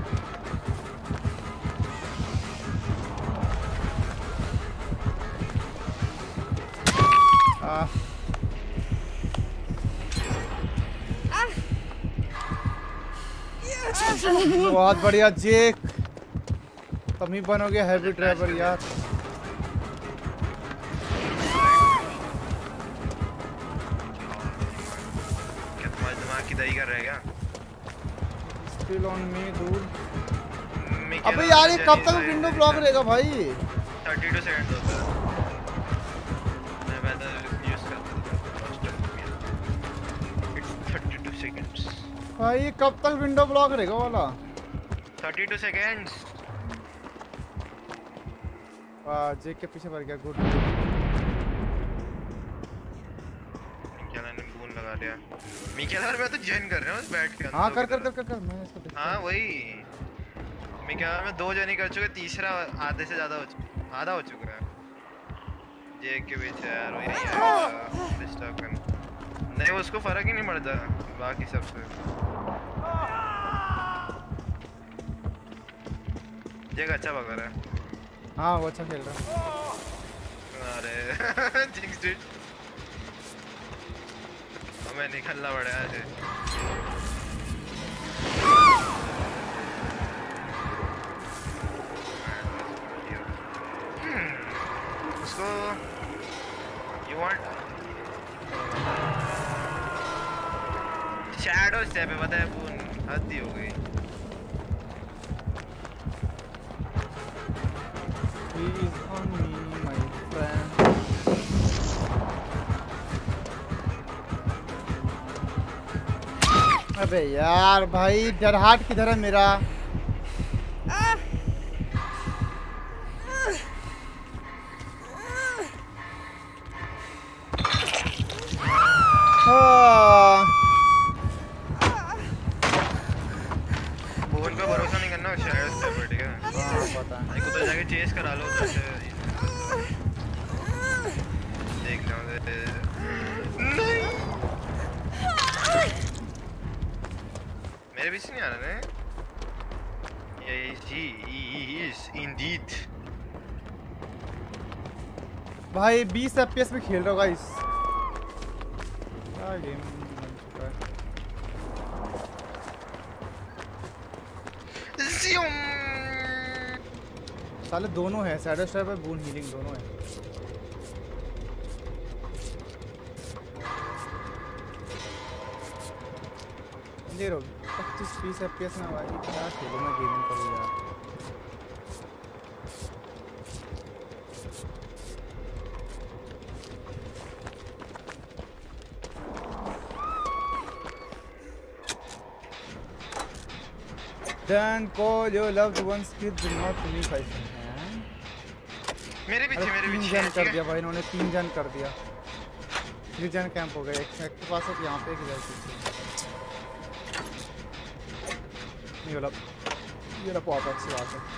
बहुत बढ़िया जेक, तुम ही बनोगे हैवी ड्राइवर यार। क्या तुम्हारे दिमाग की दही कर रहे हैं स्टिल ऑन मी दूर। क्या? अबे यार ये कब तक विंडो ब्लॉक रहेगा भाई? 32 सेकंड होता है। मैं तो यूज करता हूं। It's 32 seconds. भाई ये कब तक विंडो ब्लॉक रहेगा वाला? 32 सेकंड्स। वाह जेक के पीछे पड़ गया, गुड। मिकेला ने बून लगा लिया। मिकेला मैं तो जॉइन कर रहा हूं उस बैट के अंदर। हाँ कर कर कर कर कर, मैं इसको देखता हाँ वही मिकेला में 2 जॉइन कर चुके, तीसरा आधे से ज्यादा आधा हो चुका है। जेक के पीछे यार वही यार डिस्टर्ब करना नहीं, उसको फर्क ही नहीं पड़ता बाकी सबसे। जेक अच्छा बगा रहा है। हाँ वो अच्छा खेल रहा है। अरे जिंक्स डूड हमें निकलना पड़ा है। उसको यू वांट शैडो स्टेप है, पता है पून हद ही हो गई। He is on me, my friend. अबे यार भाई डरहाट किधर है मेरा? फोन पे भरोसा नहीं करना, शायद स्टेप है, ठीक है? हाँ पता है। एक उधर जाके चेस करा लो उधर से। देख लो नहीं मेरे पीछे नहीं आ रहा है। Yes, he is indeed. भाई 20 FPS में खेल रहा हूँ गाइस। क्या गेम बन चुका है। Zoom. साले दोनों है, सैडो स्ट्राइप है, बून हीलिंग दोनों है। ये रो 25-30 FPS में भाई क्या खेलूं मैं, गेमिंग करूँ यार। Then call your loved ones, kids do not leave iPhone हैं। मेरे पीछे 3 जन कर दिया भाई इन्होंने, 3 जन कर दिया। 3 जन कैंप हो गए, एक के पास है यहाँ पे, एक इधर पीछे। नहीं वाला ये रहा पॉपअप से बात है।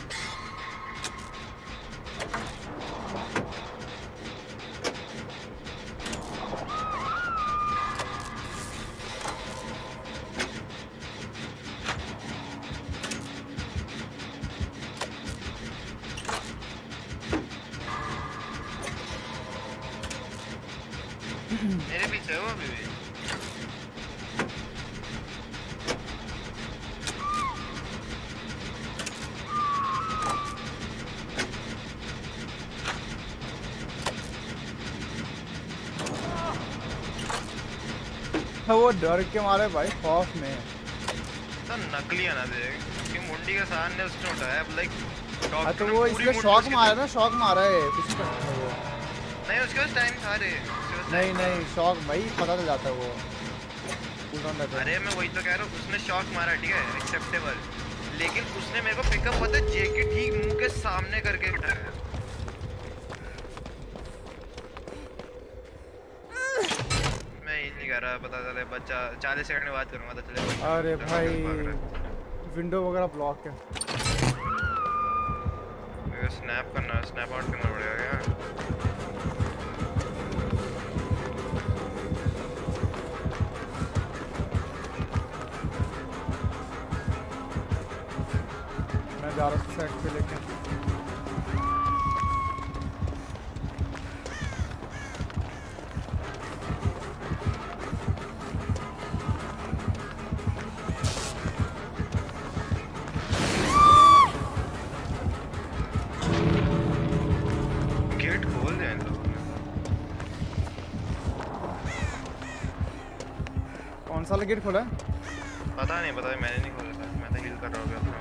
मेरे पीछे है वो अभी भी। वो डर के मारे भाई, खौफ में तो नकली है ना देख कि मुंडी के सामने उसने उठाया लाइक हाँ तो वो इसलिए शॉक मारा ना, शॉक मारा है कुछ वो। नहीं उसके पास टाइम था रे। नहीं नहीं शॉक भाई पता चल जाता है वो। अरे मैं वही तो कह रहा हूँ, उसने शॉक मारा ठीक है एक्सेप्टेबल, लेकिन उसने मेरे को पिकअप पता है जेके ठीक मुंह के सामने करके उठाया। मैं ये नहीं कह रहा, पता चले बच्चा 40 सेकंड में बात करूंगा तो चले। अरे भाई विंडो वगैरह ब्लॉक है। स्नैप करना, स्नैप आउट करना पड़ेगा क्या? मैं जा रहा हूँ सेट पे लेके। गेट खोल दे इन लोगों ने। कौन सा गेट खोला है? पता नहीं, मैंने नहीं खोला था, मैं तो हील कर रहा हूँ अपना।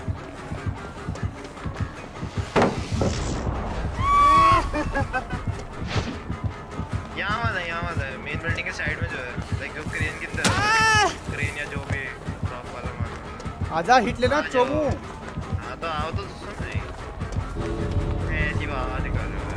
यहाँ मत है मेन बिल्डिंग के साइड में जो है लाइक जो क्रेन की तरह, क्रेन या जो भी ड्रॉप वाला मार। आजा हिट लेना चोमू। हाँ तो आओ तो सुन नहीं ऐसी आवाज निकाल रहे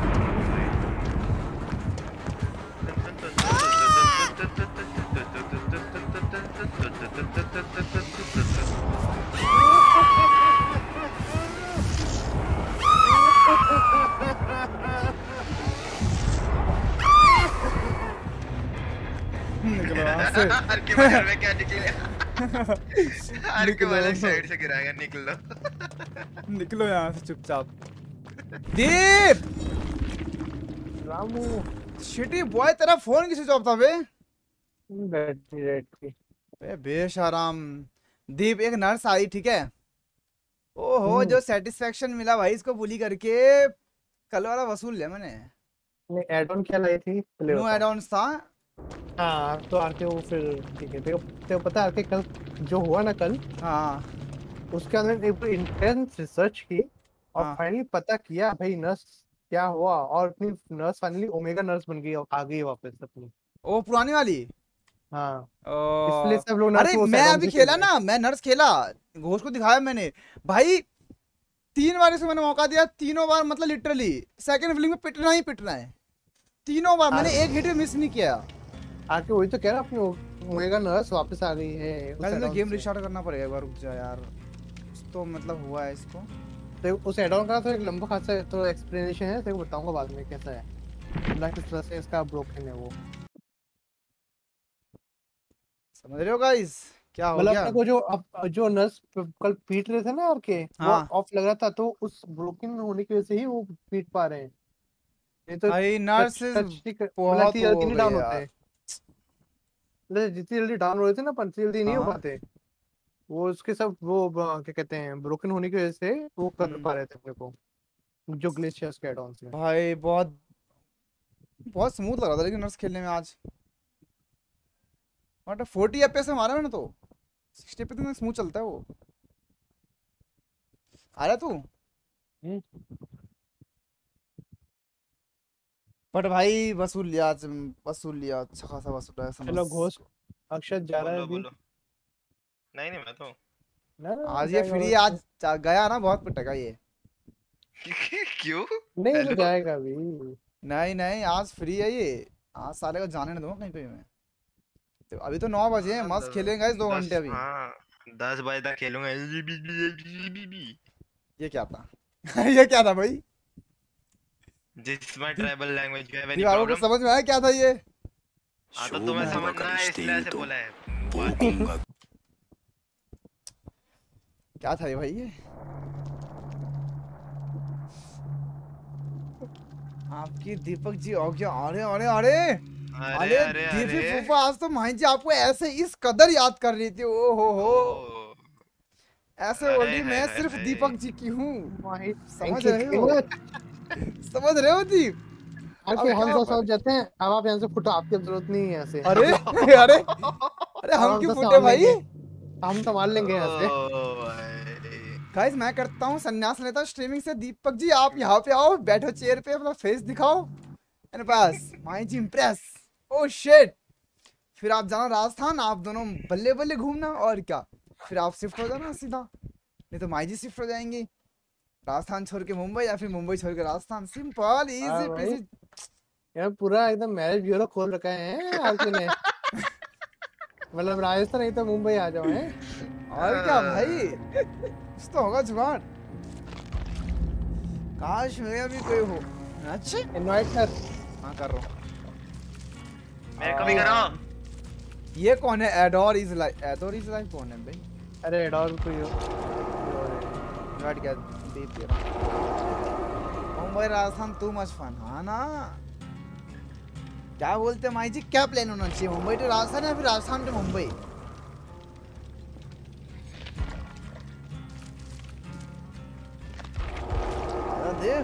हर के बगल में क्या निकले? हर के वाले साइड से गिराएगा, निकलो यहाँ से चुपचाप। दीप रामू शिटी बॉय तेरा फोन किसी जॉब था बे? बैटरी बेशरम। दीप एक नर्स आई ठीक है, ओहो जो सेटिस्फेक्शन मिला भाई इसको बुली करके, कल वाला वसूल लिया मैंने। एड ऑन क्या लाई थी? नो एड ऑन था। हाँ तो आके वो फिर ठीक है। तेरे पता है कल जो हुआ ना कल, हाँ उसके अंदर एक इंटेंस रिसर्च की और हाँ। फाइनली पता किया भाई नर्स क्या हुआ, और अपनी नर्स फाइनली ओमेगा नर्स बन गई, आ गई वापस अपनी। ओ पुरानी वाली। हाँ इसलिए सब लोग अरे मैं अभी खेला ना, मैं नर्स खेला, घोष को दिखाया मैंने भाई, 3 बार से मैंने मौका दिया, तीनों बार मतलब लिटरली सेकंड फीलिंग में पिटना ही पिटना है, तीनों बार मैंने एक हिट मिस नहीं किया। आके वही तो कह रहा अपनी ओमेगा नर्स वापस आ गई है। तो गेम रिस्टार्ट करना पड़ेगा एक बार, रुक जा यार। तो मतलब हुआ है इसको तो उस एड ऑन का तो एक लंबा खासा तो एक्सप्लेनेशन है, तेरे को बताऊंगा बाद में कैसा है, ना किस तरह से इसका ब्रोकन है वो। समझ रहे हो गाइस क्या हो मतलब गया? अपने को जो नर्स कल पीट रहे थे ना यार के, वो हाँ ऑफ लग रहा था, तो उस ब्रोकन होने की वजह से ही वो पीट पा रहे हैं, नहीं तो भाई टच नर्सेज टच नहीं मतलब बहुत इतनी वो जल्दी हो नहीं गई डाउन होते यार। हैं। मतलब जितनी जल्दी डाउन हो रहे थे ना, पर जल्दी नहीं हो हाँ। पाते। वो उसके सब वो क्या कहते हैं, ब्रोकन होने की वजह से वो कर हम्म। पा रहे थे अपने को, जो ग्लेशियर्स के एडॉन से। भाई बहुत बहुत स्मूथ लग रहा था लेकिन नर्स खेलने में आज। बट 40 एफपीएस में मारा मैंने तो। 60 पे तो स्मूथ चलता है वो। आ रहा तू? हम्म। बट भाई वसूल लिया आज। वसूल लिया, अच्छा खासा वसूल है समझ। चलो घोष, अक्षत जा रहा है बोलो अभी। बोलो। नहीं नहीं मैं तो ना ना आज ये जाएगा फ्री वो। आज गया ना, बहुत पिटेगा ये। क्यों? नहीं वो तो हेलो। जाएगा अभी। नहीं नहीं, आज फ्री है ये। आज साले को जाने नहीं दूंगा कहीं पे भी मैं। तो अभी तो 9 बजे हैं, हाँ, मस्त खेलेंगे 2 घंटे अभी। हाँ 10 बजे तक खेलूंगा। ये क्या था? ये क्या था भाई? This is my tribal language. You have any दीवारों को problem? समझ में आया क्या था ये? हाँ तो तुम्हें समझना है इसलिए ऐसे बोला है। क्या था ये भाई ये? आपकी दीपक जी हो गया। अरे अरे अरे अरे अरे दीपी अरे फूफा, आज तो माही जी आपको ऐसे इस कदर याद कर रही थी। ओ हो। ओ, ऐसे बोल अरे रही मैं हाय सिर्फ हाय दीपक जी की हूँ। माही समझ थैंक यू रहे सो हो? मच। समझ रहे हो दीप? अरे अब हम क्या तो पर? समझ जाते हैं, अब आप यहाँ से फुटो, आपकी अब जरूरत नहीं है यहाँ से। अरे अरे अरे अब हम हम क्यों तो फूटे संभाल भाई? लेंगे, हम संभाल लेंगे यहाँ से। ओ भाई। गाइस मैं करता हूँ संन्यास लेता हूँ स्ट्रीमिंग से। दीपक जी आप यहाँ पे आओ, बैठो चेयर पे, अपना फेस दिखाओ मेरे पास। माही जी इम्प्रेस। Oh shit. फिर आप जाना राजस्थान, आप दोनों बल्ले बल्ले घूमना और क्या। फिर आप शिफ्ट हो जाना सीधा, नहीं तो माई जी शिफ्ट हो जाएंगी। राजस्थान छोड़ के मुंबई या फिर मुंबई छोड़ के राजस्थान। सिंपल हाँ इजी भाई, पीजी। यार पूरा एकदम मैरिज ब्यूरो खोल रखा है आरके ने। मतलब राजस्थान नहीं तो मुंबई आ जाओ हैं। और क्या भाई, कुछ तो होगा जुगाड़। काश मेरा भी कोई हो। अच्छा इनवाइट कर। हाँ कर रहा हूँ। मेरे को भी करो। ये कौन है? Adore is life. Adore is life कौन है भाई? अरे एडॉल कोई हो। इनवाइट क्या दे रहा हूँ। Mumbai Rajasthan too much fun. हाँ ना, क्या बोलते हैं माई जी, क्या प्लान होना चाहिए? मुंबई टू राजस्थान या फिर राजस्थान टू मुंबई? देव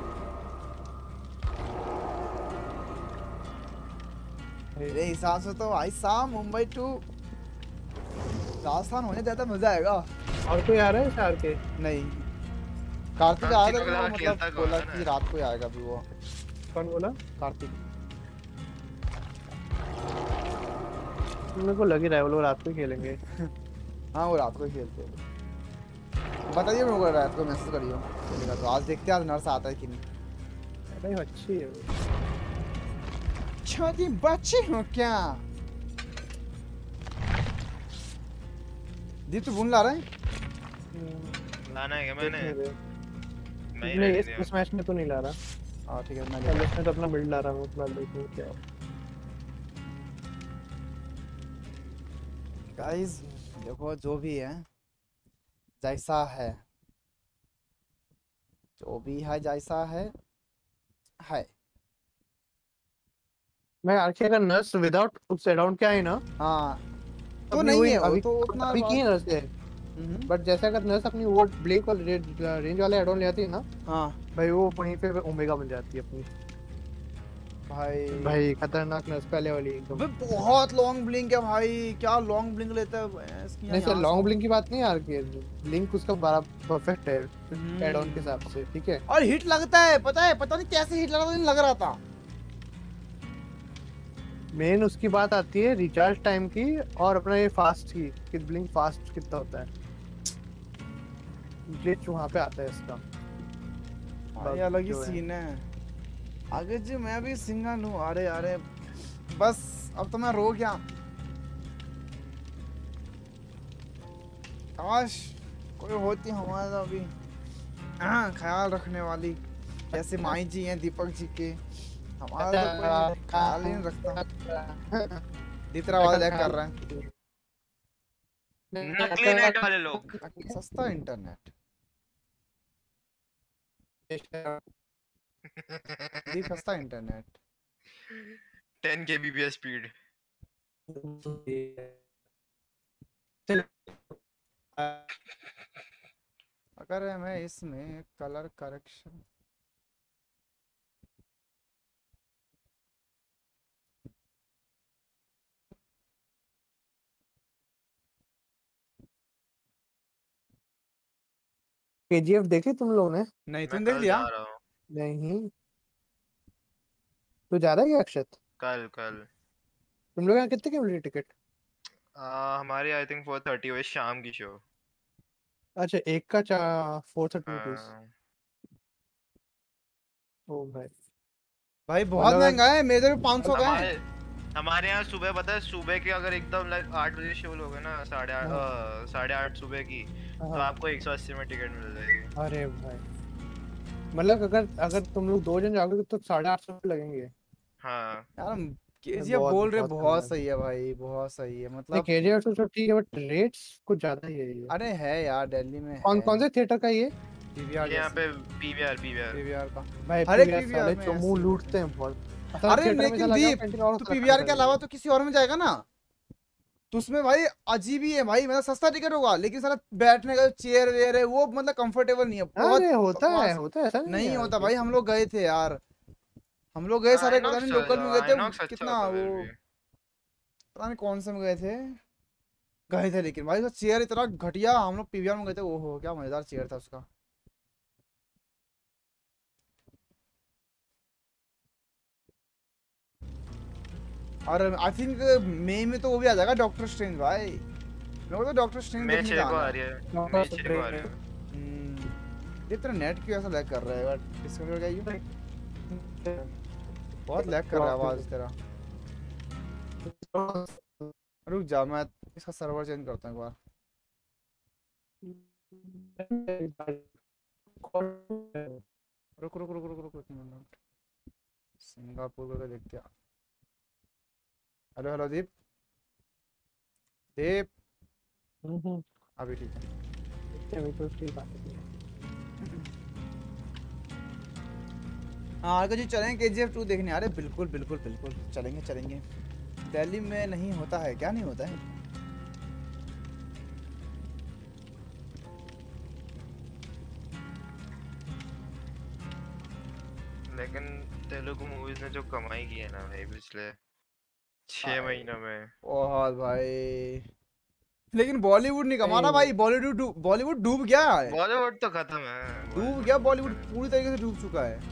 मेरे हिसाब से तो भाई साहब मुंबई टू राजस्थान होने देता मजा आएगा। और कोई आ रहा है शार के? नहीं, कार्तिक आया था, कार्तिक वो खेलता मतलब कौन बोला है कि ना? रात को ही आएगा भी वो। कौन बोला? कार्तिक। मेरे को लग ही रहा है वो लोग रात को ही खेलेंगे। हाँ वो रात को ही खेलते हैं। बताइए मेरे को, रात को मैसेज करियो चलेगा तो। आज देखते हैं आज नर्स आता है कि नहीं। अरे अच्छी है वो। छोटी बच्ची हो क्या? दीप तू बून ला रहा है? लाना है क्या मैंने? मैं ही नहीं ready इस मैच में तो नहीं ला रहा। हाँ ठीक है मैं ले कल रहा इसमें तो अपना बिल्ड ला रहा हूँ, फिलहाल देखते हैं क्या। गाइस देखो जो भी है जैसा है, जो भी है जैसा है। मैं आरके अगर नर्स विदाउट उस एडाउन के आए ना, हाँ तो अपनी नहीं वही है वो अभी तो उतना अभी की नर्स है। हम्म। बट जैसे अगर नर्स अपनी वो ब्लिंक और रेंज वाले एडॉन ले आती है ना हाँ भाई, वो वहीं पे ओमेगा बन जाती है अपनी। भाई भाई खतरनाक नर्स पहले वाली एकदम। अबे बहुत लॉन्ग ब्लिंक है भाई, क्या लॉन्ग ब्लिंक लेता है इसकी। नहीं सर, लॉन्ग ब्लिंक की बात नहीं है यार की, ब्लिंक उसका बड़ा परफेक्ट है एडॉन के हिसाब से, ठीक है। और हिट लगता है, पता है, पता नहीं कैसे हिट लगा था, लग रहा था। मेन उसकी बात आती है रिचार्ज टाइम की, और अपना ये फास्ट की कि ब्लिंक फास्ट कितना होता है, ग्लिच वहां पे आता है इसका। भाई अलग ही जो है। सीन है। आगे जी मैं भी सिंगल हूँ। अरे अरे बस अब तो मैं रो गया। काश कोई होती हमारा भी ख्याल रखने वाली, जैसे माई जी हैं दीपक जी के। हमारा तो कोई ख्याल ही नहीं रखता। दूसरा आवाज लैग कर रहा है। नकली नेट वाले लोग। सस्ता इंटरनेट दीप, सस्ता इंटरनेट 10 kbps स्पीड। अगर मैं इसमें कलर करेक्शन केजीएफ देखी तुम लोगों ने? नहीं, मैं तुम देख कल लिया? जा रहा हूँ। नहीं, तू जा रहा है क्या अक्षत? कल कल तुम लोग यहाँ कितने की मिली टिकट? हमारी आई थिंक 4:30 हुई शाम की शो। अच्छा, एक का 430 रुपीज। ओ भाई भाई बहुत मतलब महंगा है, मेरे तो 500 का है। हमारे यहाँ सुबह पता है, सुबह के अगर एकदम लाइक 8 बजे शो लोगे ना, 8:30 सुबह की, तो आपको 180 में टिकट मिल जाएगी। अरे भाई, मतलब अगर तुम लोग 2 जन जाओगे तो 850 लगेंगे। हाँ यार केजीएफ बहुत बोल रहे बहुत बहुत कम सही है भाई, बहुत सही है नहीं, मतलब। केजीएफ तो सब ठीक है बट रेट्स कुछ ज्यादा ही है ये। अरे है यार, दिल्ली में कौन है। कौन से थिएटर का ये? पीवीआर यहाँ पे पीवीआर पीवीआर का भाई हर एक PVR पीवीआर साले में चोमू ऐसे लूटते हैं बहुत। अरे लेकिन दीप, तो पीवीआर के अलावा तो किसी और में जाएगा ना, तो उसमें भाई अजीब ही है भाई, मतलब सस्ता टिकट होगा लेकिन सारा बैठने का चेयर वेयर है वो मतलब कंफर्टेबल नहीं है बहुत। अरे होता है ऐसा नहीं है होता यार, भाई, हम लोग गए थे यार, हम लोग गए सारे, पता नहीं लोकल में गए थे आइनॉक्स अच्छा कितना होता वो, फिर भी। पता नहीं कौन से में गए थे लेकिन भाई उसका चेयर इतना घटिया। हम लोग पीवीआर में गए थे, ओहो क्या मजेदार चेयर था उसका। और आई थिंक मई में तो वो भी आ जाएगा डॉक्टर स्ट्रेंज भाई, मेरे को तो डॉक्टर स्ट्रेंज मैं देखने 6 को जाना आ है। रही है, मैं 6 को आ रही है। ये तेरा नेट क्यों ऐसा लैग कर रहा है यार, डिस्कनेक्ट हो गया ये, बहुत लैग कर रहा है आवाज तेरा। रुक जा, मैं इसका सर्वर चेंज करता हूं एक बार। रुक रुक रुक रुक रुक एक मिनट, सिंगापुर करके देखते हैं। हेलो हेलो दीप, दीप अभी ठीक है। हाँ आगे जी चलेंगे केजीएफ 2 देखने। अरे बिल्कुल बिल्कुल बिल्कुल चलेंगे चलेंगे। दिल्ली में नहीं होता है क्या, नहीं होता है? लेकिन तेलुगु मूवीज ने जो कमाई की है ना भाई पिछले 6 महीनों में, बहुत भाई, लेकिन बॉलीवुड नहीं कमा रहा भाई, बॉलीवुड डूब गया है, बॉलीवुड तो खत्म है, डूब गया बॉलीवुड, पूरी तरीके से डूब चुका है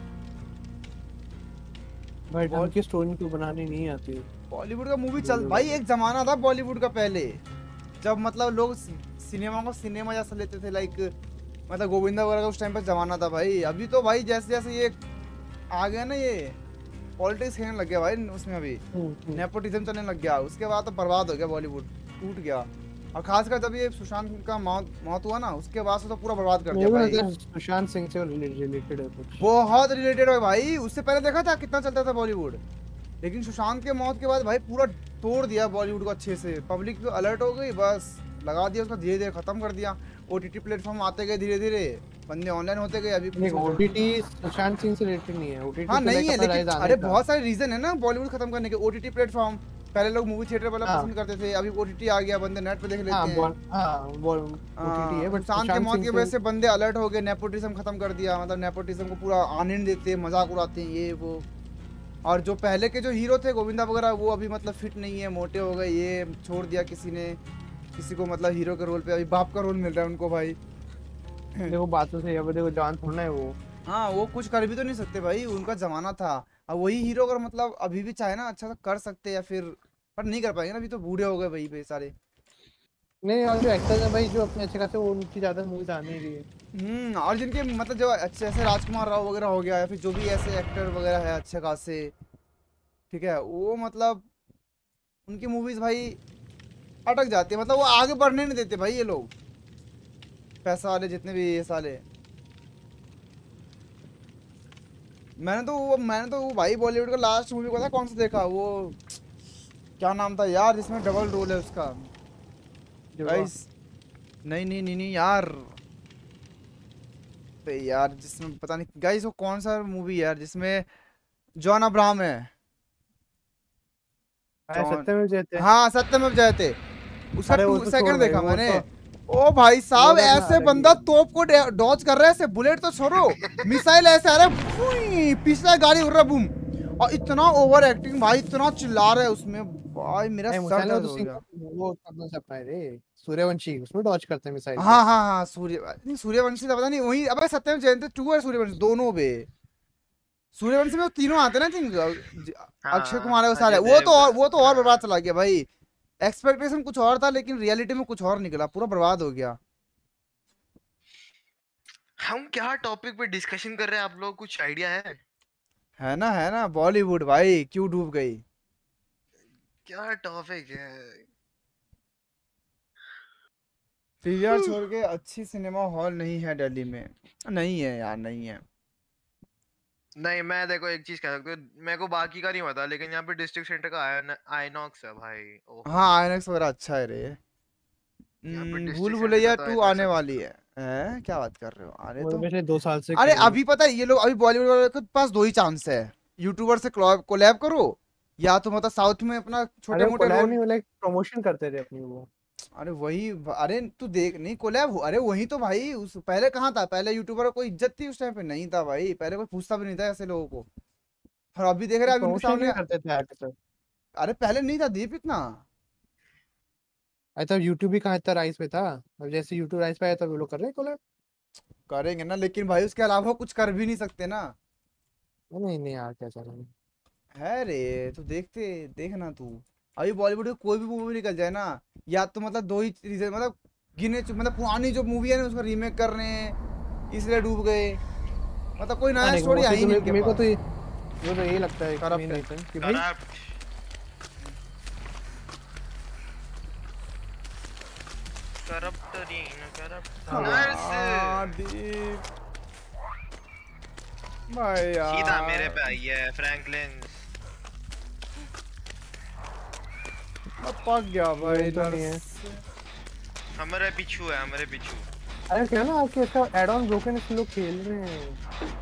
भाई। ढंग की स्टोरी तो बनानी नहीं आती बॉलीवुड का मूवी चल भाई। एक जमाना था बॉलीवुड का पहले, जब मतलब लोग सिनेमा को सिनेमा जैसा लेते थे, लाइक मतलब गोविंदा वगैरह का उस टाइम पर जमाना था भाई। अभी तो भाई जैसे जैसे ये आ गया ना, ये पॉलिटिक्स खेलने लग गया भाई उसमें, अभी नेपोटिज्म चलने लग गया, उसके बाद तो बर्बाद हो गया बॉलीवुड, टूट गया। और खासकर जब ये सुशांत का मौत हुआ ना, उसके बाद से तो पूरा बर्बाद कर दिया भाई। सुशांत सिंह से रिलेटेड है कुछ, बहुत रिलेटेड है भाई। उससे पहले देखा था कितना चलता था बॉलीवुड, लेकिन सुशांत के मौत के बाद भाई पूरा तोड़ दिया बॉलीवुड को अच्छे से। पब्लिक तो अलर्ट हो गई, बस लगा दिया उसका, धीरे धीरे खत्म कर दिया। ओटीटी प्लेटफॉर्म आते गए धीरे धीरे, बंदे ऑनलाइन होते गए। अभी ओटीटी सुशांत सिंह से रिलेटेड नहीं है, ओटीटी हाँ नहीं है, लेकिन अरे बहुत सारे रीजन है ना बॉलीवुड खत्म करने के। ओटीटी प्लेटफॉर्म, पहले लोग मूवी थिएटर वाला पसंद करते थे, अभी ओटीटी आ गया, बंदे नेट पे देख लेते हैं। ओटीटी है, बट सुशांत के मौत की वजह से बंदे अलर्ट हो गए, नेपोटिज्म खत्म कर दिया, मतलब नेपोटिज्म को पूरा आने नहीं देते, मजाक उड़ाते हैं ये वो। और जो पहले के जो हीरो थे गोविंदा वगैरह, वो अभी मतलब फिट नहीं है, मोटे हो गए, ये छोड़ दिया किसी ने, किसी को मतलब हीरो के रोल पे अभी बाप का रोल मिल रहा है उनको भाई। देखो बातों से अब देखो जान थोड़ा है वो। हाँ वो कुछ कर भी तो नहीं सकते भाई, उनका जमाना था। अब वही हीरो अगर मतलब अभी भी चाहे ना अच्छा कर सकते, या फिर पर नहीं कर पाएंगे ना, अभी तो बूढ़े हो गए भाई सारे। नहीं, और जो एक्टर्स हैं भाई जो अपने अच्छे खासे, वो उनकी ज्यादा मूवीज आने ही रही है। और जिनके मतलब जो अच्छे ऐसे राजकुमार राव वगैरह हो गया, या फिर जो भी ऐसे एक्टर वगैरह है अच्छे खासे, ठीक है, वो मतलब उनकी मूवीज भाई अटक जाती है, मतलब वो आगे बढ़ने नहीं देते भाई ये लोग, पैसा वाले जितने भी ये साले। मैंने तो वो भाई बॉलीवुड का लास्ट मूवी पता कौन सा देखा, वो क्या नाम था यार जिसमें डबल रोल है उसका, गाइस नहीं नहीं नहीं नहीं यार, पे यार जिसमें पता नहीं गाइस वो कौन सा मूवी यार जिसमें जॉन अब्राहम है। अरे जॉन, सत्यमेव जयते। हाँ सत्यमेव जयते, उसका अरे वो 2 तो सेकंड छोड़ भाई, देखा वो मैंने। तो ओ भाई साहब तो अपना ऐसे अलग ही बंदा है। तोप को डॉज कर रहा है, ऐसे बुलेट तो छोड़ो, मिसाइल ऐसे आ रहा है, फुई, पिछला गाड़ी उड़ रहा है, बूम। और इतना ओवर एक्टिंग भाई, इतना चिल्ला रहा है उसमें भाई, मेरा नहीं सर मिसाइल में दर्द तो हो सिंह गया। वो अपना से अपना है रे, सूर्यवंशी उसमें डॉज करते हैं मिसाइल को। हाँ हाँ हाँ, नहीं सूर्यवंशी था पता नहीं, वही अबे सत्यमेव जयते 2 और सूर्यवंशी दोनों बे। सूर्यवंशी में वो तीनों आते हैं ना थिंक, अक्षय हाँ, कुमार है वो सारे, अजय वो तो और देवगन, वो तो और बर्बाद हाँ। चला गया भाई। एक्सपेक्टेशन कुछ और था लेकिन रियलिटी में कुछ और निकला, पूरा बर्बाद हो गया। हम क्या टॉपिक पे डिस्कशन कर रहे हैं, आप लोग कुछ आइडिया है? है ना बॉलीवुड भाई क्यों डूब गई। क्या टॉपिक है? पीवीआर छोड़ के अच्छी सिनेमा हॉल नहीं है दिल्ली में। नहीं है यार, नहीं है। नहीं, मैं देखो एक चीज कह सकता हूँ, मेरे को बाकी का नहीं पता, लेकिन यहाँ पे डिस्ट्रिक्ट सेंटर का आईनॉक्स है भाई। ओहो, हाँ आईनॉक्स वगैरह अच्छा है रे। यहाँ पे भूल डिस्ट्रिक्ट सेंटर का भुलैया तो 2 आईनॉक्स आने अच्छा वाली है। है क्या बात कर रहे हो, अरे वो तो पिछले 2 साल से अरे कह रहे हैं। अभी पता है ये लोग, अभी बॉलीवुड वाले के पास 2 ही चांस है, यूट्यूबर से कोलैब करो, या तो मतलब साउथ में अपना छोटे अरे मोटे कोलैब रोल। नहीं, वो लाइक प्रमोशन करते थे अपनी वो। अरे वही अरे तू देख नहीं कोलैब, अरे वही तो भाई, उस पहले कहाँ था, पहले यूट्यूबर को कोई इज्जत थी उस टाइम पे, नहीं था भाई, पहले कोई पूछता भी नहीं था ऐसे लोगों को। और अभी देख रहे हैं अभी उनके प्रमोशन सामने, नहीं करते थे आर्टिस्ट। अरे पहले नहीं था दीप इतना। अरे तब यूट्यूब भी कहाँ इतना राइस पे था, अब जैसे यूट्यूब राइस पे आया तब वो लोग कर रहे हैं कोलैब। करेंगे ना, लेकिन भाई उसके अलावा कुछ कर भी नहीं सकते ना। नहीं नहीं यार क्या चल रहा है। है रे तू देखना तू, अभी बॉलीवुड में कोई भी मूवी निकल जाए ना, या तो मतलब 2 ही रीजन, मतलब मतलब पुरानी जो मूवी है ना उसका रीमेक कर रहे हैं इसलिए डूब गए, मतलब कोई नया नहीं स्टोरी मोस्टली आई तो नहीं मेरे इनके को तो पास। मुझे तो यही लगता है Corrupt मेन है। रीजन कि भाई करप्ट करप्ट नर्स हाँ, दीप भाई सीधा मेरे यार पे आई है फ्रैंकलिन। अब पक गया भाई ये तो नहीं है। नर्स। हमारे पीछू है, हमारे पीछू। अरे क्या ना आपके इसका एड ऑन ब्रोकन इस लोग खेल रहे हैं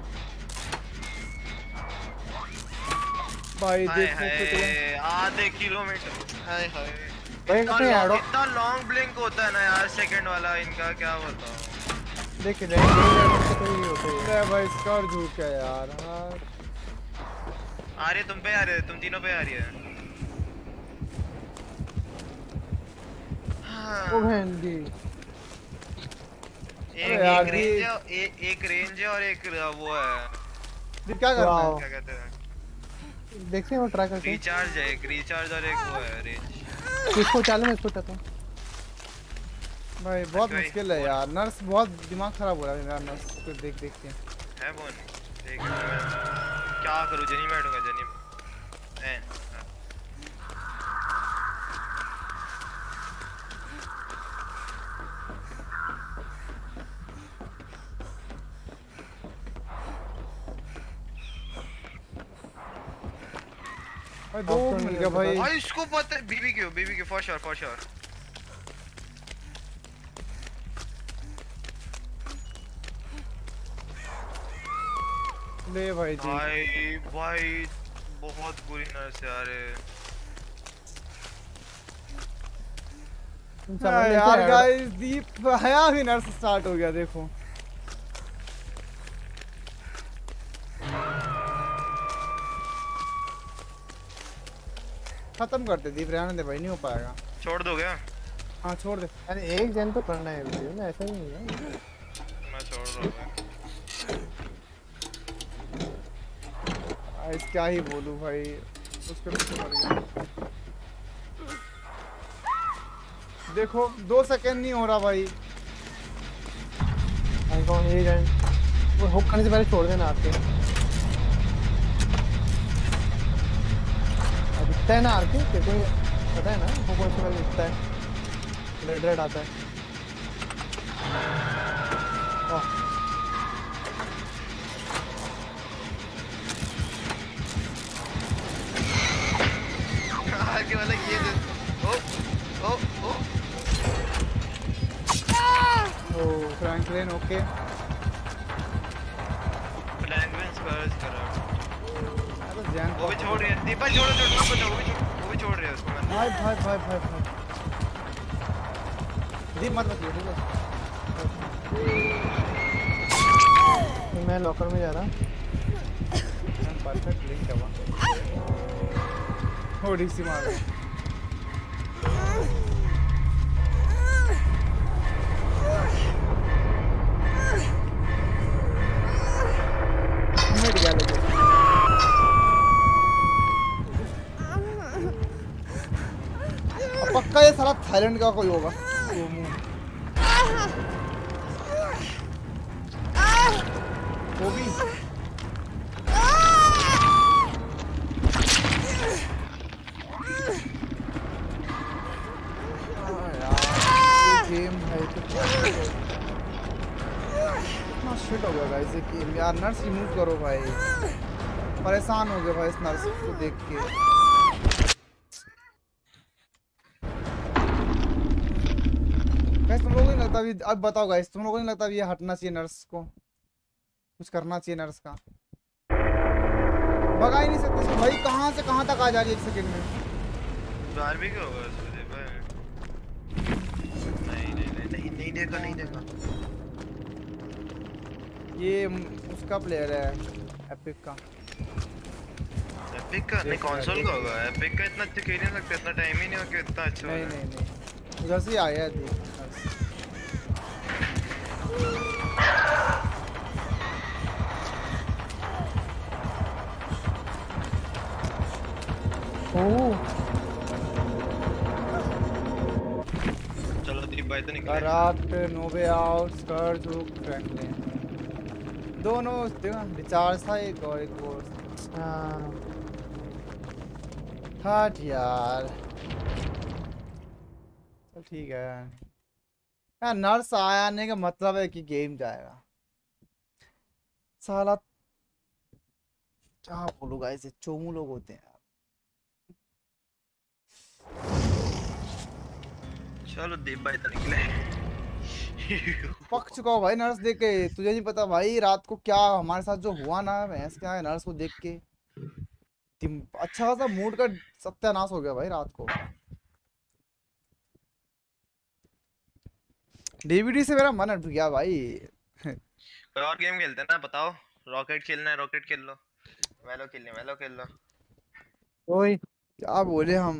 भाई हाय देखो हाय, आधे किलोमीटर, हाय हाय। भाई इतना अपने एड ऑन इतना लॉन्ग ब्लिंक होता है ना यार, सेकंड वाला इनका क्या बताऊं। देख रहे हैं तो ये होता है। अरे भाई स्कर झूठ गया यार। हाँ आ रही है तुम पे, आ रही है तुम तीनों पे, आ रही है। ओ बहन जी एक यार, एक रेंज है, एक रेंज है और एक वो है, दीप क्या करना है। वाओ। क्या कहते हैं, देखते हैं वो ट्राई करके रिचार्ज है, एक रिचार्ज और एक वो है रेंज। इसको चालू मैं इसको चाहता हूँ। भाई बहुत कोई- मुश्किल है यार, नर्स बहुत दिमाग खराब हो रहा है मेरा नर्स को देख देख के। है बोन देख मैं क्या करूं, जनी बैठूंगा जनी हैं। भाई 2 Option मिल नहीं गया है भाई। भाई इसको पता है, बीबी क्यू फॉर श्योर। ले भाई जी। भाई बहुत बुरी नर्स है यार ये। हाँ यार गाइस दीप हया भी नर्स स्टार्ट हो गया देखो। खत्म करते दीप, रहने दे भाई, नहीं हो पाएगा। छोड़ दो क्या? हाँ छोड़ दे। अरे एक जन तो करना है वीडियो ना, ऐसा नहीं है। मैं छोड़ रहा हूँ। आज क्या ही बोलूं भाई, उसके पीछे पड़ गया। देखो 2 सेकंड नहीं हो रहा भाई। आई कौन ये जन वो हुक करने से पहले छोड़ देना आपके। अब दिखता है ना आरके, तेरे को पता है ना हुक करने से पहले दिखता है, रेड आता है। आगे वाला ये oh oh oh oh Franklin okay. Franklin spurs करो। अरे जैन वो भी छोड़ रही है दीपक, छोड़ो छोड़ो वो भी छोड़ रही है उसको। भाई भाई भाई भाई भाई दीप मत बचिए ठीक है। मैं लॉकर में जा रहा। परफेक्ट लिंक है वो। हो डीसी मार रहा है। मिट गया लेकिन पक्का ये साला थाईलैंड का कोई होगा। वो भी गेम है तो कितना शिट हो गया गाइस ये गेम यार। नर्स रिमूव करो भाई, परेशान हो गए भाई इस नर्स को देख के। गाइस तुम लोगों को नहीं लगता अभी, अब बताओ गाइस तुम लोगों को नहीं लगता अभी ये हटना चाहिए नर्स को, कुछ करना चाहिए नर्स का। भगा ही नहीं सकते इसको भाई, कहाँ से कहाँ तक आ जा रही है एक सेकंड में। बाहर भी क्या होगा उसको दीपक? नहीं देखा। ये उसका प्लेयर है एपिक का। एपिक का नहीं, कंसोल का होगा। एपिक का इतना अच्छा खेल नहीं सकते, इतना टाइम ही नहीं हो कि इतना अच्छा। नहीं उधर से आया थी। चलो दीप भाई तो निकले। Corrupt no way out scourge hook Franklin दोनों रिचार्ज था एक और हट यार। चल ठीक है यार, नर्स आने का मतलब है कि गेम जाएगा साला। क्या बोलूं गाइस, चोमू लोग होते हैं यार। चलो दीप भाई तो निकले। पक चुका हूँ भाई नर्स देख के। तुझे नहीं पता भाई रात को क्या हमारे साथ जो हुआ ना, भैंस क्या है नर्स को देख के अच्छा खासा मूड का सत्यानाश हो गया भाई रात को। डीवीडी से मेरा मन हट गया भाई। कोई और गेम खेलते हैं ना, बताओ। रॉकेट खेलना है रॉकेट खेल लो, वैलो खेल लो। ओए क्या बोले हम,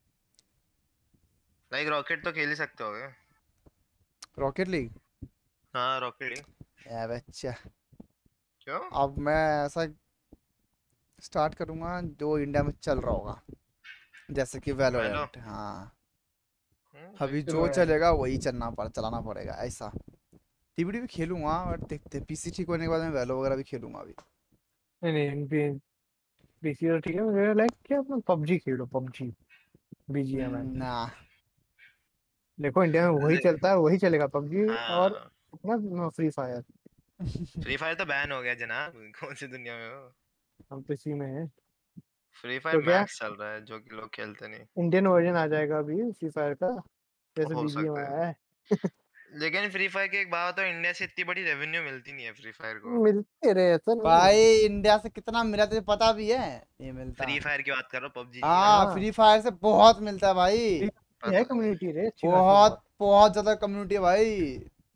लाइक रॉकेट तो खेल ही सकते होगे। Rocket league? हाँ रॉकेट लीग। यार बच्चा क्यों? अब मैं ऐसा स्टार्ट करूंगा जो इंडिया में चल रहा होगा, जैसे कि वैलोरेंट। हाँ अभी जो चलेगा वही चलाना पड़ेगा ऐसा। टीवीडी भी खेलूंगा और देखते पीसी ठीक होने के बाद मैं वैलो वगैरह भी खेलूंगा अभी। नहीं पीसी तो ठीक है, मुझे लाइक क्या अपना पबजी खेलो, पबजी बीजीएम है ना। देखो इंडिया में वही चलता है, वही चलेगा पबजी। हाँ। और अपना फ्री फायर तो बैन हो गया जनाब, कौन सी दुनिया में हो। हम पीसी में है। फ्री फायर तो क्या मैक्स चल रहा है जो कि लोग खेलते नहीं। इंडियन वर्जन आ जाएगा अभी फ्री फायर का, जैसे हो बीजीएम सकता आया है। लेकिन फ्री फायर की एक बात तो, इंडिया से इतनी बड़ी रेवेन्यू मिलती नहीं है फ्री फायर को। मिलते रहे ऐसा नहीं। भाई इंडिया से कितना मिला तुझे पता भी है? ये मिलता फ्री फायर की बात करो, पबजी हाँ फ्री फायर से बहुत मिलता है भाई। है कम्युनिटी रे, अच्छी बहुत बहुत ज्यादा कम्युनिटी है भाई।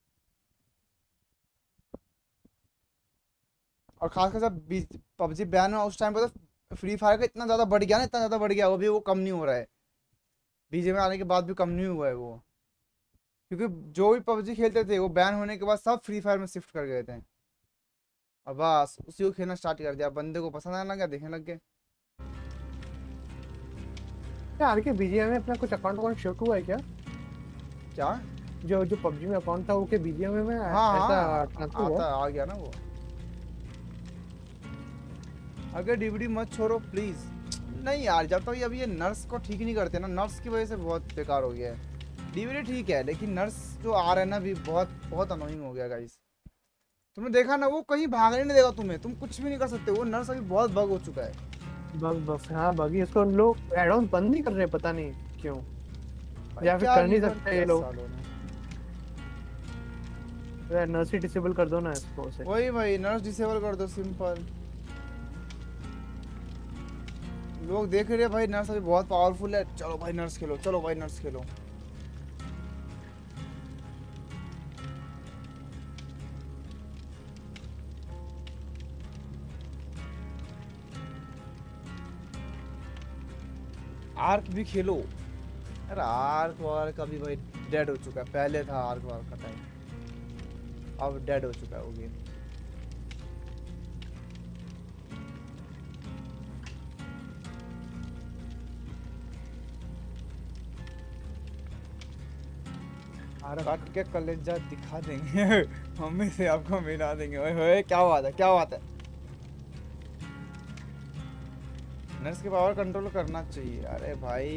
और खासकर जब पबजी बैन हुआ उस टाइम पे तो फ्री फायर का इतना ज्यादा बढ़ गया ना, इतना ज्यादा बढ़ गया, वो भी वो कम नहीं हो रहा है। बीजेपी आने के बाद भी कम नहीं हुआ है वो, क्योंकि जो भी पबजी खेलते थे वो बैन होने के बाद सब फ्री फायर में शिफ्ट कर गए थे और बस उसी को खेलना स्टार्ट कर दिया। बंदे को पसंद आने लगा, देखने लग गए। यार के बीजीएम में अपना कुछ अकाउंट शिफ्ट हुआ है क्या? क्या जो पबजी में अकाउंट था वो के बीजीएम में हाँ ऐसा आता आ गया ना वो। अगर डीवीडी मत छोड़ो प्लीज। नहीं यार जब तक तो अभी ये नर्स को ठीक नहीं करते ना, नर्स की वजह से बहुत बेकार हो गया है। डीवीडी ठीक है लेकिन नर्स जो आ रहा है ना अभी बहुत अनोइंग हो गया गाइस। तुमने देखा ना वो कहीं भागने नहीं देगा तुम्हें, तुम कुछ भी नहीं कर सकते। वो नर्स अभी बहुत बग हो चुका है। बग हाँ बगी, इसको लोग ऐड ऑन बंद नहीं कर रहे, पता नहीं क्यों, या फिर कर नहीं सकते ये लोग। यार नर्सी डिसेबल कर दो ना इसको से। वही भाई नर्स डिसेबल कर दो, सिंपल। लोग देख रहे हैं भाई नर्स अभी बहुत पावरफुल है, चलो भाई नर्स खेलो, चलो भाई नर्स खेलो। आर्क भी खेलो। यार आर्क वार का भी भाई डेड हो चुका है, पहले था आर्क वार का टाइम, अब डेड हो चुका है वो गेम। काट के कलेजा दिखा देंगे मम्मी से आपको मिला देंगे। ओए होए क्या बात है, क्या बात है। नर्स के पावर कंट्रोल करना चाहिए। अरे भाई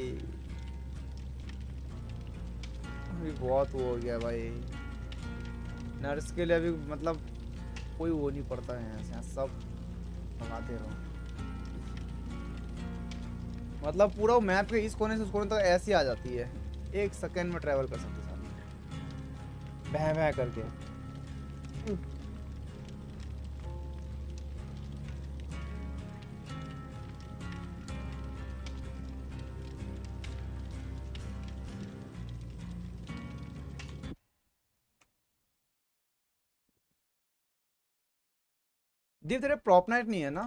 अभी बहुत वो हो गया भाई, नर्स के लिए अभी मतलब कोई वो नहीं पड़ता है यहाँ से, सब भगाते रहो। मतलब पूरा मैप के इस कोने से उस कोने तक ऐसी आ जाती है, 1 सेकंड में ट्रैवल कर सकते साथ भैं भैं करके। दीप तेरे प्रॉप नाइट नहीं है ना?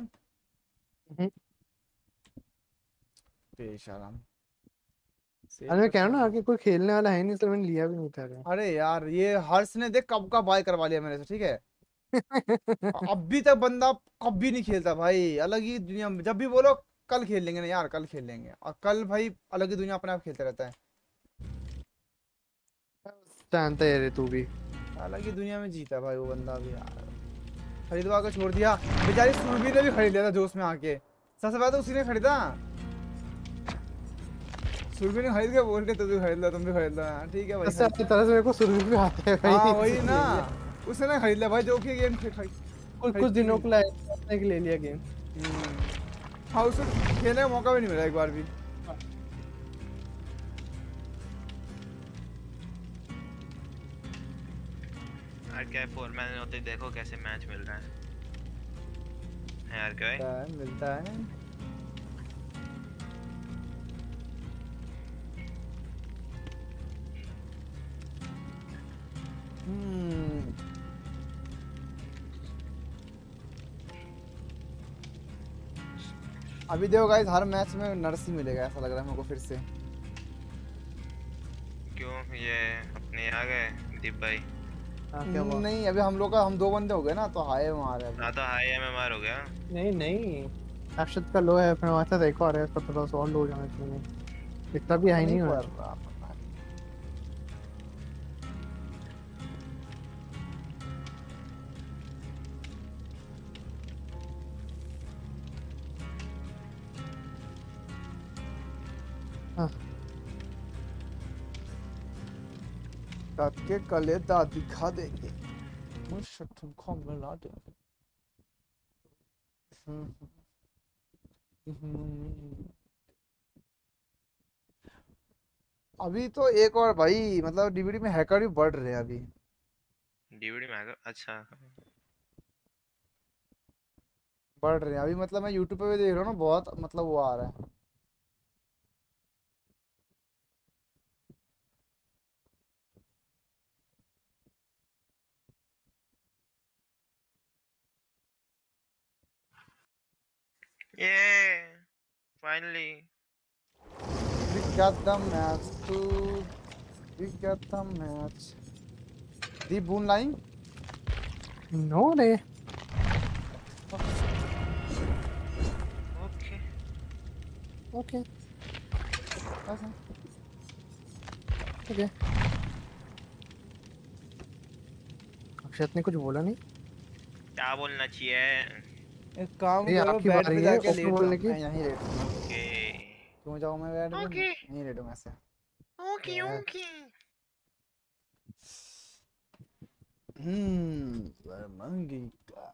बेशरम। अरे मैं कह रहा हूँ ना आगे कोई खेलने वाला है नहीं, इसलिए मैंने लिया भी नहीं था यार। अरे यार ये हर्ष ने देख कब का बाय करवा लिया मेरे से, ठीक है। अभी तक बंदा कभी नहीं खेलता भाई, अलग ही दुनिया में। जब भी बोलो कल खेल लेंगे ना यार, कल खेल लेंगे, और कल भाई अलग ही दुनिया अपने आप खेलते रहता है। जानता है रे तू भी। अलग ही दुनिया में जीता भाई वो बंदा भी यार। खरीदवा के छोड़ दिया बेचारी, सुरभि ने भी खरीद लिया था जोश में आके। सबसे पहले तो उसी ने खरीदा, सुरभि ने खरीद के बोल के तुम भी खरीद लो, तुम भी खरीद लो। हाँ, ठीक है भाई। इससे अच्छी तरह से मेरे को सुरभि भी आता है भाई। हाँ वही ना, उसने खरीद लिया भाई जो कि गेम कुछ दिनों के लिए ले लिया गेम। हाँ उसे खेलने का मौका भी नहीं मिला एक बार भी। यार क्या 4 मैच होते देखो कैसे मैच मिल रहा है यार। क्या है मिलता है। अभी देखो गाइस हर मैच में नर्स ही मिलेगा ऐसा लग रहा है मेरे को फिर से। क्यों ये अपने आ गए दीप भाई? क्या हुआ? नहीं अभी हम लोग का, हम 2 बंदे हो गए ना, तो हाई मार है हाँ तो हाई एमएमआर हो गया। नहीं नहीं, अक्षत का लो है, फिर वहाँ से देखो आ रहा है, इसका थोड़ा सा और लो हो जाना चाहिए, इतना भी हाई नहीं हो रहा। के कलेदा दिखा देंगे, मुझे तुमको मिला देंगे। अभी तो एक और भाई, मतलब डीवीडी में हैकर भी बढ़ रहे हैं अभी। डीवीडी में हैकर? अच्छा बढ़ रहे हैं अभी, मतलब मैं यूट्यूब पे भी देख रहा हूँ ना, बहुत मतलब वो आ रहा है। ये finally We got the match too. We got the match. The boon line? No रे। Okay okay Okay. ठीक है। अक्षत ने कुछ बोला नहीं? क्या बोलना चाहिए? एक काम ये करो, आपकी बेड बारी पे है जाके ओपन लेट बोलने की। मैं यहीं लेटूंगा। ओके क्यों जाऊँ मैं बेड पे? ओके यहीं लेटूंगा ऐसे। Okay okay. मंगी का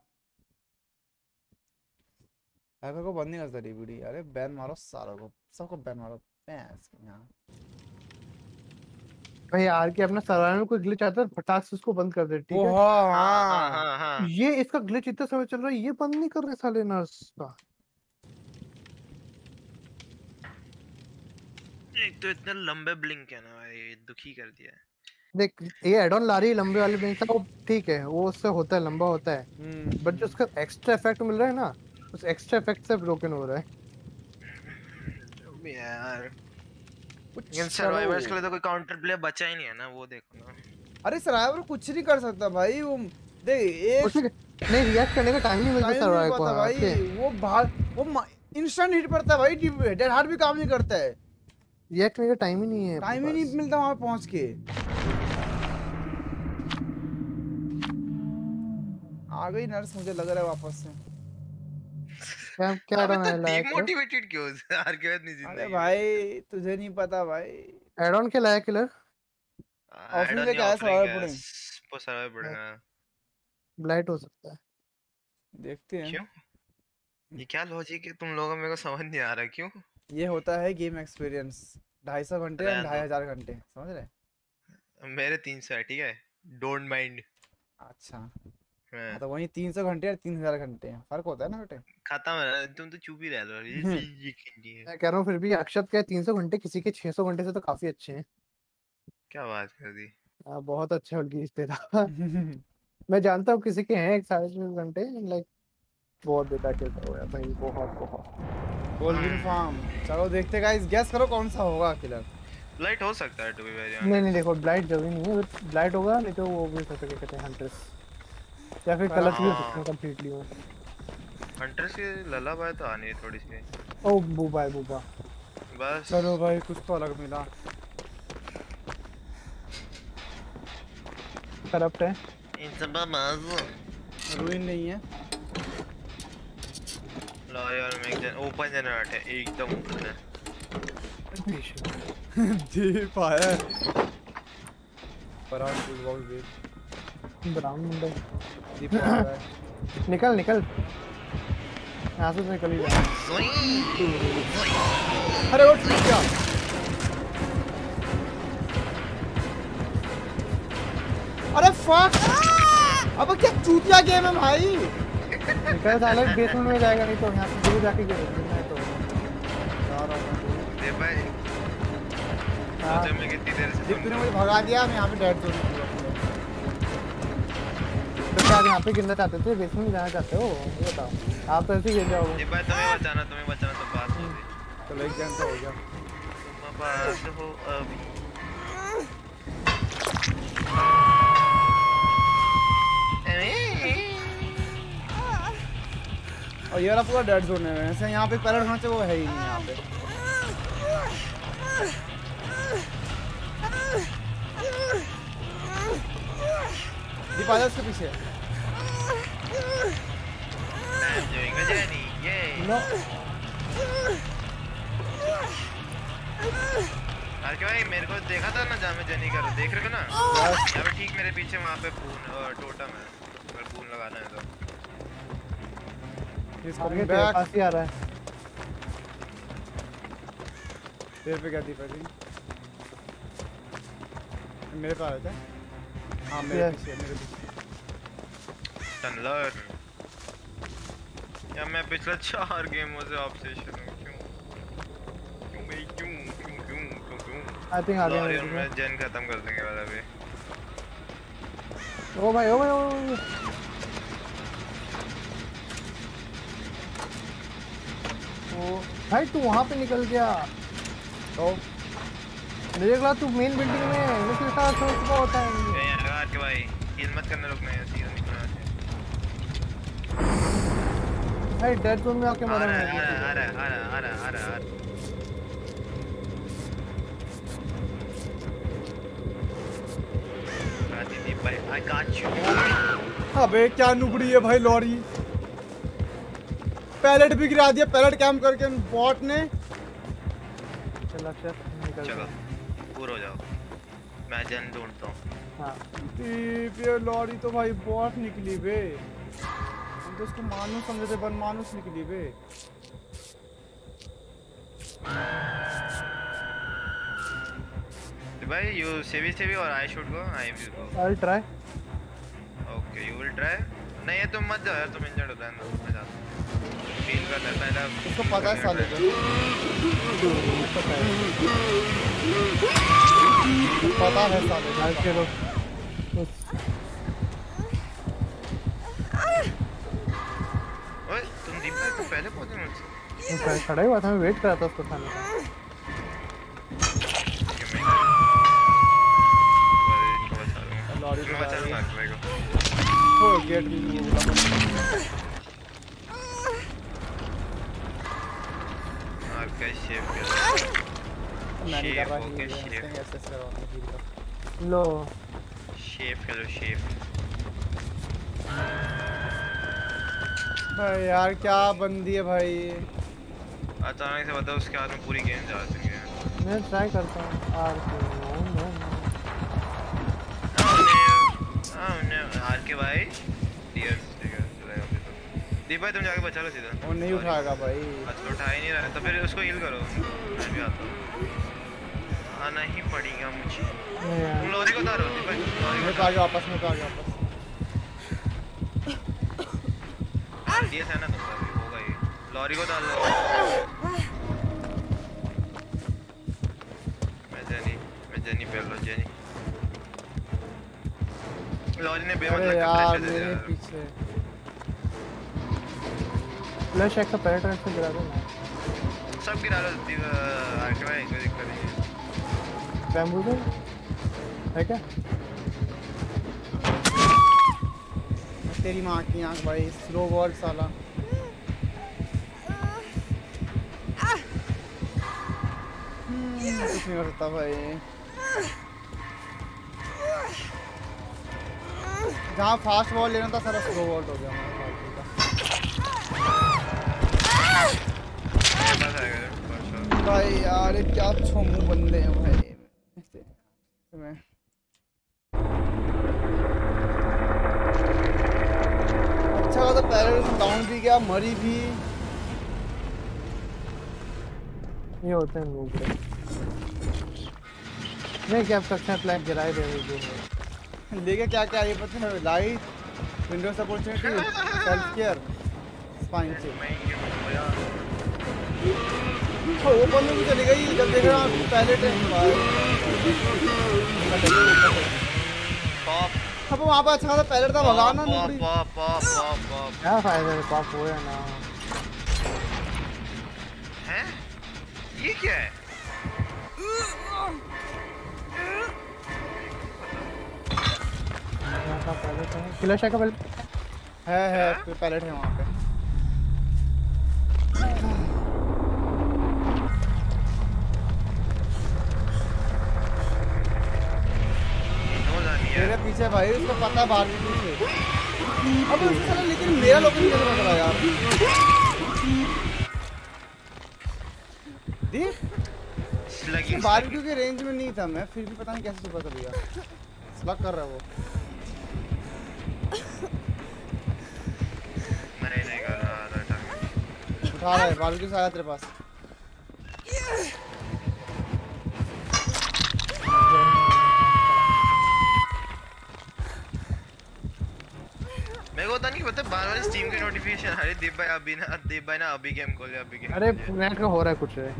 हैकर को बंद नहीं कर सकता डीवीडी। अरे बैन मारो सारों को, सबको बैन मारो। भैंस के यहाँ भाई यार कि अपना सर्वाइवल में कोई ग्लिच आता है फटाक से उसको बंद कर दे, ठीक वो है। हाँ हाँ ये इसका ग्लिच इतने समय चल रहा है, ये बंद नहीं कर रहे साले नर्स का। एक तो इतने लंबे ब्लिंक है ना भाई, दुखी कर दिया है। देख ये एड ऑन ला रही है लंबे वाले ब्लिंक का, वो ठीक है, वो उससे होता है, लंबा होता है, बट जो उसका एक्स्ट्रा इफेक्ट मिल रहा है ना, उस एक्स्ट्रा इफेक्ट से ब्रोकन हो रहा है यार कुछ लेकिन सर्वाइवर्स के लिए तो कोई काउंटर प्ले बचा ही नहीं है ना, वो देखो ना। अरे सर्वाइवर कुछ नहीं कर सकता भाई, वो देख एक नहीं रिएक्ट करने का टाइम नहीं मिलता सर्वाइवर को भाई, वो बाहर वो इंस्टेंट हिट पड़ता है भाई, डेड हार्ट भी काम नहीं करता है, रिएक्ट करने का टाइम ही नहीं है, टाइम ही नहीं मिलता वहां पहुंच के। आ गई नर्स मुझे लग रहा है वापस से। क्या एड ऑन है लायक? डिमोटिवेटेड क्यों हार के बाद नहीं जिंदगी। अरे भाई तुझे नहीं पता भाई, एड ऑन के लायक किलर ऑफिस में क्या है सर्वाइवर पुडिंग, वो सर्वाइवर पुडिंग ब्लाइट हो सकता है, देखते हैं क्यों? ये क्या लॉजिक है तुम लोगों में, को समझ नहीं आ रहा क्यों? ये होता है गेम एक्सपीरियंस, 250 घंटे या 2500 घंटे, समझ रहे? मेरे 300 है, ठीक है, डोंट माइंड। अच्छा तो वही 300 घंटे या 3000 घंटे हैं, फर्क होता है ना बेटे। खत्म है, तुम तो चुप ही रह लो। मैं कह रहा हूँ फिर भी अक्षत के 300 घंटे किसी के 600 घंटे से तो काफी अच्छे हैं। क्या बात कर दी। बहुत अच्छे बल्कि तेरा मैं जानता हूँ किसी के हैं 6.5 घंटे, लाइक बहुत बेकार खेलता हो यार भाई, बहुत गोल्डन फार्म। चलो देखते गाइस, गैस करो कौन सा होगा किलर। ब्लाइट हो सकता है टू बी वेरी ऑनेस्ट। नहीं देखो ब्लाइट जरूरी नहीं है, ब्लाइट होगा नहीं तो वो भी सकते कहते हैं हंटर्स, या फिर कलर्स भी हो सकते हैं कंप्लीटली वो। हंटर्स की ललाबाई तो आनी है थोड़ी सी। ओ बुबा बस चलो भाई कुछ तो अलग मिला। करप्ट है, इन सब बाज रूइन नहीं है। लो यार मैं ओपन जनरेट है, एकदम ओपन है। दीप आया पर आउट फुल बॉक्स दे ब्राउन मुंडे दीप आ रहा है। निकल यहाँ से निकल ही जा। अरे वो टूट गया। अरे फक, अब क्या चूतिया गेम है भाई। निकल साले बेसमेंट में जाएगा, नहीं तो यहाँ से दूर जाके गिरेगा तो दे भाई। सोचा मैं कितनी देर से तूने मुझे भगा दिया, मैं यहाँ पे डेड जोन में। तो क्या आप यहाँ पे गिरना चाहते थे, बेसमेंट में जाना चाहते हो, ये बताओ। आप तो ऐसे ही गिर जाओगे। दे भाई तुम्हें बचाना तो बात होगी। चलो एक जन तो हो गया। तुम बात हो अभी। और ये वाला पूरा डेड जोन है, वैसे यहाँ पे पैलेट होना चाहिए, वो है ही नहीं यहाँ पे। दीप आ जा उसके पीछे। आरके भाई मेरे को देखा था ना जहाँ मैं जनी कर रहा, देख रहे हो ना यहाँ पे ठीक मेरे पीछे वहाँ पे टोटम है, अगर पून लगाना है तो। आगे तेरे पास ही आ रहा है। तेरे पे क्या दीपा जी? मेरे पे आ रहा था। हाँ मेरे पीछे। टनलर या मैं पिछले 4 गेमों से ऑब्सेशन हूँ, क्यों आई थिंक आ गया मैं जन खत्म कर देंगे वाला भी। ओ भाई ओ भाई तू वहाँ पे निकल गया तो मुझे लगा तू मेन बिल्डिंग में है, मुझे लगा तो सुबह होता है। ये यार के भाई हिल मत करना, रुकना है सीधा निकलना है भाई। डेड जोन में आके मरा मैं। आ रहा भाई आई गॉट यू। अबे क्या नुबड़ी है भाई लॉरी। पैलेट भी गिरा दिया, पैलेट कैंप करके बॉट ने। चलो चलो पूरा हो जाओ, मैं जन ढूंढता हूँ। हाँ ये लॉरी तो भाई बॉट निकली बे, हम तो उसको मानुस समझे थे, बन मानुस निकली बे। भाई you save और I should go. I will go. I'll try. Okay, you will try. नहीं ये तुम मत जाओ यार, तुम इंजर्ड हो जाए ना, मैं जाता हूँ। फील कर लेता है ना। इसको पता है साले को। पता है साले को। आज के लोग ओए तुम दीप भाई तो पहले पहुंचे मुझसे। खड़ा ही हुआ था, मैं वेट कर रहा था उसको खाने का। लॉरी मैं चलूंगा भाई को। वो गेट में आपका शेफ मैं नहीं कर रहा ओके हूँ शेफ ऐसे करवाना लो शेफ हेलो शेफ। भाई यार क्या बंदी है भाई। अचानक से बताओ उसके हाथ में पूरी गेम जा चुकी है। मैं ट्राई करता हूँ आर के भाई डियर चलेगा फिर तो। दीप भाई तुम जाके बचा लो सीधा। वो नहीं उठाएगा भाई। अच्छा उठा ही नहीं रहा है तो फिर उसको हील करो। मैं भी आता हूँ। आना ही पड़ेगा मुझे। तुम लॉरी को उतारो दीप भाई। मैं तो आगे वापस में तो आगे वापस। ये है ना तुम होगा ये। लॉरी को डाल लो। मैं जेनी पे लो जेनी। लॉरी ने बेमतलब अरे का यार प्रेशर दे मेरे दिया। पीछे फ्लैश एक का पैराट्रैक से गिरा दो ना। सब गिरा लो आके भाई कोई दिक्कत नहीं है। बैम्बूजल है क्या? तेरी माँ की आंख भाई स्लो बॉल साला। कुछ नहीं कर सकता भाई। जहाँ फास्ट बॉल लेना था सारा स्लो बॉल हो गया हमारा बस आएगा भाई यार ये क्या छोमू बंदे हैं भाई। मैं अच्छा था पहले डाउन भी गया मरी भी। ये होते हैं लोग नहीं क्या सकते हैं प्लान गिराए दे रहे लेके क्या क्या ये पता है light windows opportunity self care spine से वो बंदे भी चली गई जब देख रहा पहले टाइम पॉप अब वहाँ पे अच्छा खासा पहले था भगाना pop pop pop pop pop क्या फायदा है पाप हो या ना हैं ये क्या है? का पहले तो किलर शॉट का पहले है पैलेट है वहाँ पे। मेरे पीछे भाई उसको पता है बाहर भी पीछे। अब उसको साला लेकिन मेरा लोकेशन कैसे पता लगा यार? देख बारबेक्यू के रेंज में नहीं था मैं फिर भी पता नहीं कैसे पता चल गया। स्लग कर रहा है वो। मैंने नहीं कर रहा था। उठा रहा है बारबेक्यू से आया तेरे पास। मेरे को पता नहीं पता बार-बार स्टीम की नोटिफिकेशन आ रही दीप भाई ना अभी गेम खोले अभी गेम। अरे नेट का हो रहा है कुछ है।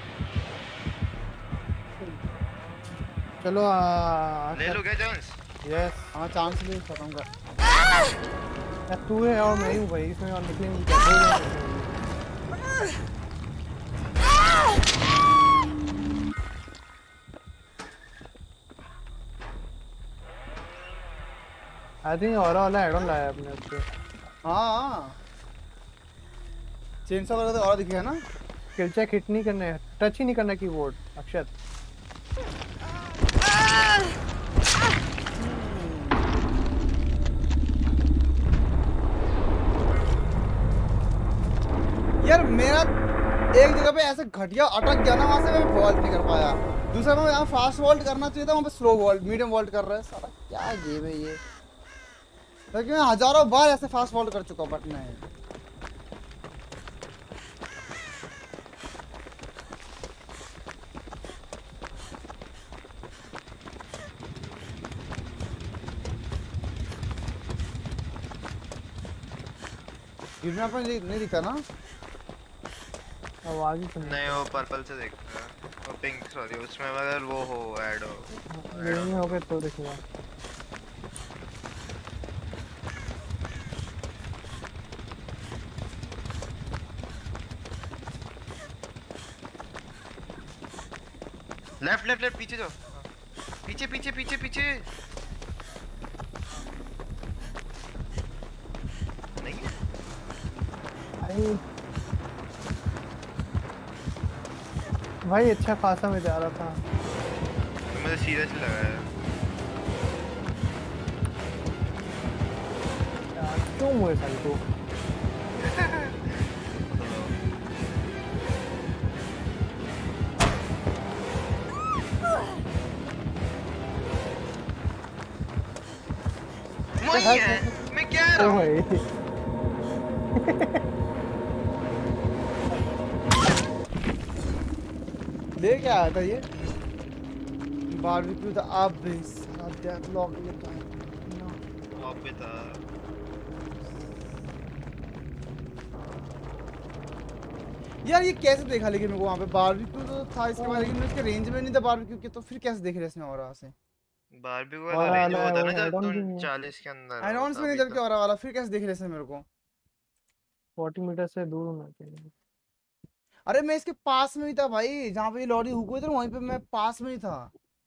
चलो ले लो क्या चांस? यस हाँ चांस ले खत्म कर। तू है और मैं हूँ भाई इसमें और निकलेंगे आई थिंक और वाला एड ऑन लाया अपने उससे। हाँ चेंज वगैरह तो और दिखेगा ना। स्किल चेक हिट नहीं करने टच ही नहीं करना कीबोर्ड अक्षत। यार मेरा एक जगह पे ऐसे घटिया अटक गया ना वहाँ से मैं वॉल्ट नहीं कर पाया। दूसरा मैं यहाँ फास्ट वॉल्ट करना चाहिए था वहाँ पे स्लो वॉल्ट मीडियम वॉल्ट कर रहा है सारा क्या गेम है ये। लेकिन मैं हजारों बार ऐसे फास्ट वॉल्ट कर चुका हूँ बट नहीं। गिरना पर नहीं दिखता ना। आवाज ही सुनी। नहीं वो पर्पल से देखता है, वो पिंक सॉरी, उसमें अगर वो हो ऐड हो। नहीं हो गए तो देखूंगा। लेफ्ट लेफ्ट लेफ्ट पीछे जाओ, पीछे पीछे पीछे पीछे। नहीं है भाई भाई अच्छा खासा मैं जा रहा था। तो मुझे सीरियस लगा है। यार क्यों मुझे साल को वही है मैं कह रहा ओ हूँ। भाई ले क्या आया था ये बारबेक्यू था आप भी साथ लॉक लेता है वहाँ पे था। यार। ये कैसे देखा लेकिन मेरे को वहाँ पे बारबेक्यू तो था इसके बाद, लेकिन मैं उसके रेंज में नहीं था बारबेक्यू के, तो फिर कैसे देख रहे इसमें और वहाँ से बारबी को और रेंज वाला होता है ना वो जब एड ऑन भी तुम है 40 के अंदर हो एनॉन्स में नहीं, तभी जबकि तो। और वाला फिर कैसे देख रहे इसमें मेरे को। 40 मीटर से दूर होना चाहिए। अरे मैं इसके पास में ही था भाई, जहाँ पे ये लॉरी हुक हुई थी वहीं पे मैं पास में ही था।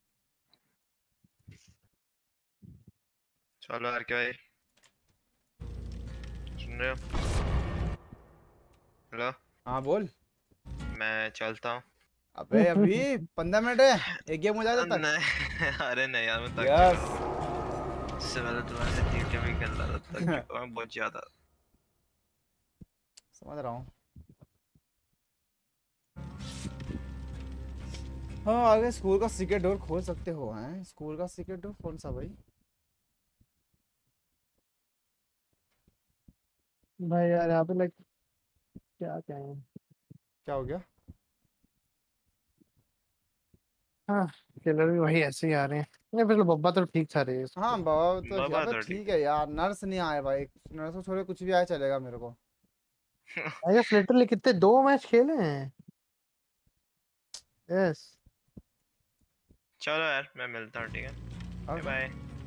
चलो यार क्या भाई, सुन रहे हो? हेलो, हाँ बोल। मैं चलता हूँ। अबे अभी 15 मिनट है, एक गेम हो जाए तब तक। नहीं अरे नहीं यार मैं थक यस चुका हूँ। इससे पहले तुम्हारे टीम भी खेल रहा था, थक चुका हूँ बहुत ज्यादा। समझ रहा हूँ। हाँ आगे स्कूल का सीक्रेट डोर खोल सकते हो। हैं स्कूल का सीक्रेट डोर कौन सा भाई? भाई यार यहाँ पे लाइक क्या कहें। क्या हो गया? हाँ किलर भी वही ऐसे ही आ रहे हैं। नहीं फिर बब्बा तो ठीक था रे हाँ इसको। बाबा तो बाबा अबे तो ठीक ठीक है यार, नर्स नहीं आए भाई। नर्स को छोड़े कुछ भी आया चलेगा मेरे को। है। अरे लिटरली कितने 2 मैच खेले हैं। यस चलो यार मैं मिलता हूँ, ठीक है, बाय और बाय।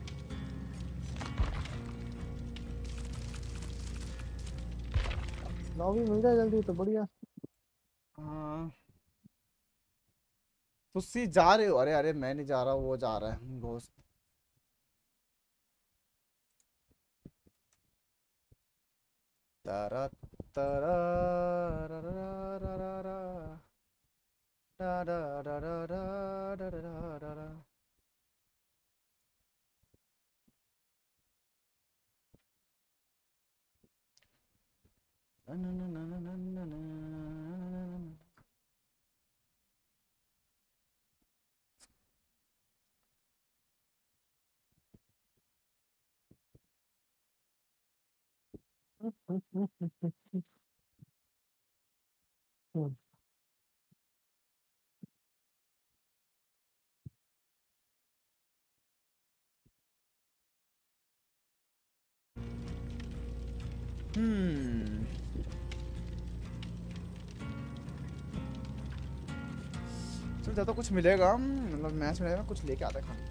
लॉबी मिल जाए जल्दी तो बढ़िया। हाँ तुसी जा रहे हो? अरे अरे मैं नहीं जा रहा, वो जा रहा है दोस्त। तारा तारा रा रा रा रा रा रा रा रा रा रा रा रा रा रा। ना ना ना ना ना ना ना ना ना। हम्म चल ज्यादा कुछ मिलेगा, मतलब मैच मिलेगा कुछ लेके आता है खाना।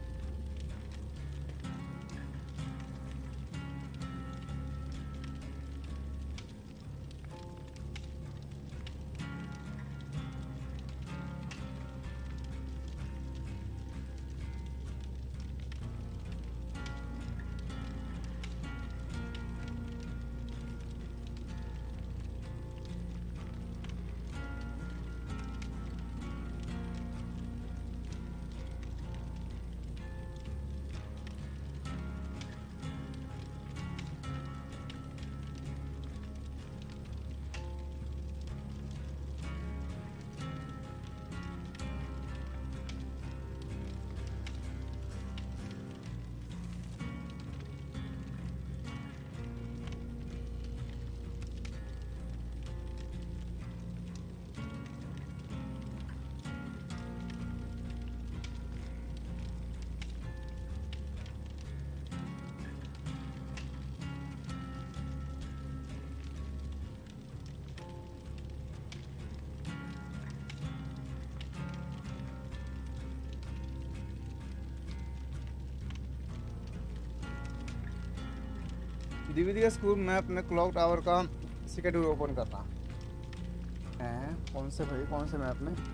डीवीडी का स्कूल मैप में क्लॉक टावर का सिक्योरिटी डोर ओपन करना है। कौन से भाई, कौन से मैप में?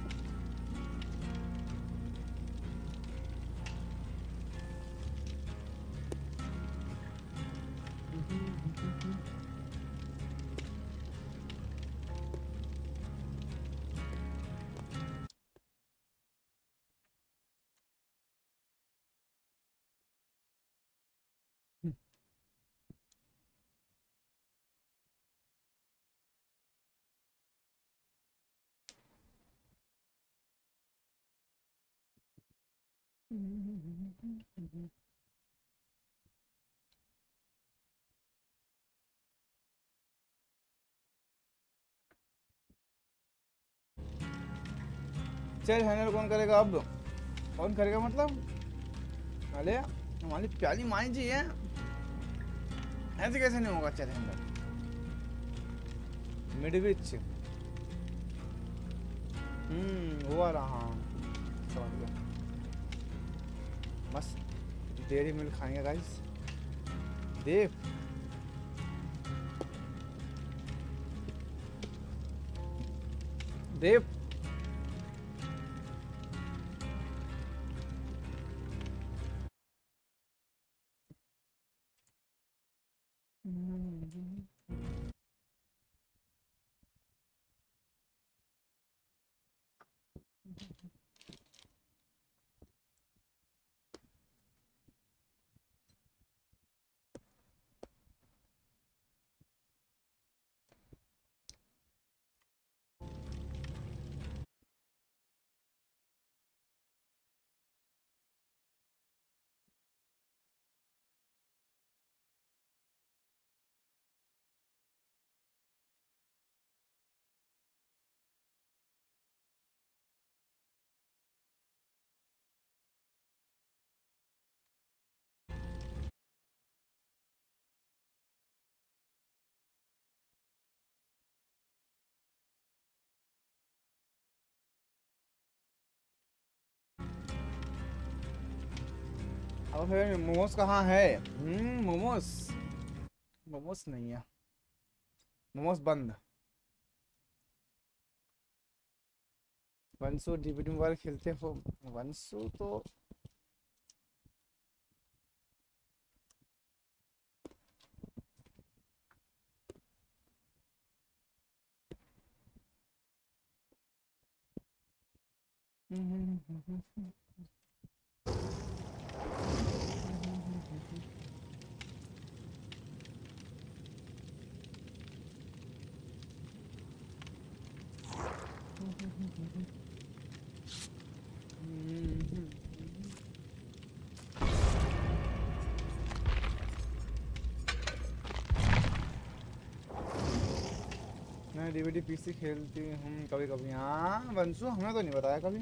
चल हैंडल कौन करेगा अब? कौन करेगा मतलब? अरे हमारी प्याली माई जी है, ऐसे कैसे नहीं होगा? चल हैंडल मिडविच। वो आ रहा, हाँ समझ गया। मस्त डेयरी मिल्क खाएंगे गाइस। देव देव अब फिर मोमोस कहाँ है? मोमोस, मोमोस नहीं है, मोमोस बंद। वंशु डीवीडी मोबाइल खेलते हो? वंशु तो मैं डीवीडी पीसी खेलती हूँ कभी कभी। हाँ वंशु, हमें तो नहीं बताया कभी।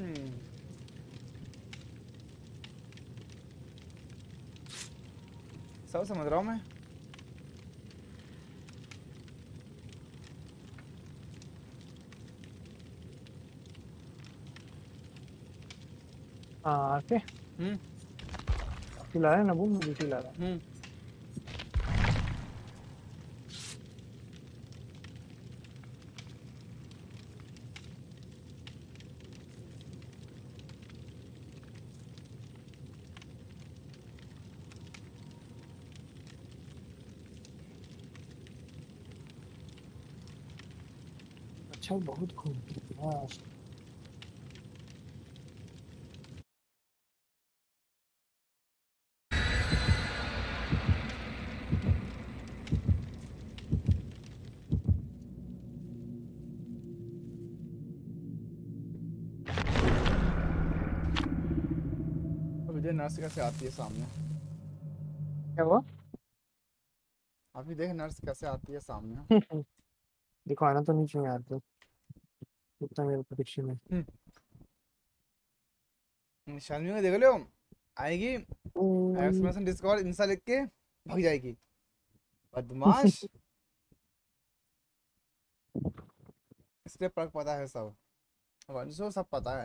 सब समझ रहा हूँ मैं। हाँ के चिल्ला रहा है ना, वो मुझे चिल्ला रहा है। अच्छा बहुत खूब। हाँ विजय नर्स कैसे आती है सामने? क्या हुआ? अभी देख नर्स कैसे आती है सामने। देखो आना तो नहीं चाहिए यार, तो उतना मेरे प्रेडिक्शन है। शालिनी को देख लो, आएगी एक्सक्लेमेशन डिस्कॉर्ड इंस्टा लिख के भाग जाएगी, बदमाश। इसलिए फर्क पता है सब, वंशो सब पता है।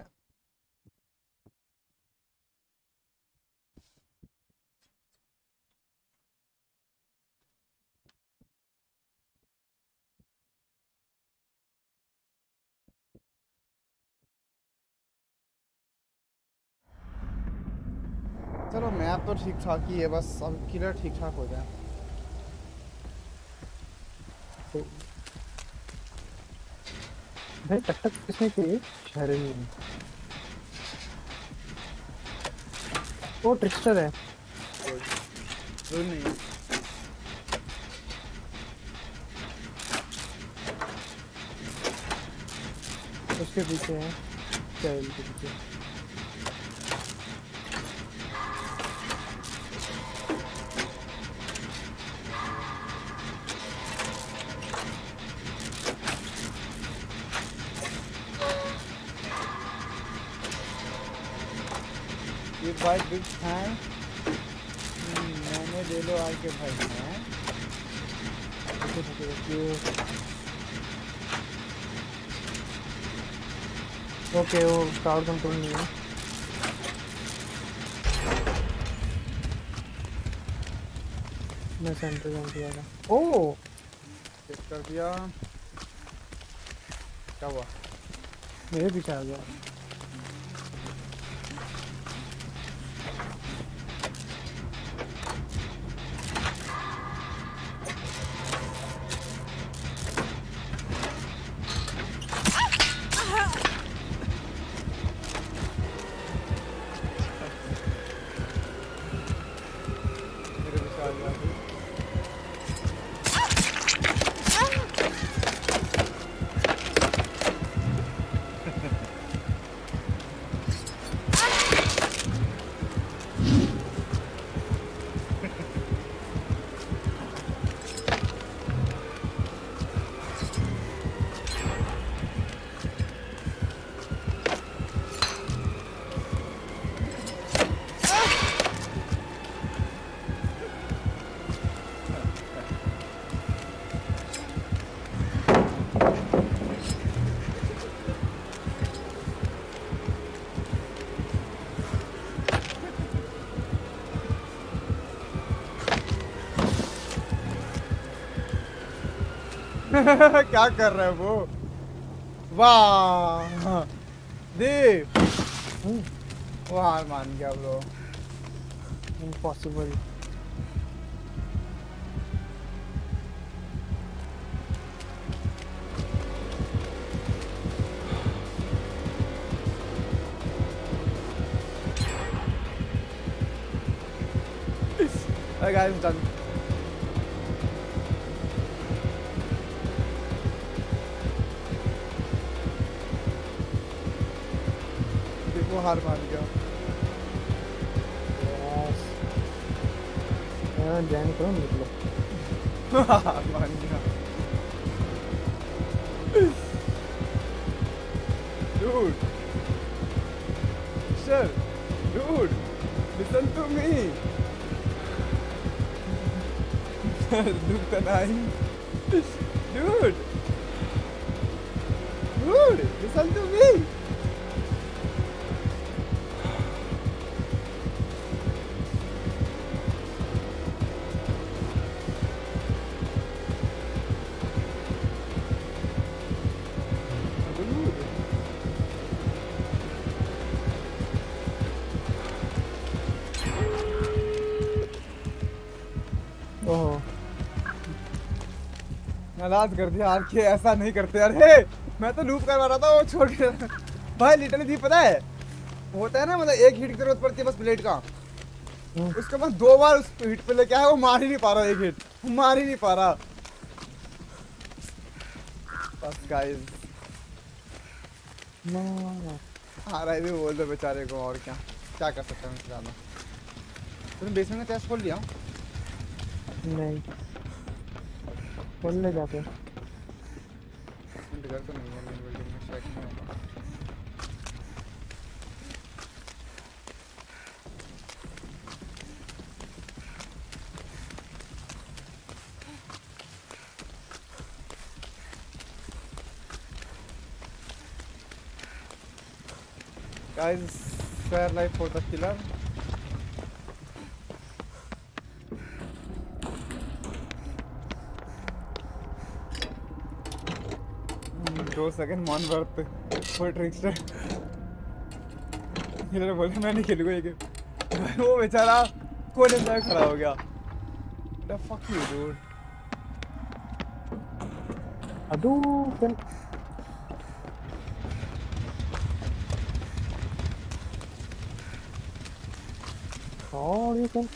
चलो मैप तो ठीक ठाक ही है, बस अब किलर ठीक ठाक हो जाए। भाई टक किसने की? शहरी। वो ट्रिक्स्टर है। कोई नहीं। उसके पीछे है, चाइल्ड के पीछे। भाई बिग फैन, मैंने ले लो आके भाई हैं। ओके वो क्राउड कंट्रोल नहीं है। मैं सेंटर जाऊँ जाएगा। ओह चेक कर दिया, क्या हुआ? मेरे पीछे आ गया। क्या कर रहा है वो? वाह देव, वो हार मान गया bro. Impossible. Hey guys, done. देखो हार मान गया। जैन करो निकलो। हार मान गया। Dude, sir, dude, listen to me. Dude, dude, dude, listen to me. नाराज कर दिया यार, के ऐसा नहीं करते यार। हे मैं तो लूप करवा रहा था, वो छोड़ के भाई लिटरली दी पता है होता है ना, मतलब एक हिट की जरूरत पड़ती है बस ब्लेड का, उसके बाद 2 बार उस हिट पे लेके आया, वो मार ही नहीं पा रहा, एक हिट मार ही नहीं पा रहा। बस गाइस आ रहा है भी बोल दो बेचारे को, और क्या क्या कर सकते हैं इससे ज्यादा। तुमने बेसमेंट में टेस्ट खोल लिया? नहीं खोल ले जाके। घर तो नहीं है मेन बिल्डिंग में, शायद नहीं होगा। Guys, fair life for the killer. दो सेकंड मान वर्थ फॉर ट्रिक्स्टर। किलर बोले मैं नहीं खेलूंगा ये गेम। वो बेचारा कोने में खड़ा हो गया। The fuck you dude। Hadouken! Hadouken!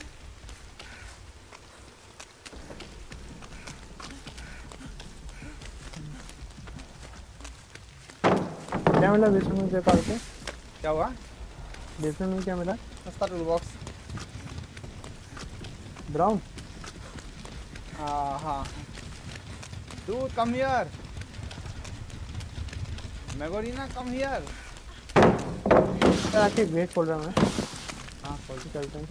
क्या मिला बेसमेंट में पाल के? क्या हुआ? बेसमेंट में क्या मिला? सस्ता टूल बॉक्स। ब्राउन? हाँ। Dude, come here। Magorina, come here। आके गेट खोल रहा हूँ मैं। हाँ खोल चलते हैं।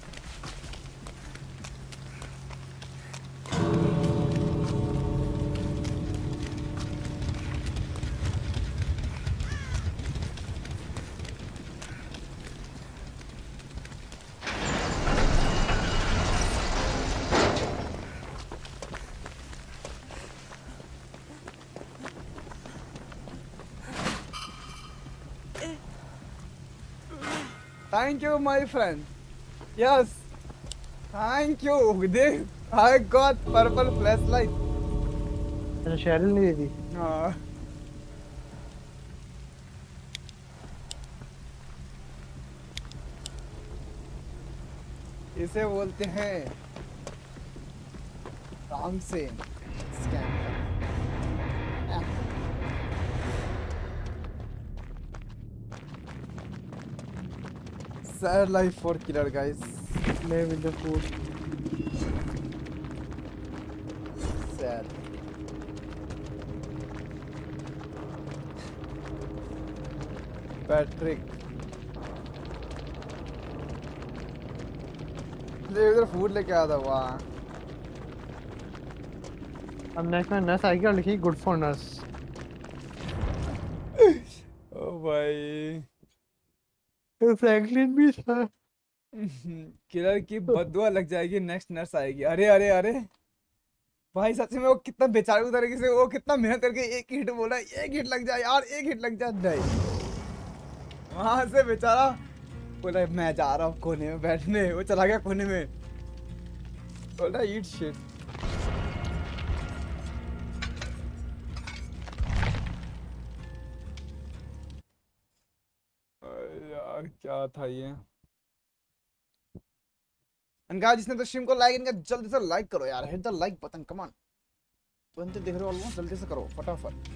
Thank you, my friend। Yes। Thank you। Dev, I got purple flashlight। मैंने शेरिल नहीं दी। हाँ। इसे बोलते हैं राम से scam. Sad life for killer guys। Play with the food। Sad। Patrick इधर फूड लेके आया था वहाँ। अब नेक्स्ट में नर्स आएगी और लिखी गुड फॉर नर्स। ओ भाई फ्रैंकलिन भी था। किलर की बददुआ लग जाएगी नेक्स्ट नर्स आएगी। अरे अरे अरे भाई सच में वो कितना बेचारे तरीके से वो कितना मेहनत करके एक हिट बोला, एक हिट लग जाए यार, एक हिट लग जाए नहीं। वहां से बेचारा बोला मैं जा रहा हूँ कोने में बैठने, वो चला गया कोने में, बोला ईट शिट। यार क्या था ये। इनका जिसने तो स्ट्रीम को लाइक, इनका जल्दी से लाइक करो यार, hit the like button, come on. बंदे देख रहे हो ऑलमोस्ट, जल्दी से करो फटाफट।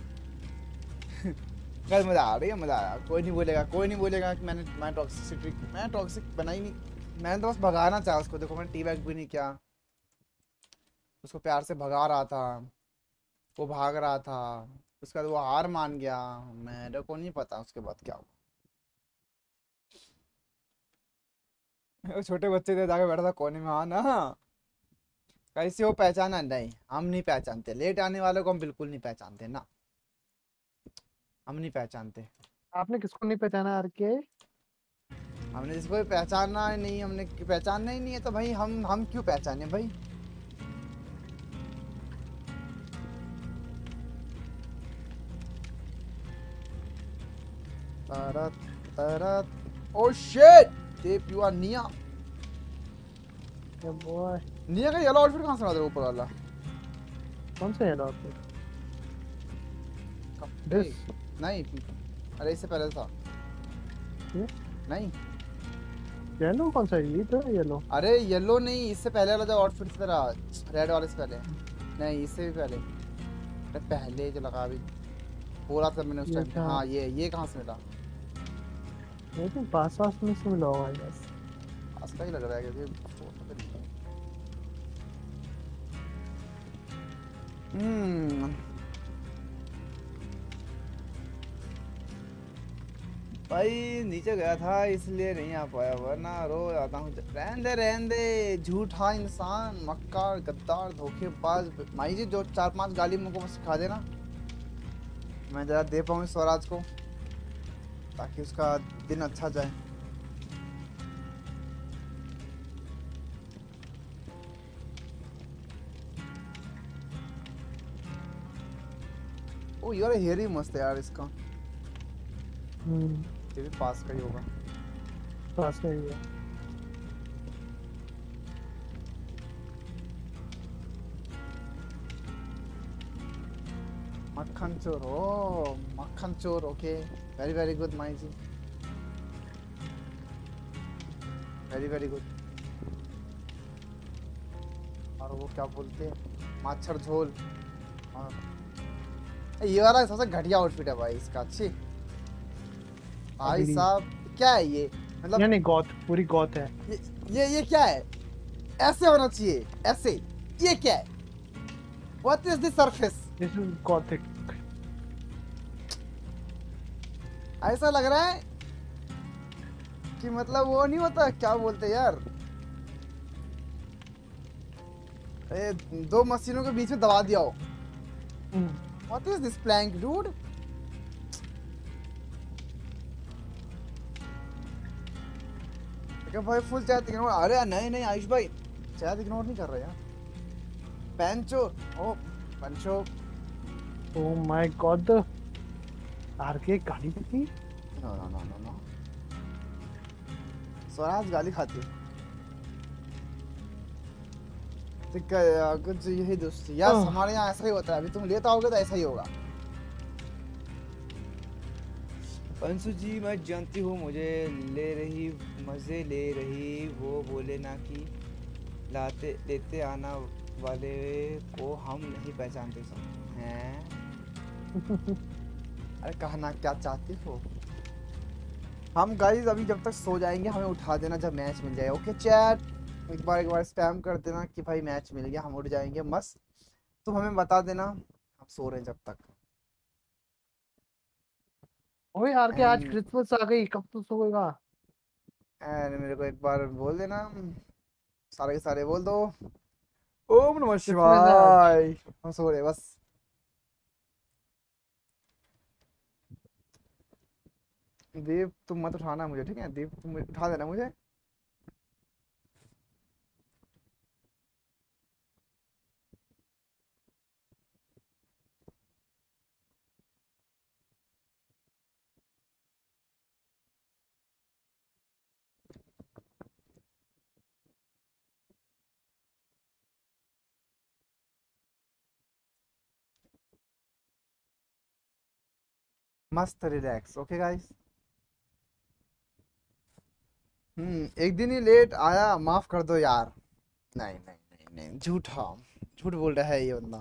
गाइस मजा आ रही है, मजा आया। कोई नहीं बोलेगा कि मैं टॉक्सिक बनाई नहीं, मैंने तो बस भगाना चाहा उसको। देखो मैंने टी बैग भी नहीं किया, उसको प्यार से भगा रहा था, वो भाग रहा था, उसके बाद वो हार मान गया, मेरे को नहीं पता उसके बाद क्या हुआ। वो छोटे बच्चे थे जाके बैठा था कोने में। हाँ ना, कैसे वो पहचाना? नहीं, हम नहीं पहचानते लेट आने वालों को, हम बिल्कुल नहीं पहचानते ना, हम नहीं पहचानते। आपने किसको नहीं पहचाना आर के? हमने जिसको भी पहचाना ही नहीं, हमने पहचानना ही नहीं है तो भाई हम क्यों पहचाने भाई। तरत तरत ओ शिट टेप यू आर निया। ये बॉय निया का येलो आउटफिट कहां से आ रहा है ऊपर वाला? कौन सा येलो आउटफिट? दिस नहीं, अरे इससे पहले था ये नहीं। येलो कौन सा है? ये तो येलो। अरे येलो नहीं, इससे पहले वाला जो आउटफिट था तेरा रेड वाले से पहले नहीं, इससे भी पहले पहले जो लगा अभी बोला था मैंने उस टाइम। हाँ ये कहाँ से मिला? ये तो पास में से मिला होगा बस। पास का ही लग रहा है क्योंकि फोटो पे नहीं है। भाई नीचे गया था इसलिए नहीं आ पाया, वरना रोज आता हूँ। रहने दे झूठा इंसान, मक्कार, गद्दार, धोखेबाज। माई जी जो 4-5 गाली मुझको सिखा देना, मैं जरा दे पाऊँ स्वराज को, ताकि उसका दिन अच्छा जाए। ओ यार हेयर ही मस्त है यार इसका। ये भी पास का ही होगा। पास में ही है। मक्खन चोर, ओ मक्खन चोर, okay, very very good my जी, वेरी वेरी गुड। और वो क्या बोलते हैं, मच्छर झोल। और ये वाला सबसे घटिया आउटफिट है भाई इसका, अच्छी भाई अभी साहब, क्या है ये, मतलब नहीं गौत, पूरी गौत है। ये क्या है, ऐसे होना चाहिए, ऐसे, ये क्या है, what is the surface, this is gothic. ऐसा लग रहा है कि मतलब वो नहीं होता, क्या बोलते यार, दो मशीनों के बीच में दबा दिया हो, what is this plank dude. भाई फुल चैट इग्नोर, अरे नहीं नहीं आयुष भाई, चैट इग्नोर नहीं कर रहे यार, पेंचो, ओ पंचो, ओ माय गॉड, आरके गाली भी थी। No no no no no, Swaraj गाली खाती है, ठीक है, कुछ यही दोस्ती यार, हमारे यहाँ ऐसा ही होता है, अभी तुम लेता होगे तो ऐसा ही होगा। पंसु जी मैं जानती हूँ, मुझे ले रही, मजे ले रही, वो बोले ना कि लाते लेते आना वाले को हम नहीं पहचानते सब हैं। अरे कहना क्या चाहते हो, हम गाइस अभी जब तक सो जाएंगे हमें उठा देना जब मैच मिल जाए, ओके चैट, एक बार स्पैम कर देना कि भाई मैच मिल गया, हम उठ जाएंगे मस्त, तुम हमें बता देना, हम सो रहे हैं जब तक। ओए यार के आज एंड क्रिसमस आ गई, कब तो सोएगा। एंड मेरे को एक बार बोल देना, सारे के सारे बोल दो, ओम नमः क्रिसमस है आज। शिवाय, हम सो रहे बस। दीप तुम मत उठाना मुझे, ठीक है दीप, तुम उठा देना मुझे। मस्त रिलैक्स, ओके गाइस। एक दिन ही लेट आया, माफ कर दो यार। नहीं नहीं नहीं नहीं, झूठा, झूठ बोल रहा है ये बंदा।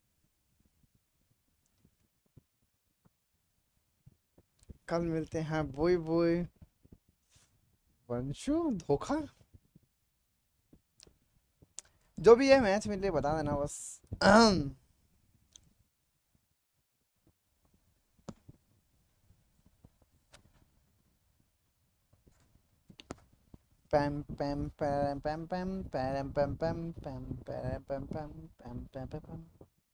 कल मिलते हैं बोई बोई, वंशु धोखा, जो भी है मैच मिले बता देना बस। पैम पैम पैम पैम पैम पैम पैम पैम पैम पैम पैम पैम पैम पैम पैम पैम,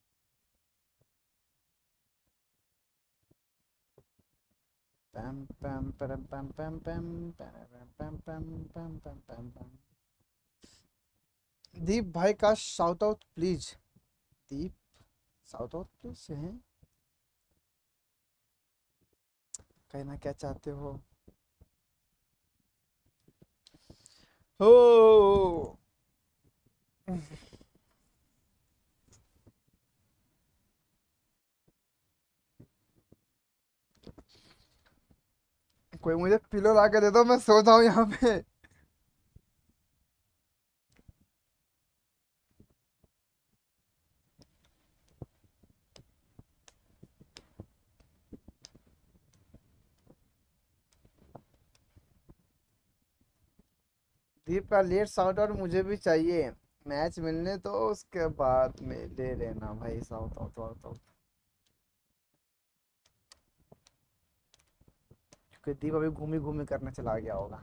पैम पैम पैम पैम पैम पैम पैम पैम पैम पैम पैम पैम पैम। दीप भाई का shout out please, Deep shout out please है, कहना क्या चाहते हो। हो कोई मुझे पिलो ला के दे दो, मैं सो जाऊं यहाँ पे। दीप का लेट शाउट आउट मुझे भी चाहिए, मैच मिलने तो उसके बाद में ले लेना भाई शाउट आउट, क्योंकि दीप अभी घूमी घूमी करने चला गया होगा।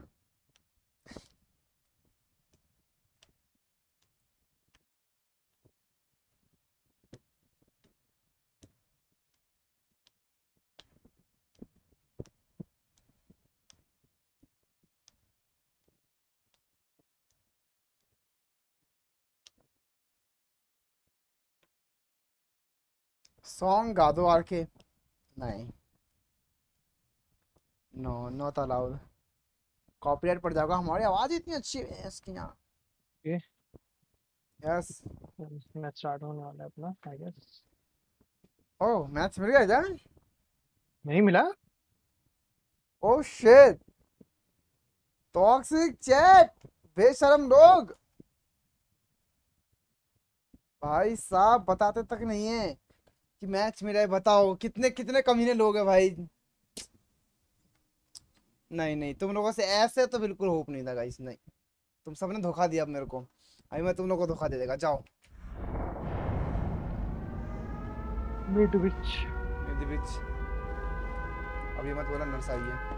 सॉन्ग गा दो आर के, नहीं, नो नॉट अलाउड। कॉपीराइट पड़ जाएगा, हमारी आवाज इतनी अच्छी है इसकी यहाँ। ये यस। मैच स्टार्ट होने वाला है अपना आई गेस। ओह मैच मिल गया क्या? नहीं मिला। ओह शिट, टॉक्सिक चैट, बेशरम लोग, भाई साहब बताते तक नहीं है कि मैच मिला है। बताओ कितने कितने कमीने लोग हैं भाई। नहीं नहीं, तुम लोगों से ऐसे तो बिल्कुल होप नहीं था गाइस, नहीं, तुम सबने धोखा दिया अब मेरे को। अभी मैं तुम लोगों को धोखा दे देगा। जाओ मीट बिच मेरी बिच, अभी मत बोला नर्स आई है।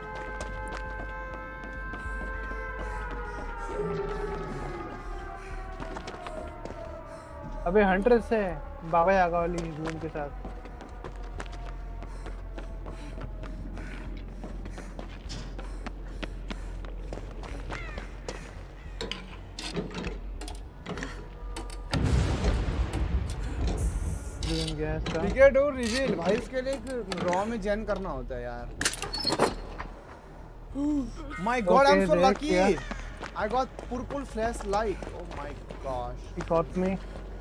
अबे हंट्रेस है बाबा यागा वाली जून के साथ। टिकट और रिवील भाई, इसके लिए एक रॉ में जॉइन करना होता है यार। My god I am so lucky, I got purple flashlight. Oh my gosh. एक और में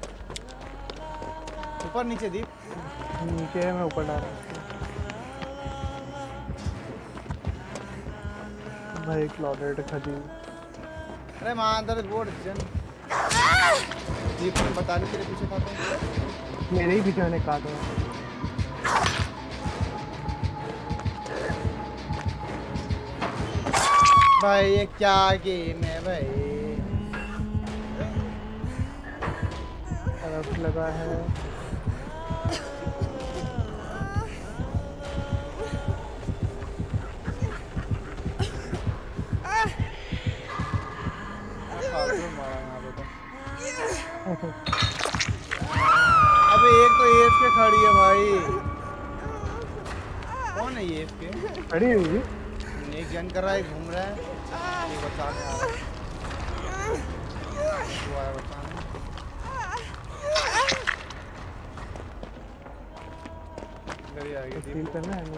ऊपर नीचे दीप, नीचे है, मैं ऊपर डाल रहा हूं भाई। क्लॉडेड खदी। अरे मां अंदर बोर्ड जन दीप ने बता ली तेरे पीछे था तो। मेरे ही पीछे ने काटा। भाई ये क्या गेम है भाई। तरफ लगा है। अबे एक तो एफ के खड़ी है भाई। कौन है ये एफ के? खड़ी हुई एक जन कर रहा है, घूम रहा है, ये बचाने आ रहा है। वो आया बचाने। इधर ही आ गई फील करना है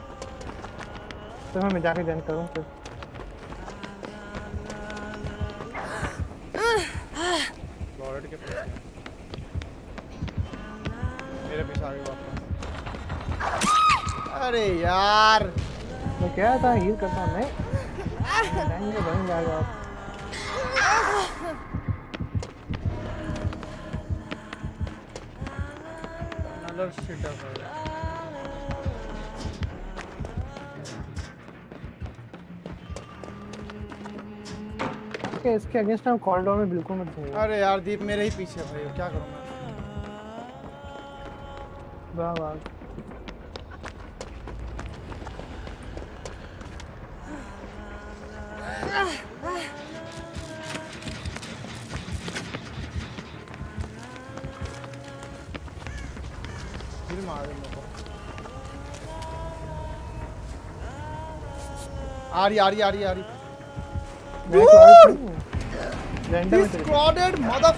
तो मैं जाके जन करूं फिर। लॉर्ड के पीछे मेरे पीछे आ गए वापस। अरे यार मैं क्या था हील करता हूं। नहीं जाएंगे बन जाएगा आप। another shit up है। ओके इसके अगेंस्ट हम कॉल डाउन में बिल्कुल मत जाइए। अरे यार दीप मेरे ही पीछे भाई, क्या करूं मैं? वाह वाह फिर मार दे मेरे को। आ रही आ रही आ रही आ रही। Random This crowded mother.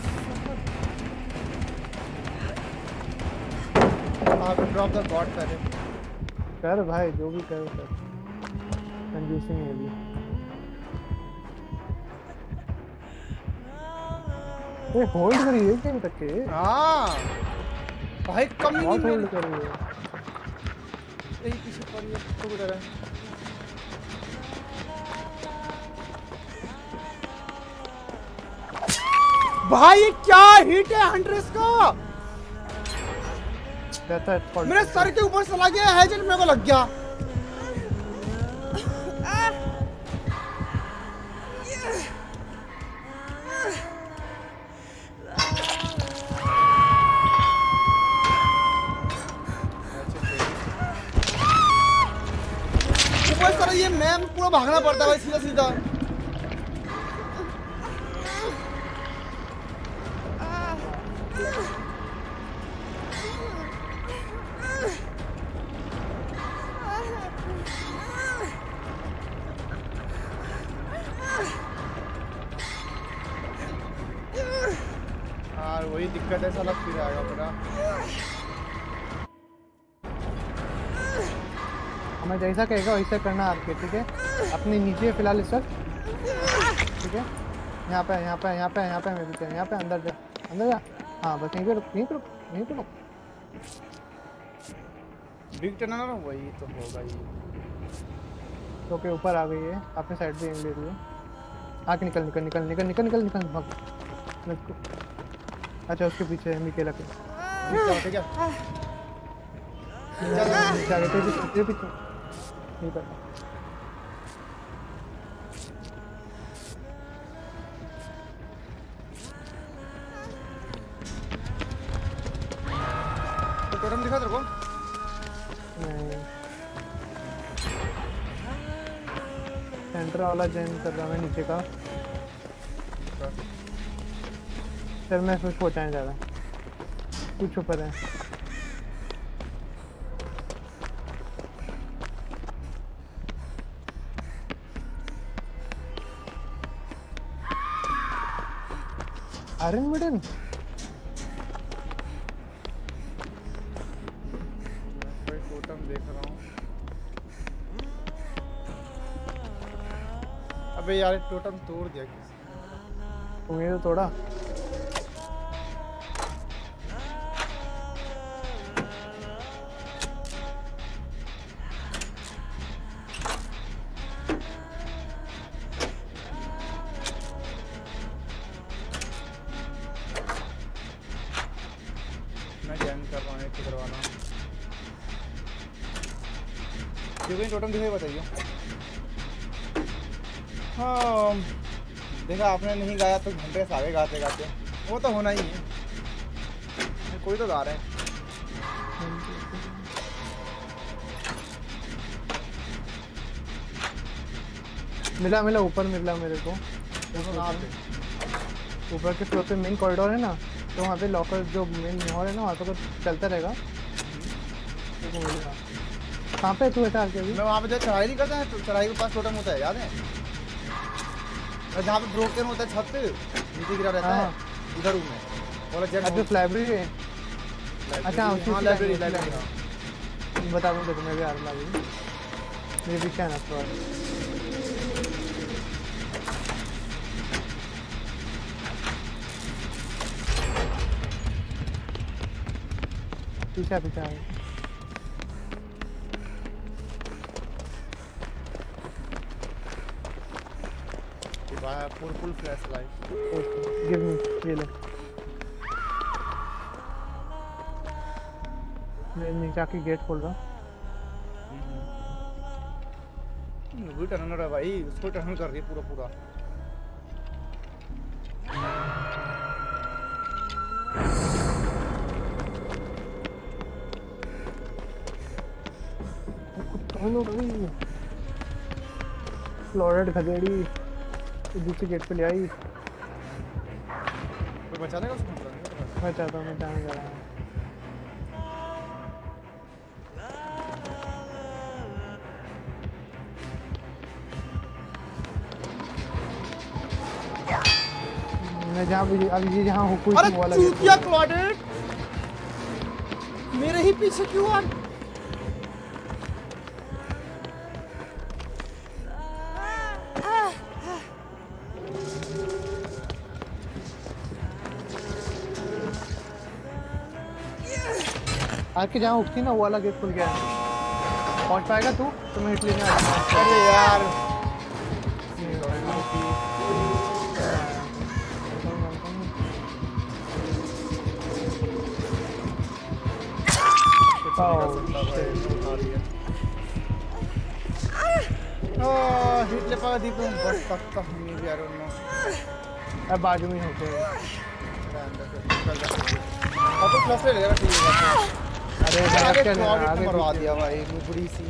Drop the god पहले। कर भाई जो भी कर कर। कंजूसी नहीं है अभी। ये होल्ड करिए गेम तक के। हाँ भाई कम नहीं बहुत होल्ड मिल कर रही है। यही पीछे पड़ी है तो किधर है? भाई ये क्या हिट है हंड्रेस का? मेरे सर के ऊपर चला गया है, जब मेरे को लग गया। ऊपर सर ये मैम पूरा भागना पड़ता है सीधा सीधा। यार वही दिक्कत है, साला फिर आएगा पूरा। मैं जैसा कहेगा वैसा करना आरके, ठीक है? अपने नीचे फिलहाल इस वक्त, ठीक है? यहाँ पे मैं भी यहाँ पे अंदर जा। हाँ बस यहीं पे रुक। बिग टनल वही तो होगा ही। ओके ऊपर आ गई है, आपने साइड भी एम ले रही है। आके निकल भाग। Let's go। अच्छा उसके पीछे मिकेला के ठीक है तेरे पीछे नहीं पता। तो टोटम दिखा तेरे को? सेंटर वाला जॉइन कर रहा मैं नीचे का। सर मैं कुछ पहुंचाने जा रहा, कुछ ऊपर है। आयरन मेडल कोई टोटम देख रहा हूँ। अबे यार टोटम तोड़ दिया किसी। तुमने तो तोड़ा। टोटम दिखाई बताइए। हाँ देखा आपने नहीं गाया तो घंटे से आगे गाते वो तो होना ही है, कोई तो गा रहा है। मिला ऊपर मिला मेरे को। ऊपर के फ्लोर पे मेन कॉरिडोर है ना, तो वहाँ पे लॉकर जो मेन हॉल है ना वहाँ पे तो चलता रहेगा। कहाँ पे तू ऐसा आके? मैं वहाँ पे जो चढ़ाई नहीं करता है, तो चढ़ाई के पास टोटम होता है, याद है? जहाँ पे ब्रोकन होता है छत नीचे गिरा रहता है, उधर हूँ मैं। बोला जेट अच्छा लाइब्रेरी है। अच्छा हाँ लाइब्रेरी बता दूँ देखो, मैं भी आ रहा हूँ। मेरे पीछे है ना थोड़ा। पीछे आए। full flashlight. Okay, give me, ये ले। मैं नीचे आके गेट खोल रहा। वो टर्न रहा भाई, उसको टर्न कर रही पूरा। हेलो भाई, फ्लोरेड खदेड़ी दूसरे गेट पे ले आई। कोई बचाने का उसको? मैं चाहता हूँ, मैं जाने जा रहा हूँ। मैं जहाँ अभी जहाँ हूँ कोई अरे चूतिया क्लॉडेड मेरे ही पीछे क्यों आ? आके जहाँ उठती ना वो वाला गेट खुल गया है। पहुँच पाएगा तू? तो मैं हिट लेने आ रहा हूँ। अरे यार हिट ले पाएगा दीपू बस सकता हूँ नहीं यार उन्होंने। अब बाजू में होते हैं। अब तो प्लस ले लेगा ठीक है। अरे आगे मरवा दिया भाई बुरी सी।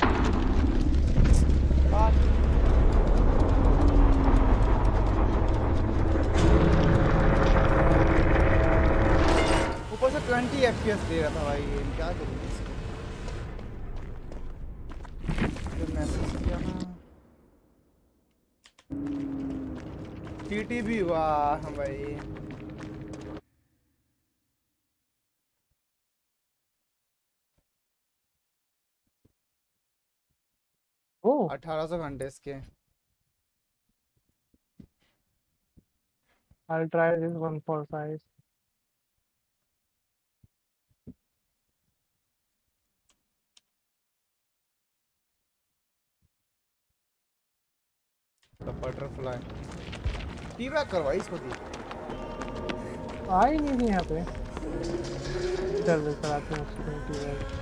ऊपर से 20 FPS दे रहा था भाई, क्या करूँ इसको? मैसेज किया ना TTB, वाह भाई। 1800 घंटे इसके। I'll try this one for size. The butterfly टी बैक करवाई इसको दी। आ ही नहीं थी यहाँ पे। चल कराते हैं उसको टी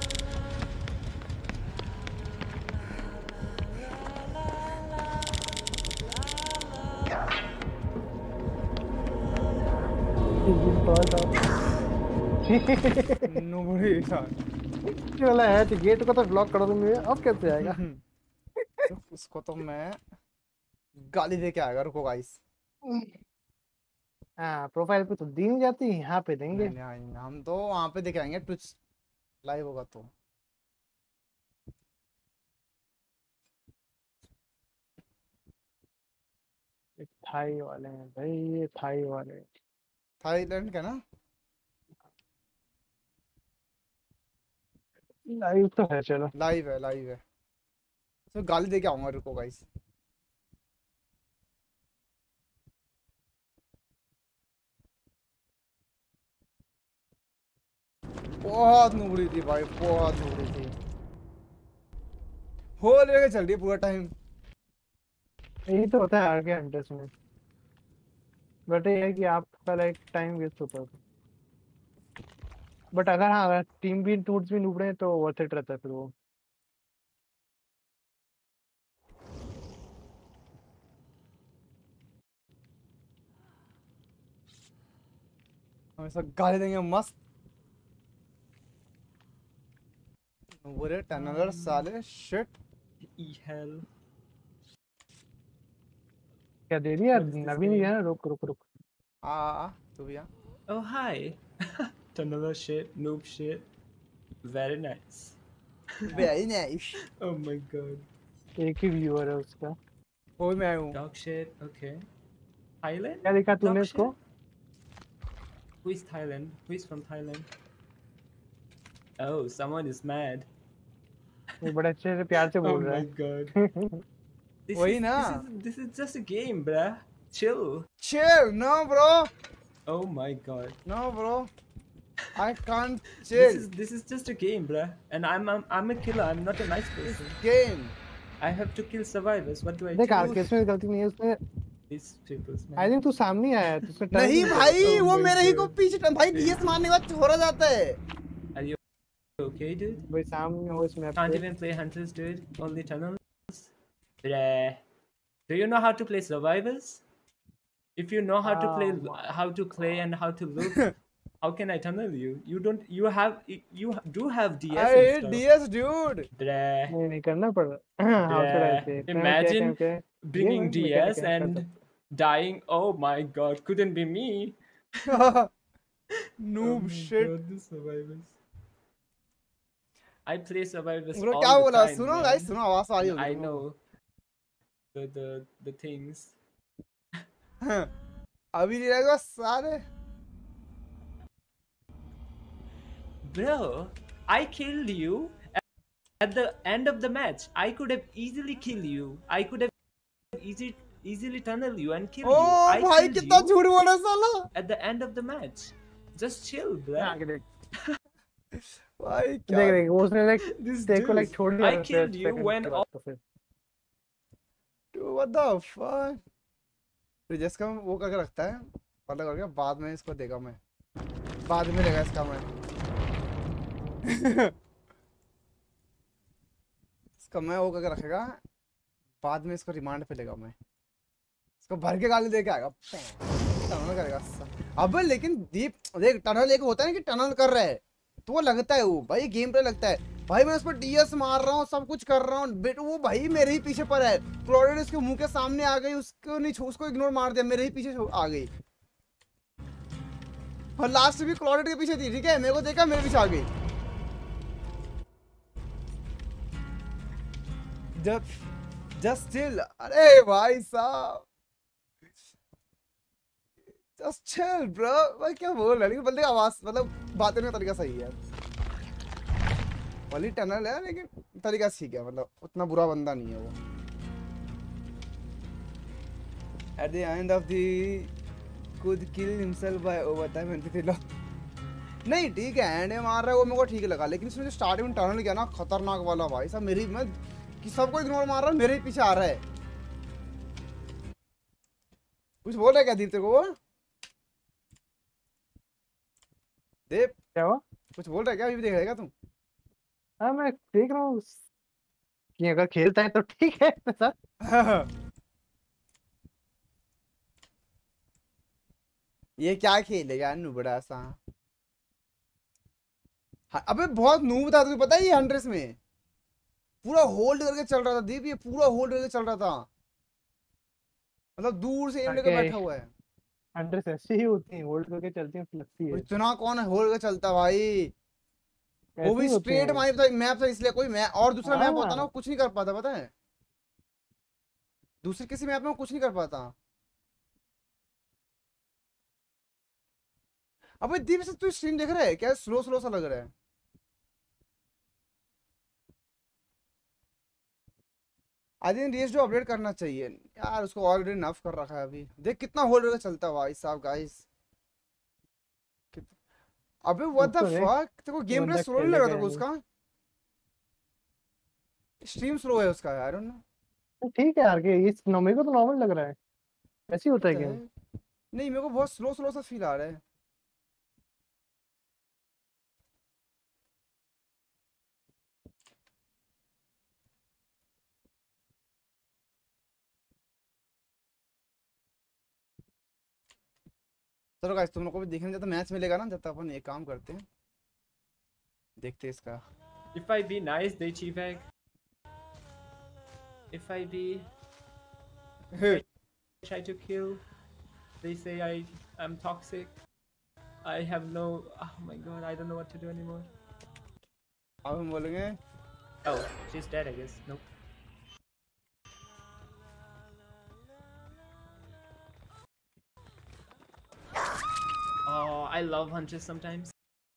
नुबड़ी यार वाला है तो गेट को तो ब्लॉक कर दूंगी, अब कैसे आएगा? तो उसको तो मैं गाली दे के आएगा। रुको गाइस। हाँ प्रोफाइल पे तो दी नहीं जाती, यहाँ पे देंगे। नहीं हम तो वहां पे दिखाएंगे, ट्विच लाइव होगा तो। थाई वाले हैं भाई, ये थाई वाले। थाईलैंड का ना? लाइव तो है, चलो लाइव है तो गाली दे के आऊंगा। रुको गाइस। बहुत नुबड़ी थी भाई, बहुत नुबड़ी थी। हो लेके चल रही है पूरा टाइम। यही तो होता है आगे हंटर्स में, बट ये है कि आपका लाइक टाइम वेस्ट होता है। बट अगर हाँ, अगर टीम भी टूट्स भी नूबड़े हैं तो वर्थ इट रहता है फिर वो। हमेशा गाली देंगे मस्त। बुरे टनलर साले शिट। hell. क्या दे दिया? What is this अभी नहीं game? है ना, रुक। आ तू भी आ। Oh hi. Another shit, noob shit. Very nice. Very nice. Oh my god. एक ही व्यूअर है उसका। वो मैं हूँ। Dog shit. Okay. Thailand? क्या देखा तूने Dog उसको? shit? Who is Thailand? Who is from Thailand? Oh, someone is mad. वो बड़े अच्छे से प्यार से Oh बोल रहा my है। god. वही ना। This is just a game, bruh. Chill. Chill, no bro. Oh my god. No bro. I can't chill. This is just a game, bruh. And I'm a killer. I'm not a nice person. Game. I have to kill survivors. What do I देख do? आर्केस में गलती नहीं है उसमें। These people's man. I think तू सामने ही आया है, तुझसे टर्न नहीं नहीं भाई, Oh वो my मेरे ही God. को पीछे भाई डीएस मारने के बाद छोड़ा जाता है। Are you okay, dude? किया। भाई सामने हो इस मैप Can't पे। even play hunters, dude. Only tunnels. Bruh. Do you know how to play survivors? If you know how to play, how to play and how to loot, how can I tunnel you? You don't. You do have DS I and hate stuff. DS dude. Bruh. नहीं करना पड़ रहा। How should I से? Imagine bringing Yeah, DS mechanic and करता। dying. Oh my god, couldn't be me. Noob shit. God, the survivors. I play survivors bro all क्या the बोला? time, सुनो man. Guys, सुनो आवाज आ रही होगी। I know the things. हाँ, अभी नहीं रहेगा सारे। Bro, I killed you at the end of the match. I could have easily killed you. I could have easily tunnel you and kill you. O I भाई killed कितना you झूठ बोला साला। at the end of the match. Just chill, bro. आगे देख। भाई क्या? देख उसने लाइक This तेरे को लाइक dude, छोड़ दिया। I killed you when all तो फिर What the fuck? तो जिसका वो करके रखता है, पता करके बाद में इसको देगा मैं। बाद में लेगा इसका मैं। इसका मैं वो करके रखेगा, बाद में इसको रिमांड पे लेगा मैं। इसको भर के गाली दे के आएगा। टनल करेगा। अबे लेकिन दीप देख, टनल एक होता है कि टनल कर रहा है तो वो लगता है, वो भाई गेम पे लगता है। भाई मैं उस पर डीएस मार रहा हूँ, सब कुछ कर रहा हूँ, बट वो भाई मेरे ही पीछे पर है। क्लोडेड उसके मुंह के सामने आ गई, उसको नहीं उसको इग्नोर मार दिया, मेरे ही पीछे आ गई। और लास्ट भी क्लोडेड के पीछे थी, ठीक है, मेरे को देखा मेरे पीछे आ गई। Just chill. अरे भाई साहब जस्ट चिल ब्रो। भाई क्या बोल रहा है, लेकिन बंदे का आवाज मतलब बातें का तरीका सही है। वली टनल है लेकिन तरीका ठीक है, मतलब उतना बुरा बंदा नहीं है वो। At the end of the could kill himself by overtime and the नहीं ठीक है एंड में मार रहा है वो मेरे को ठीक लगा, लेकिन इसमें जो स्टार्टिंग में टनल किया ना खतरनाक वाला भाई सब मेरी मैं कि सबको इग्नोर मार रहा है, मेरे ही पीछे आ रहा है। कुछ बोल रहा है क्या दीप तेरे को वो? दीप क्या हुआ? कुछ बोल रहा है क्या? अभी भी देख रहा है क्या तुम? हाँ मैं देख रहा हूँ कि अगर खेलता है तो ठीक है सर। ये क्या खेलेगा नुबड़ा सा? हाँ, अबे बहुत नूब था, तुझे पता है ये हंड्रेस में पूरा होल्ड करके चल रहा था दीप, ये पूरा होल्ड करके चल रहा था, मतलब दूर से एम लेके बैठा हुआ है। अंडर से ऐसी ही होती है, होल्ड करके चलती है, लगती है। इतना कौन है होल्ड करके चलता भाई? वो भी ऐसी होती स्ट्रेट है। मैप था इसलिए, कोई मैप और दूसरा मैप होता ना वो हाँ कुछ नहीं कर पाता, पता है? दूसरे किसी मैप में वो कुछ नहीं कर पाता। अबे दीप से तू स्ट्रीम देख रहा है क्या? स्लो स्लो सा लग रहा है। आई थिंक रीच जो अपडेट करना चाहिए यार, उसको ऑलरेडी नफ कर रखा है। अभी देख कितना होल्ड करके चलता है भाई साहब गाइस। अबे व्हाट द तो देख फक, तेरे को गेम बंदा प्ले स्लो नहीं लग रहा खेलेगा तेरे को नहीं। उसका? स्ट्रीम स्लो है उसका, आई डोंट नो। तो ठीक है यार, कि इस मेरे को तो नॉर्मल लग रहा है, ऐसे ही होता है पता है गेम। नहीं, मेरे को बहुत स्लो स्लो सा फील आ रहा है। चलो गाइस तुम लोग को भी देखने जब तक मैच मिलेगा ना, जब तक अपन एक काम करते हैं, देखते हैं इसका। If I be nice, they cheeseback. If I be try to kill, they say I'm toxic. I have no. Oh my god, I don't know what to do anymore. अब हम बोलेंगे Oh, she's dead, I guess. Nope. Oh, I love hunches sometimes.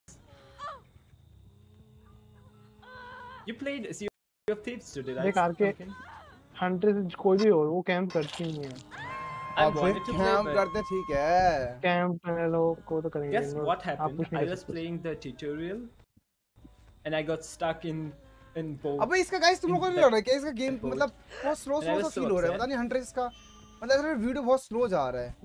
You played Sea of Thieves today, right? देख RK Pumpkin? 100 कोई भी हो वो camp करती नहीं है। I अब wanted to play, हम but करते ठीक है। कैंप लोग को तो करेंगे, guess what आप happened? कुछ I नहीं कर was सकते। playing the tutorial, and I got stuck in both. अबे इसका गाइस तुम लोग को नहीं लग रहा है क्या इसका गेम Bolt. मतलब बहुत स्लो And I स्लो सा was so फील हो रहा है? upset. पता नहीं 100 इसका मतलब वीडियो बहुत स्लो जा रहा है।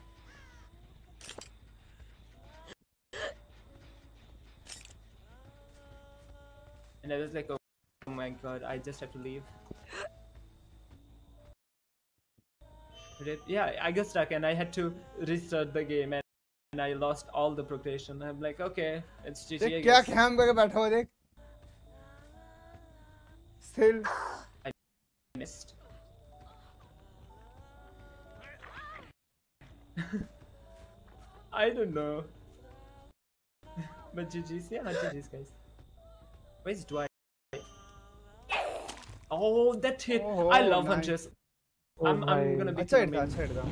And I was like, oh my god, I just have to leave. Yeah, I got stuck and I had to restart the game and I lost all the progression. I'm like, okay, it's GG, I देख क्या guess. Cam करके बैठा हुआ देख। Still Missed. I don't know. But GG's, yeah, GG's, guys. Where's Dwight? Oh, that hit! Oh, I love nice. hunches. Oh I'm भाई gonna be अच्छा killing hit था, him. अच्छा हिट था।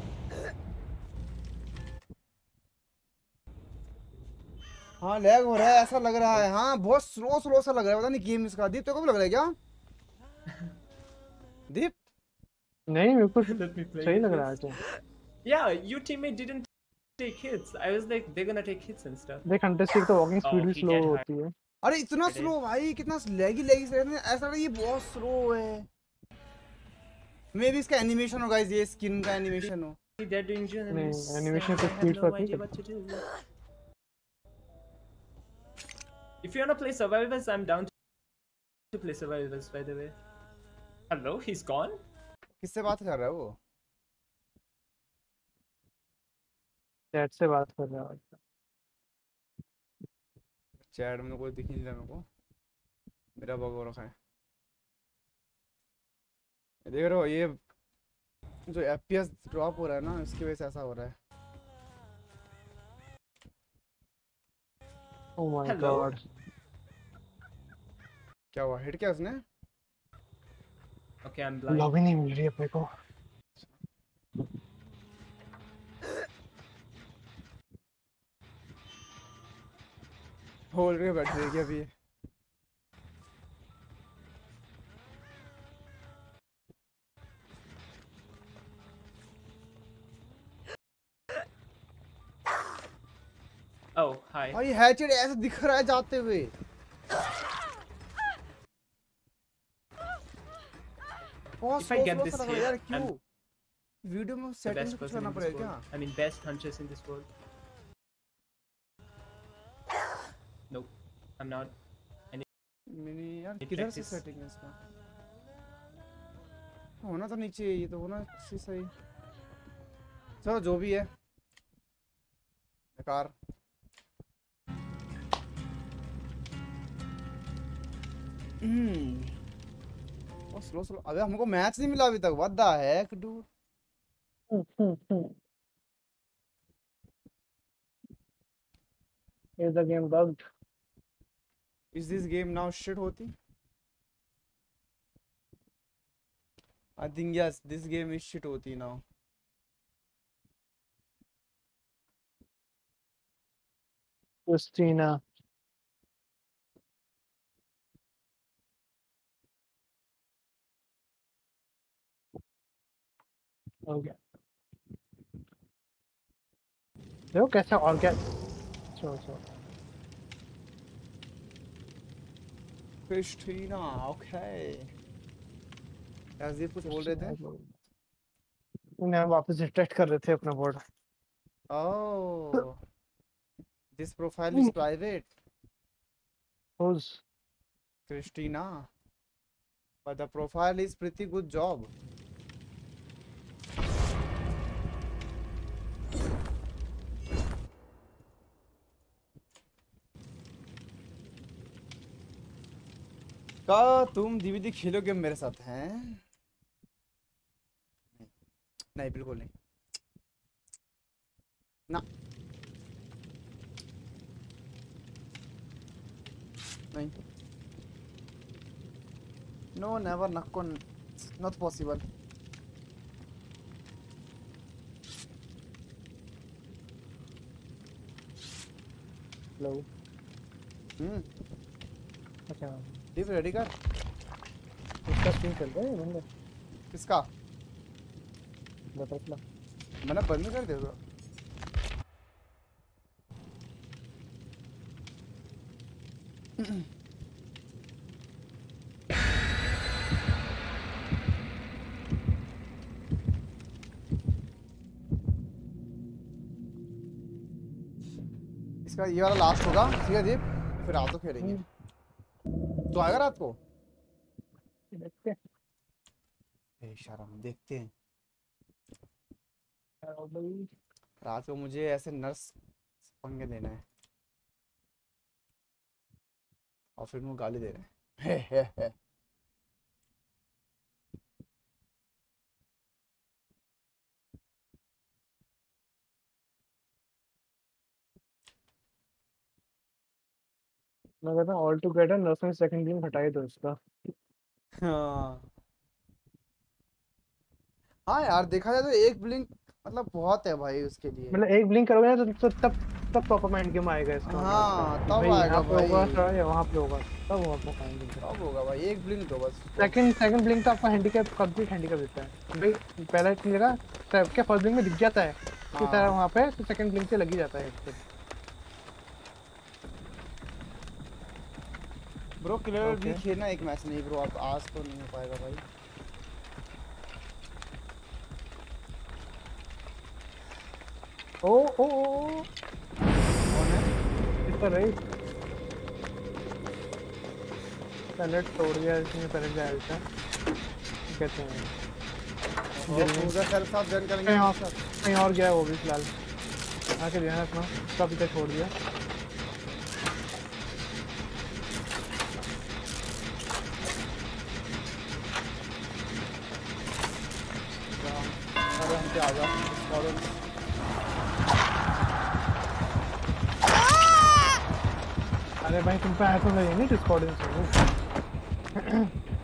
हाँ लैग हो रहा है ऐसा लग रहा है, हाँ बहुत स्लो स्लो सा लग रहा है, पता नहीं गेम इसका। दीप तेरे को भी लग रहा है क्या? दीप नहीं मेरे को Let me play सही with लग रहा है this. तो। Yeah, your teammate didn't take hits. I was like, they're gonna take hits and stuff. देख 100 की तो वॉकिंग Oh, स्पीड भी he स्लो dead hard. होती है। अरे इतना It स्लो is. भाई, कितना लैगी लैगी से ऐसा लग रहा है ये बहुत स्लो है। मे भी इसका एनिमेशन हो गाइस, ये स्किन का एनिमेशन हो। They're doing gems. नहीं, and animation पे I have speed no फर्क नहीं idea what to do. If you wanna play survivors, I'm down to play survivors. By the way. Hello, he's gone. किससे बात कर रहा है वो? चैट से बात कर रहा है। चैट में कोई दिख नहीं रहा मेरे को, मेरा बग हो रखा है। देख रहे हो ये जो FPS ड्रॉप हो रहा है ना, इसकी वजह से ऐसा हो रहा है। Oh my Hello. गॉड। क्या हुआ, हिट क्या उसने? Okay, I'm blind. लॉबी नहीं मिल रही अपने को। होल्ड के बैठ रही है अभी। Bye. भाई हैचेड ऐसे दिख रहा है जाते हुए। बहुत If I slow get slow this सा लग रहा है hit, यार, क्यों? I'm वीडियो में the सेटिंग best कुछ person करना in this पड़ेगा world. क्या? I mean, best hunters in this world. Nope, I'm not. मैंने यार Need किधर से practice. सेटिंग है इसका? होना तो नीचे, ये तो होना सही। चलो जो भी है बेकार। और स्लो स्लो, अबे हमको मैच नहीं मिला अभी तक। What the heck dude. Is the game bugged? Is this game now shit होती? I think yes, this game is shit होती नाउ। Christina. हो गया। देखो कैसे और क्या। चलो क्रिस्टीना, ओके। यार कुछ बोल रहे थे? उन्हें वापस रिट्रैक्ट कर रहे थे अपना बोर्ड। Oh, this profile is private, Who's? Christina, but the profile is pretty good job. क्या तुम डीवीडी खेलोगे मेरे साथ? हैं? नहीं बिल्कुल नहीं ना, नहीं, no never, not possible. Hello. अच्छा डीप रेडी कर। इसका स्क्रीन चल रहा है बंदा। किसका? बटरफ्लाई। मैंने बंद कर दिया। इसका ये वाला लास्ट होगा, ठीक है दीप? फिर रात को खेलेंगे। तो आएगा रात को? देखते हैं। शर्म, देखते हैं। भाई रात को मुझे ऐसे नर्स पंगे देना है और फिर मुझे गाली दे रहे हैं। मैं कहता हूँ all together nursing second game हटाई दो इसका। हाँ यार, देखा जाए तो एक ब्लिंक मतलब बहुत है भाई उसके लिए। मतलब एक ब्लिंक करोगे ना तो तब प्रॉपर माइंड गेम आएगा इसका। हाँ तब भाई आएगा भाई, होगा या वहाँ पे होगा तब होगा माइंड गेम। तब होगा भाई, एक ब्लिंक दो बस। सेकंड ब्लिंक तो आपका हैंडीकैप कंप्लीट हैंडीकैप देता है भाई। पहला इतनी जगह सबके फर्स्ट ब्लिंक में दिख जाता है कि सर वहाँ पे, तो सेकंड ब्लिंक से लग ही जाता है इसको। ब्रो क्लियर भी खेलना एक मैच नहीं ब्रो, आप आज तो नहीं हो पाएगा भाई। ओ कौन है? इसका राइट पैलेट तोड़ दिया इसने, पैलेट जाया था कहते हैं। उधर सर साथ जन करेंगे। कहीं और गया है वो भी फिलहाल। आके ध्यान रखना, उसका पीछे छोड़ दिया। अरे हम पे आ जा स्क्वाड। अरे भाई तुम पे आया तो नहीं डिस्कॉर्डिंग से।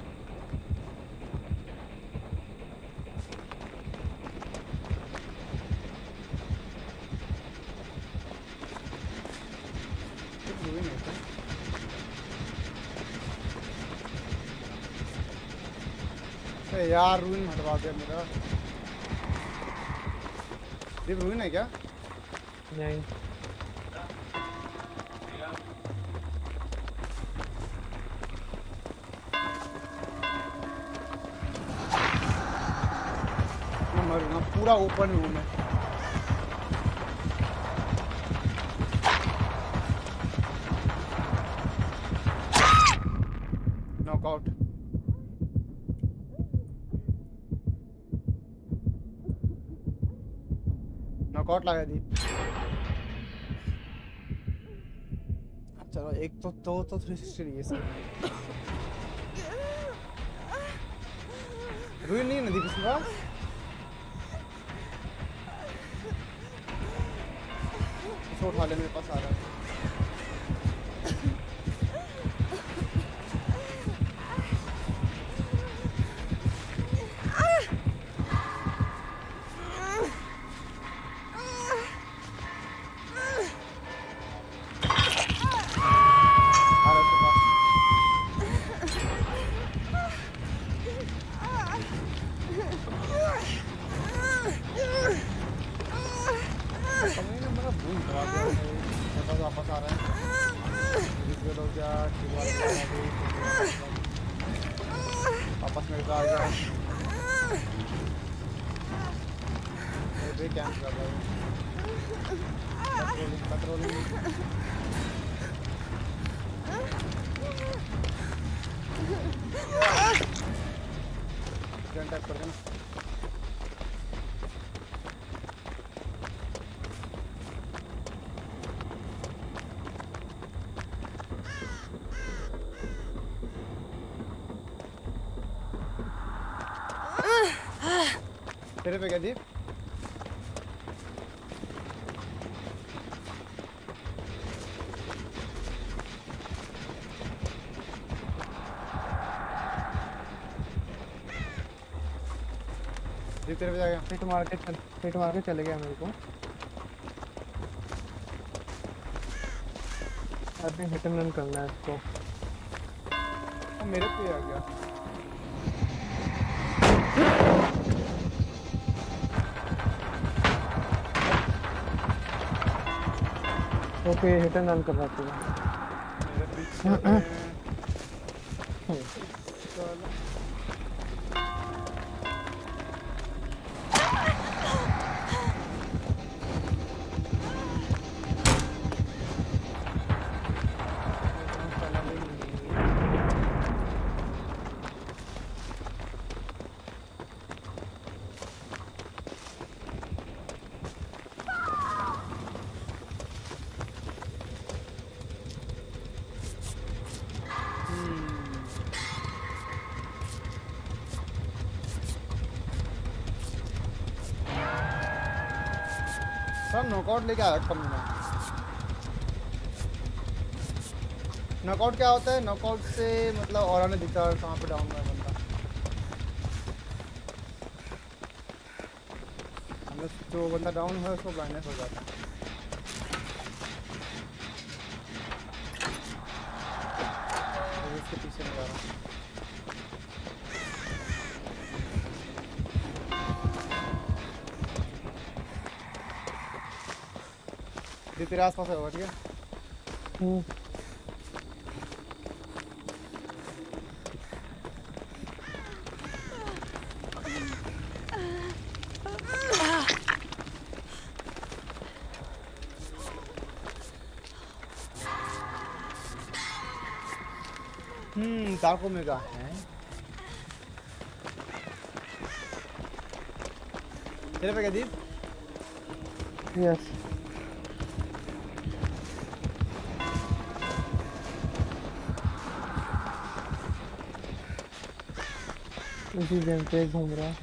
यार रूइन हटवा दिया मेरा। ये रूइन है क्या? नहीं पूरा ओपन रूम है। नॉकआउट। नॉकआउट लगा दी। चलो एक तो 360 है इसकी। रुई नहीं नदी किसी पास। इसको उठा ले, मेरे पास आ रहा है। वापस आ रहा है। वापस मेरे को आ गया। कैंप कर रहा है। पेट्रोलिंग टैप कर देना। तेरे पे क्या दीप? दीप तेरे पे जाएगा। हिट मार के चले गया मेरे को। अभी हिट एंड रन करना है इसको। मेरे पे आ गया। ओके हिट एंड रन कर रहा था। मेरे पीछे सब नॉकआउट लेके आया कम में। नॉकआउट क्या होता है? नॉकआउट से मतलब और ने दिखता है कहाँ पे डाउन हुआ है बंदा। हमें जो बंदा डाउन हुआ है उसको ब्लाइंडनेस हो जाता है। इसके पीछे में जा रहा हूँ। तेरे आसपास होगा, ठीक है? ताको मेगा है। तेरे पे क्या दीप? यस इसी गेम पे घूम रहा है।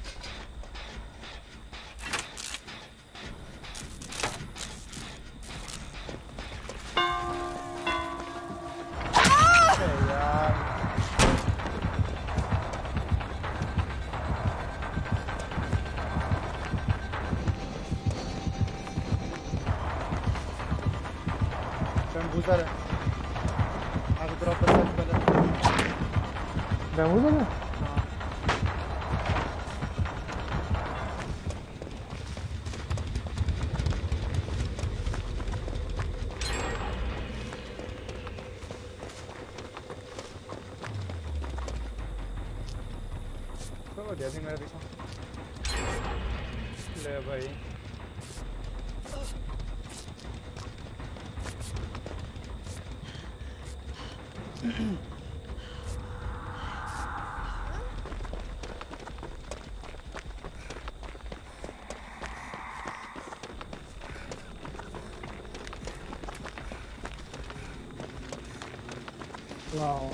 कंप्यूटर है। आगे ड्रॉप कर सकते हैं। बैम्बू है? तो मेरा पीछा है भाई। वाओ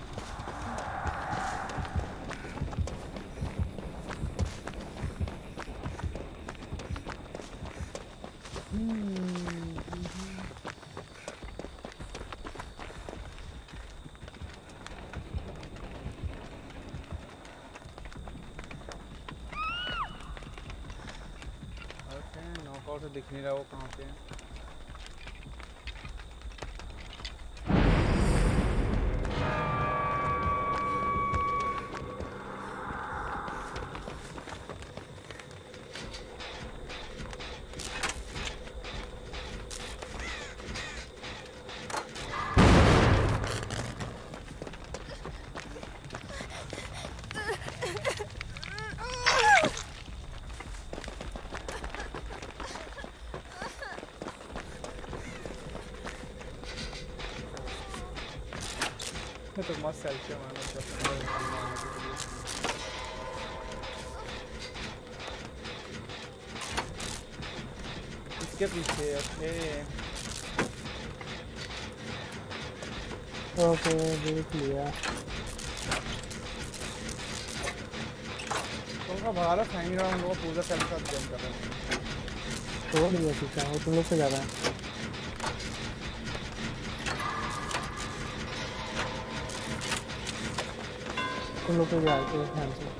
नॉकआउट तो दिख नहीं रहा वो कहाँ पे है। तो मस्त सेल्फी मारना इसके पीछे। ओके देख लिया। तुमका भगा रहा फैंग रहा, हम लोग पूरा सेल्फी साथ गेम कर रहे हैं। छोड़ दिया ठीक है, वो तुम लोग से ज़्यादा है। तुम लोग को भी आते हैं ध्यान से।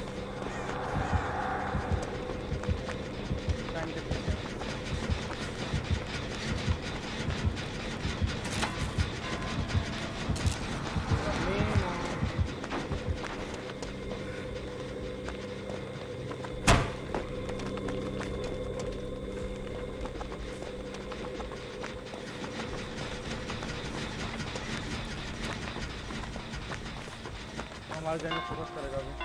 हमारे जाने फोकस करेगा अभी।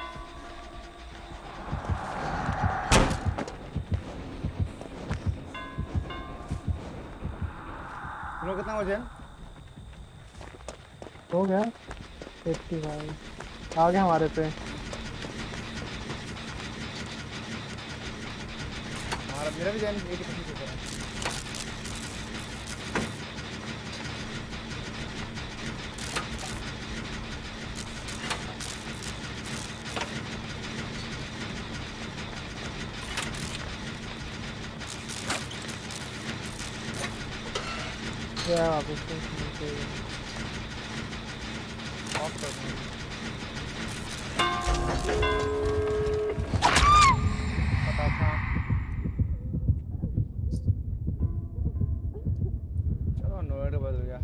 तुम लोग कितना बजे? हो गया 85 आ गया हमारे पे। हमारा मेरा भी जाने एक ही पीछे कर रहा है। क्या वापस से ऑफ कर दूँ। पता था। चलो नोएडा बदल गया।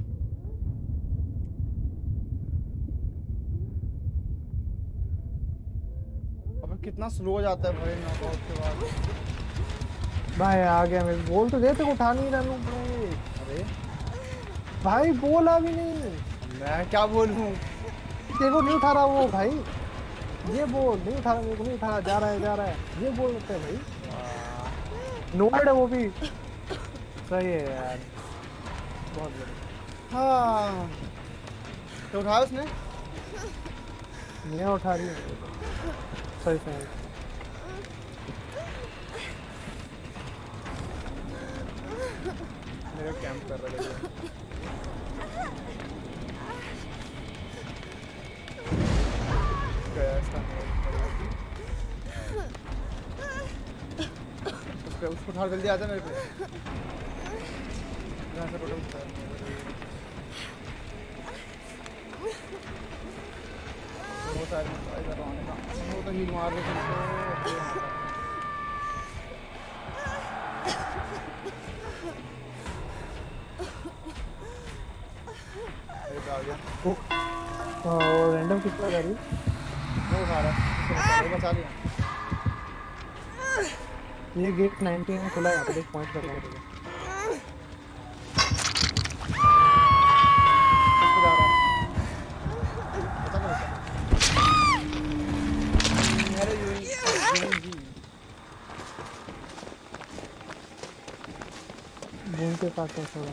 अब कितना स्लो हो जाता है भाई नॉकआउट के बाद। भाई आ गया। मैं बोल तो देते उठा नहीं रहा हूँ भाई। अरे भाई बोला भी नहीं। मैं क्या बोलूं? देखो नहीं उठा रहा वो भाई। ये बोल नहीं उठा रहा, मेरे को नहीं उठा रहा, जा रहा है ये बोल सकते हैं भाई। नोएड है वो भी। सही है यार, बहुत बढ़िया। हाँ तो उठाया उसने? मैं उठा रही हूँ। सही सही। मेरे कैंप कर रहे थे। उसको उठा जल्दी आता मेरे पे। यहाँ से टोटल वो सारे इधर आने का वो तो हील मार रहे थे इसको। आ गया वो रैंडम कितना कर रही वो उठा रहा है बचा लिया। ये गेट 19 में खुला है, यहाँ पे देख पॉइंट कर रहा है। इसको जा रहा है पता नहीं मेरे जी घूम के काटो थोड़ा।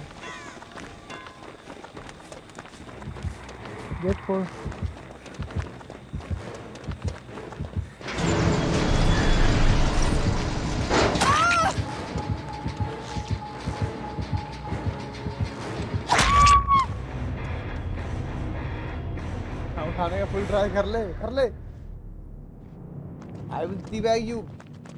गेट खोल। उठाने का फुल ट्राई कर ले I will teabag you.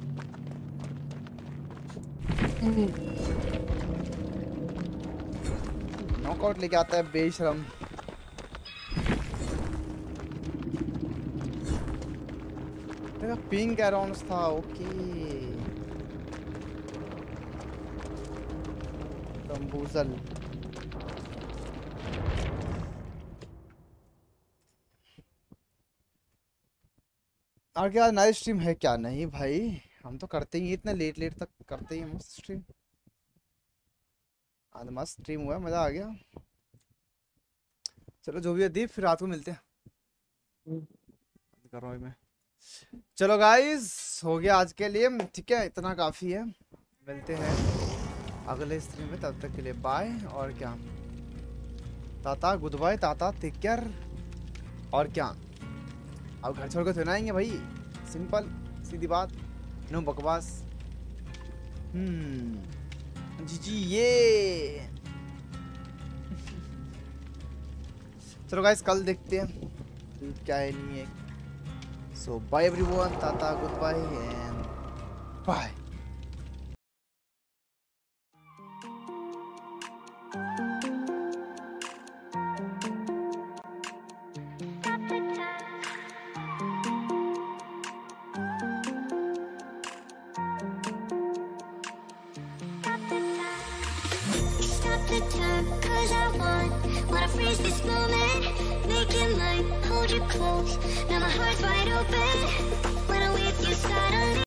Knockout लेके आता है बेशरम। तेरा पिंक एराउंड्स था। Okay bamboozle. और क्या नाइट स्ट्रीम है क्या? नहीं भाई हम तो करते ही इतना लेट तक करते ही मस्त स्ट्रीम। आज मस्त स्ट्रीम हुआ, मजा आ गया। चलो जो भी है दीप, फिर रात को मिलते हैं। कर रहा हूँ मैं। चलो गाइस हो गया आज के लिए, ठीक है इतना काफी है। मिलते हैं अगले स्ट्रीम में, तब तक के लिए बाय। और क्या tata goodbye, tata take care. और क्या अब घर छोड़ कर तो ना आएंगे भाई, सिंपल सीधी बात, नो बकवास। जी ये चलो गाइस कल देखते हैं क्या है नहीं है। So bye everyone, tata goodbye and bye. The time, 'cause I wanna freeze this moment, make it mine, hold you close. Now my heart's wide open. When I'm with you, suddenly.